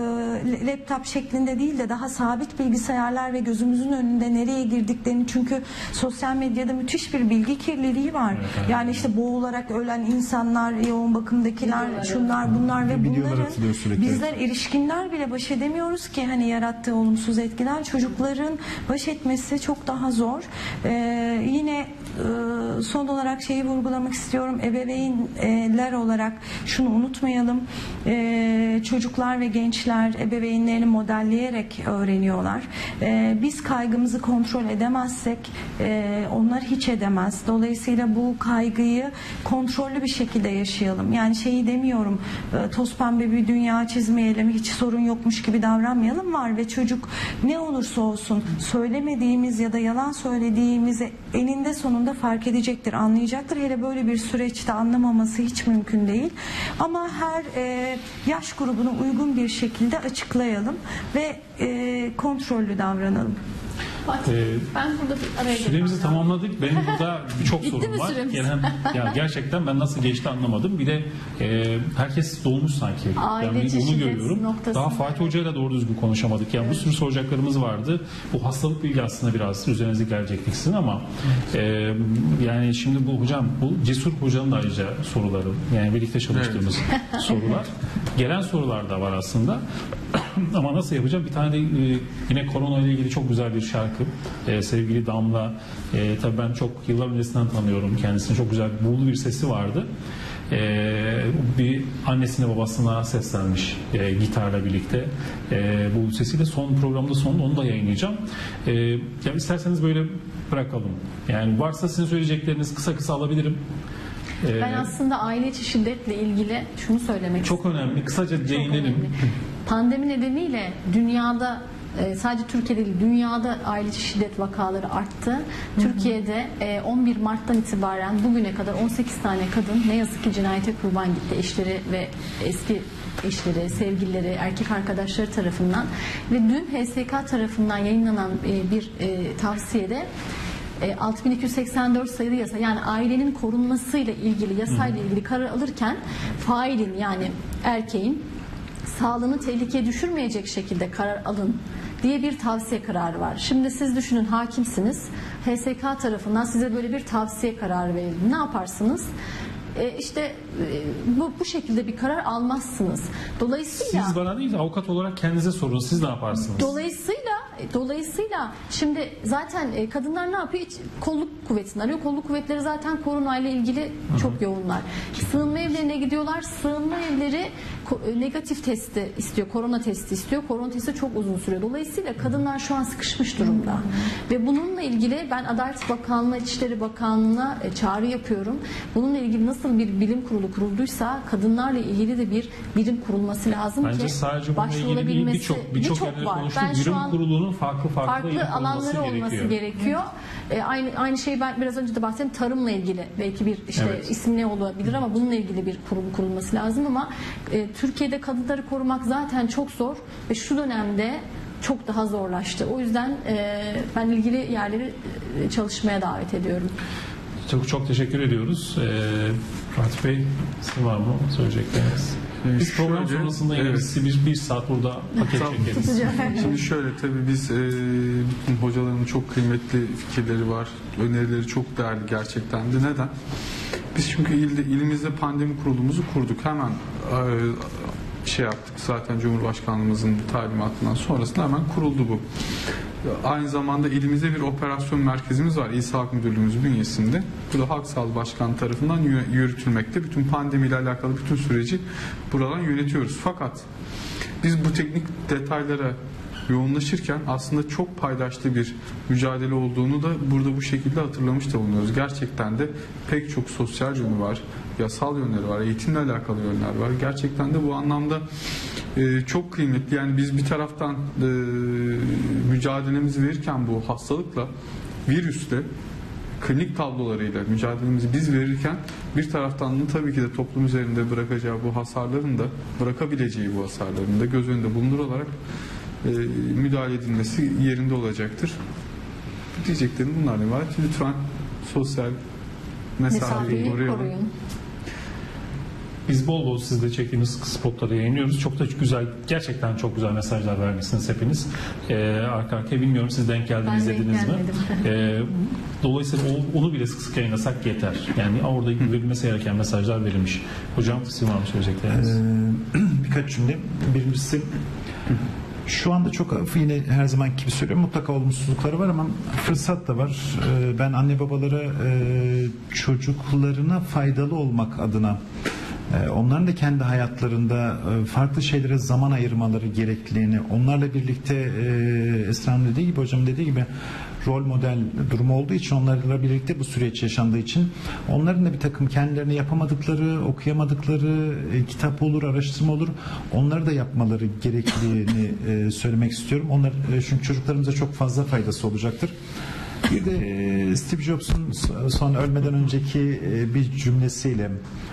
laptop şeklinde değil de daha sabit bilgisayarlar ve gözümüzün önünde nereye girdiklerini, çünkü sosyal medyada müthiş bir bilgi kirliliği var. Evet. Yani işte boğularak ölen insanlar, yoğun bakımdakiler, şunlar bunlar ve bunları bizler erişkinler bile baş edemiyoruz ki, hani yarattığı olumsuz etkiler, çocukların baş etmesi çok daha zor. Yine son olarak şeyi vurgulamak istiyorum. Ebeveynler olarak şunu unutmayalım. Çocuklar ve gençler ebeveynlerini modelleyerek öğreniyorlar. Biz kaygımızı kontrol edemezsek onlar hiç edemez. Dolayısıyla bu kaygıyı kontrollü bir şekilde yaşayalım. Yani şeyi demiyorum, toz pembe bir dünya çizmeyelim, hiç sorun yokmuş gibi davranmayalım. Var ve çocuk ne olursa olsun söylemediğimiz ya da yalan söylediğimizi eninde sonunda fark edecektir, anlayacaktır. Hele böyle bir süreçte anlamaması hiç mümkün değil. Ama her yaş grubuna uygun bir şekilde açıklayalım ve kontrollü davranalım. Ben burada bir araya süremizi tamamladık. Benim burada birçok sorum var. Ya gerçekten ben nasıl geçti anlamadım. Bir de herkes dolmuş sanki. Yani onu görüyorum. Daha Fatih Hoca'yla doğru düzgün konuşamadık. Yani bu sürü soracaklarımız vardı. Bu hastalık bilgi aslında biraz üzerinize gelecektik sizin ama yani şimdi bu hocam, bu Cesur Hoca'nın da ayrıca soruları, yani birlikte çalıştığımız sorular. Gelen sorular da var aslında. Ama nasıl yapacağım? Bir tane de yine korona ile ilgili çok güzel bir şarkı. Sevgili Damla, tabii ben çok yıllar öncesinden tanıyorum kendisini. Çok güzel, buğulu bir sesi vardı. Bir annesine babasına seslenmiş gitarla birlikte. Bu sesiyle son programda sonunda onu da yayınlayacağım. Ya isterseniz böyle bırakalım. Yani varsa sizin söyleyecekleriniz kısa kısa alabilirim. Ben aslında aile içi şiddetle ilgili şunu söylemek çok istiyorum. Önemli. Kısaca değinelim. Pandemi nedeniyle dünyada, sadece Türkiye'de değil, dünyada aile içi şiddet vakaları arttı. Türkiye'de 11 Mart'tan itibaren bugüne kadar 18 tane kadın ne yazık ki cinayete kurban gitti. Eşleri ve eski eşleri, sevgilileri, erkek arkadaşları tarafından ve dün HSK tarafından yayınlanan bir tavsiyede 6284 sayılı yasa, yani ailenin korunmasıyla ilgili yasayla ilgili karar alırken failin, yani erkeğin sağlığını tehlikeye düşürmeyecek şekilde karar alın diye bir tavsiye kararı var. Şimdi siz düşünün, hakimsiniz. HSK tarafından size böyle bir tavsiye kararı verildi. Ne yaparsınız? Bu şekilde bir karar almazsınız. Dolayısıyla siz bana değil de avukat olarak kendinize sorun. Siz ne yaparsınız? Dolayısıyla şimdi zaten kadınlar ne yapıyor? Hiç kolluk kuvvetini arıyor. Kolluk kuvvetleri zaten koronayla ilgili çok yoğunlar. Sığınma evlerine gidiyorlar. Sığınma evleri negatif testi istiyor. Korona testi istiyor. Korona testi çok uzun sürüyor. Dolayısıyla kadınlar şu an sıkışmış durumda. Ve bununla ilgili ben Adalet Bakanlığı, İçişleri Bakanlığı'na çağrı yapıyorum. Bununla ilgili nasıl bir bilim kurulu kurulduysa kadınlarla ilgili de bir birim kurulması lazım bence ki sadece bununla ilgili değil, birçok yerlerde konuştuk. Birim kurulunun farklı alanları olması gerekiyor. Aynı şeyi ben biraz önce de bahsettim. Tarımla ilgili belki bir isim ne olabilir ama bununla ilgili bir kurum kurulması lazım ama Türkiye'de kadınları korumak zaten çok zor ve şu dönemde çok daha zorlaştı. O yüzden ben ilgili yerleri çalışmaya davet ediyorum. Çok teşekkür ediyoruz. Fatih Bey, sizin var mı söyleyecekleriniz? Biz program sonrasında yine bir saat burada paket çekeriz. Şimdi şöyle, tabii biz bütün hocaların çok kıymetli fikirleri var. Önerileri çok değerli gerçekten de. Neden? Biz çünkü ilimizde pandemi kurulumuzu kurduk. Hemen yaptık. Zaten Cumhurbaşkanlığımızın talimatından sonrasında hemen kuruldu bu. Aynı zamanda elimizde bir operasyon merkezimiz var. İl Sağlık Müdürlüğümüz bünyesinde. Bu da Halk Sağlığı Başkanı tarafından yürütülmekte. Bütün pandemiyle alakalı bütün süreci buradan yönetiyoruz. Fakat biz bu teknik detaylara yoğunlaşırken aslında çok paydaşlı bir mücadele olduğunu da burada bu şekilde hatırlamış da bulunuyoruz. Gerçekten de pek çok sosyal yönü var, yasal yönleri var, eğitimle alakalı yönler var. Gerçekten de bu anlamda çok kıymetli. Yani biz bir taraftan mücadelemizi verirken bu hastalıkla, virüsle, klinik tablolarıyla mücadelemizi biz verirken bir taraftan da tabii ki de toplum üzerinde bırakacağı bu hasarların da, bırakabileceği bu hasarların da göz önünde bulundurularak müdahale edilmesi yerinde olacaktır. Diyeceklerim bunlardan ibaret. Lütfen sosyal mesafeyi koruyun. Biz bol bol sizde çektiğimiz spotları yayınlıyoruz. Çok da güzel, gerçekten çok güzel mesajlar vermişsiniz hepiniz. Arka arkaya bilmiyorum, siz denk geldiniz, izlediniz mi? Dolayısıyla onu bile sık sık yayınlasak yeter. Yani orada verilmesi gereken mesajlar verilmiş. Hocam sizin var mı söyleyecekleriniz? Birkaç cümle. Birincisi, şu anda çok yine her zamanki gibi söylüyorum, mutlaka olumsuzlukları var ama fırsat da var. Ben anne babalara çocuklarına faydalı olmak adına onların da kendi hayatlarında farklı şeylere zaman ayırmaları gerekliliğini, onlarla birlikte Esra Hanım dediği gibi, hocam dediği gibi rol model durumu olduğu için, onlarla birlikte bu süreç yaşandığı için onların da bir takım kendilerine yapamadıkları, okuyamadıkları kitap olur, araştırma olur, onları da yapmaları gerekliliğini söylemek istiyorum. Onlar çünkü çocuklarımıza çok fazla faydası olacaktır. Bir de Steve Jobs'un son ölmeden önceki bir cümlesiyle,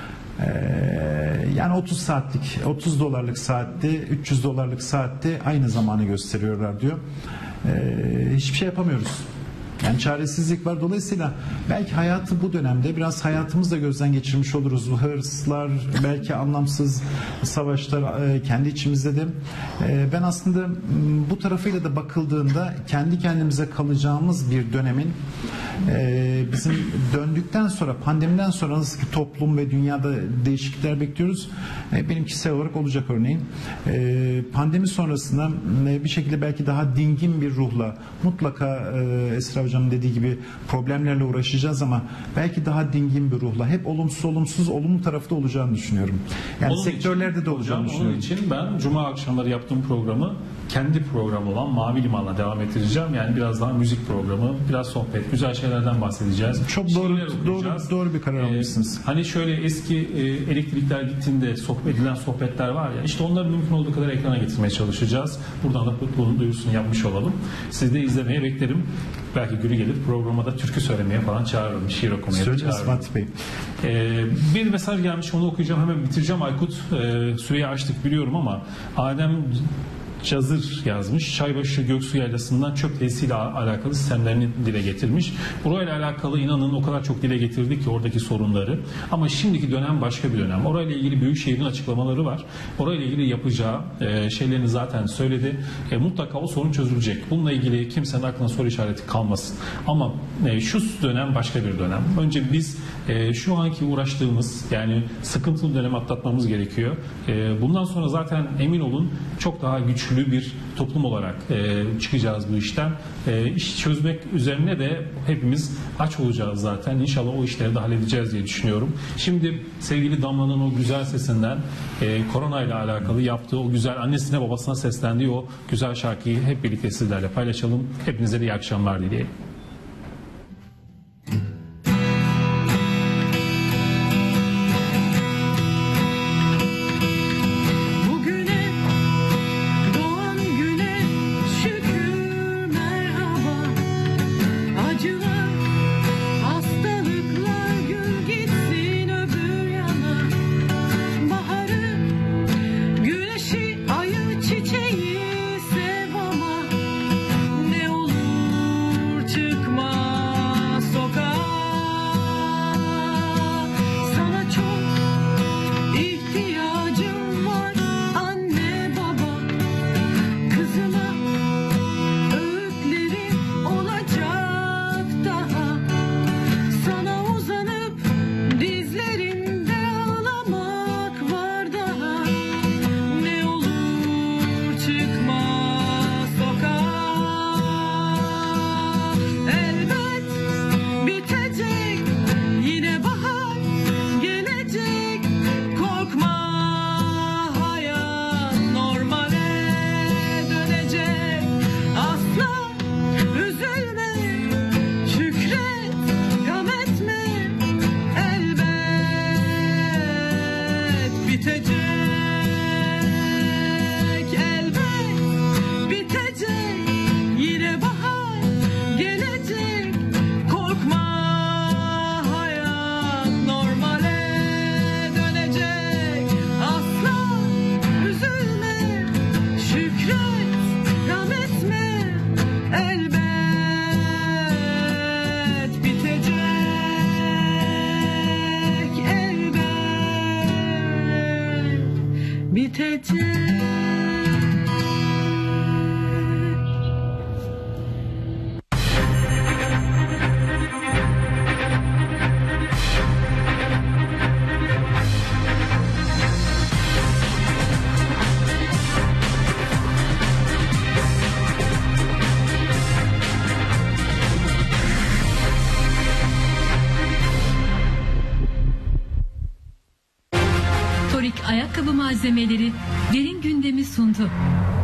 yani 30 dolarlık saatte, 300 dolarlık saatte aynı zamanı gösteriyorlar diyor. Hiçbir şey yapamıyoruz. Yani çaresizlik var. Dolayısıyla belki hayatı bu dönemde biraz hayatımızda gözden geçirmiş oluruz. Hırslar, belki anlamsız savaşlar kendi içimizde de. Ben aslında bu tarafıyla da bakıldığında kendi kendimize kalacağımız bir dönemin bizim döndükten sonra, pandemiden sonra nasıl ki toplum ve dünyada değişiklikler bekliyoruz. Benim kişisel olarak olacak örneğin. Pandemi sonrasında bir şekilde belki daha dingin bir ruhla, mutlaka Esra Hocam'ın dediği gibi problemlerle uğraşacağız ama belki daha dingin bir ruhla, hep olumsuz olumlu tarafta olacağını düşünüyorum. Yani onun sektörlerde de olacağını düşünüyorum. Onun için ben Cuma akşamları yaptığım programı kendi programı olan Mavi Liman'la devam ettireceğim. Yani biraz daha müzik programı, biraz sohbet, güzel şeylerden bahsedeceğiz. Çok doğru bir karar almışsınız. Hani şöyle eski elektrikler gittiğinde edilen sohbetler var ya, işte onları mümkün olduğu kadar ekrana getirmeye çalışacağız. Buradan da bunun duyurusunu yapmış olalım. Siz de izlemeye beklerim. Belki günü gelir programa da türkü söylemeye falan çağırırım. Şiir okumaya çağırırım. Fatih Bey. Bir mesaj gelmiş, onu okuyacağım. Hemen bitireceğim Aykut. Süreyi açtık biliyorum ama Adem Cazır yazmış. Çaybaşı Göksu Yaylası'ndan çöp tesisiyle alakalı sistemlerini dile getirmiş. Burayla alakalı inanın o kadar çok dile getirdik ki oradaki sorunları. Ama şimdiki dönem başka bir dönem. Orayla ilgili Büyükşehir'in açıklamaları var. Orayla ilgili yapacağı şeylerini zaten söyledi. Mutlaka o sorun çözülecek. Bununla ilgili kimsenin aklına soru işareti kalmasın. Ama şu dönem başka bir dönem. Önce biz şu anki uğraştığımız, yani sıkıntılı dönemi atlatmamız gerekiyor. Bundan sonra zaten emin olun çok daha güçlü güçlü bir toplum olarak çıkacağız bu işten. İş çözmek üzerine de hepimiz aç olacağız zaten. İnşallah o işleri de halledeceğiz diye düşünüyorum. Şimdi sevgili Damla'nın o güzel sesinden korona ile alakalı yaptığı o güzel annesine babasına seslendiği o güzel şarkıyı hep birlikte sizlerle paylaşalım. Hepinize de iyi akşamlar dileyelim. Ayakkabı malzemeleri derin gündemi sundu.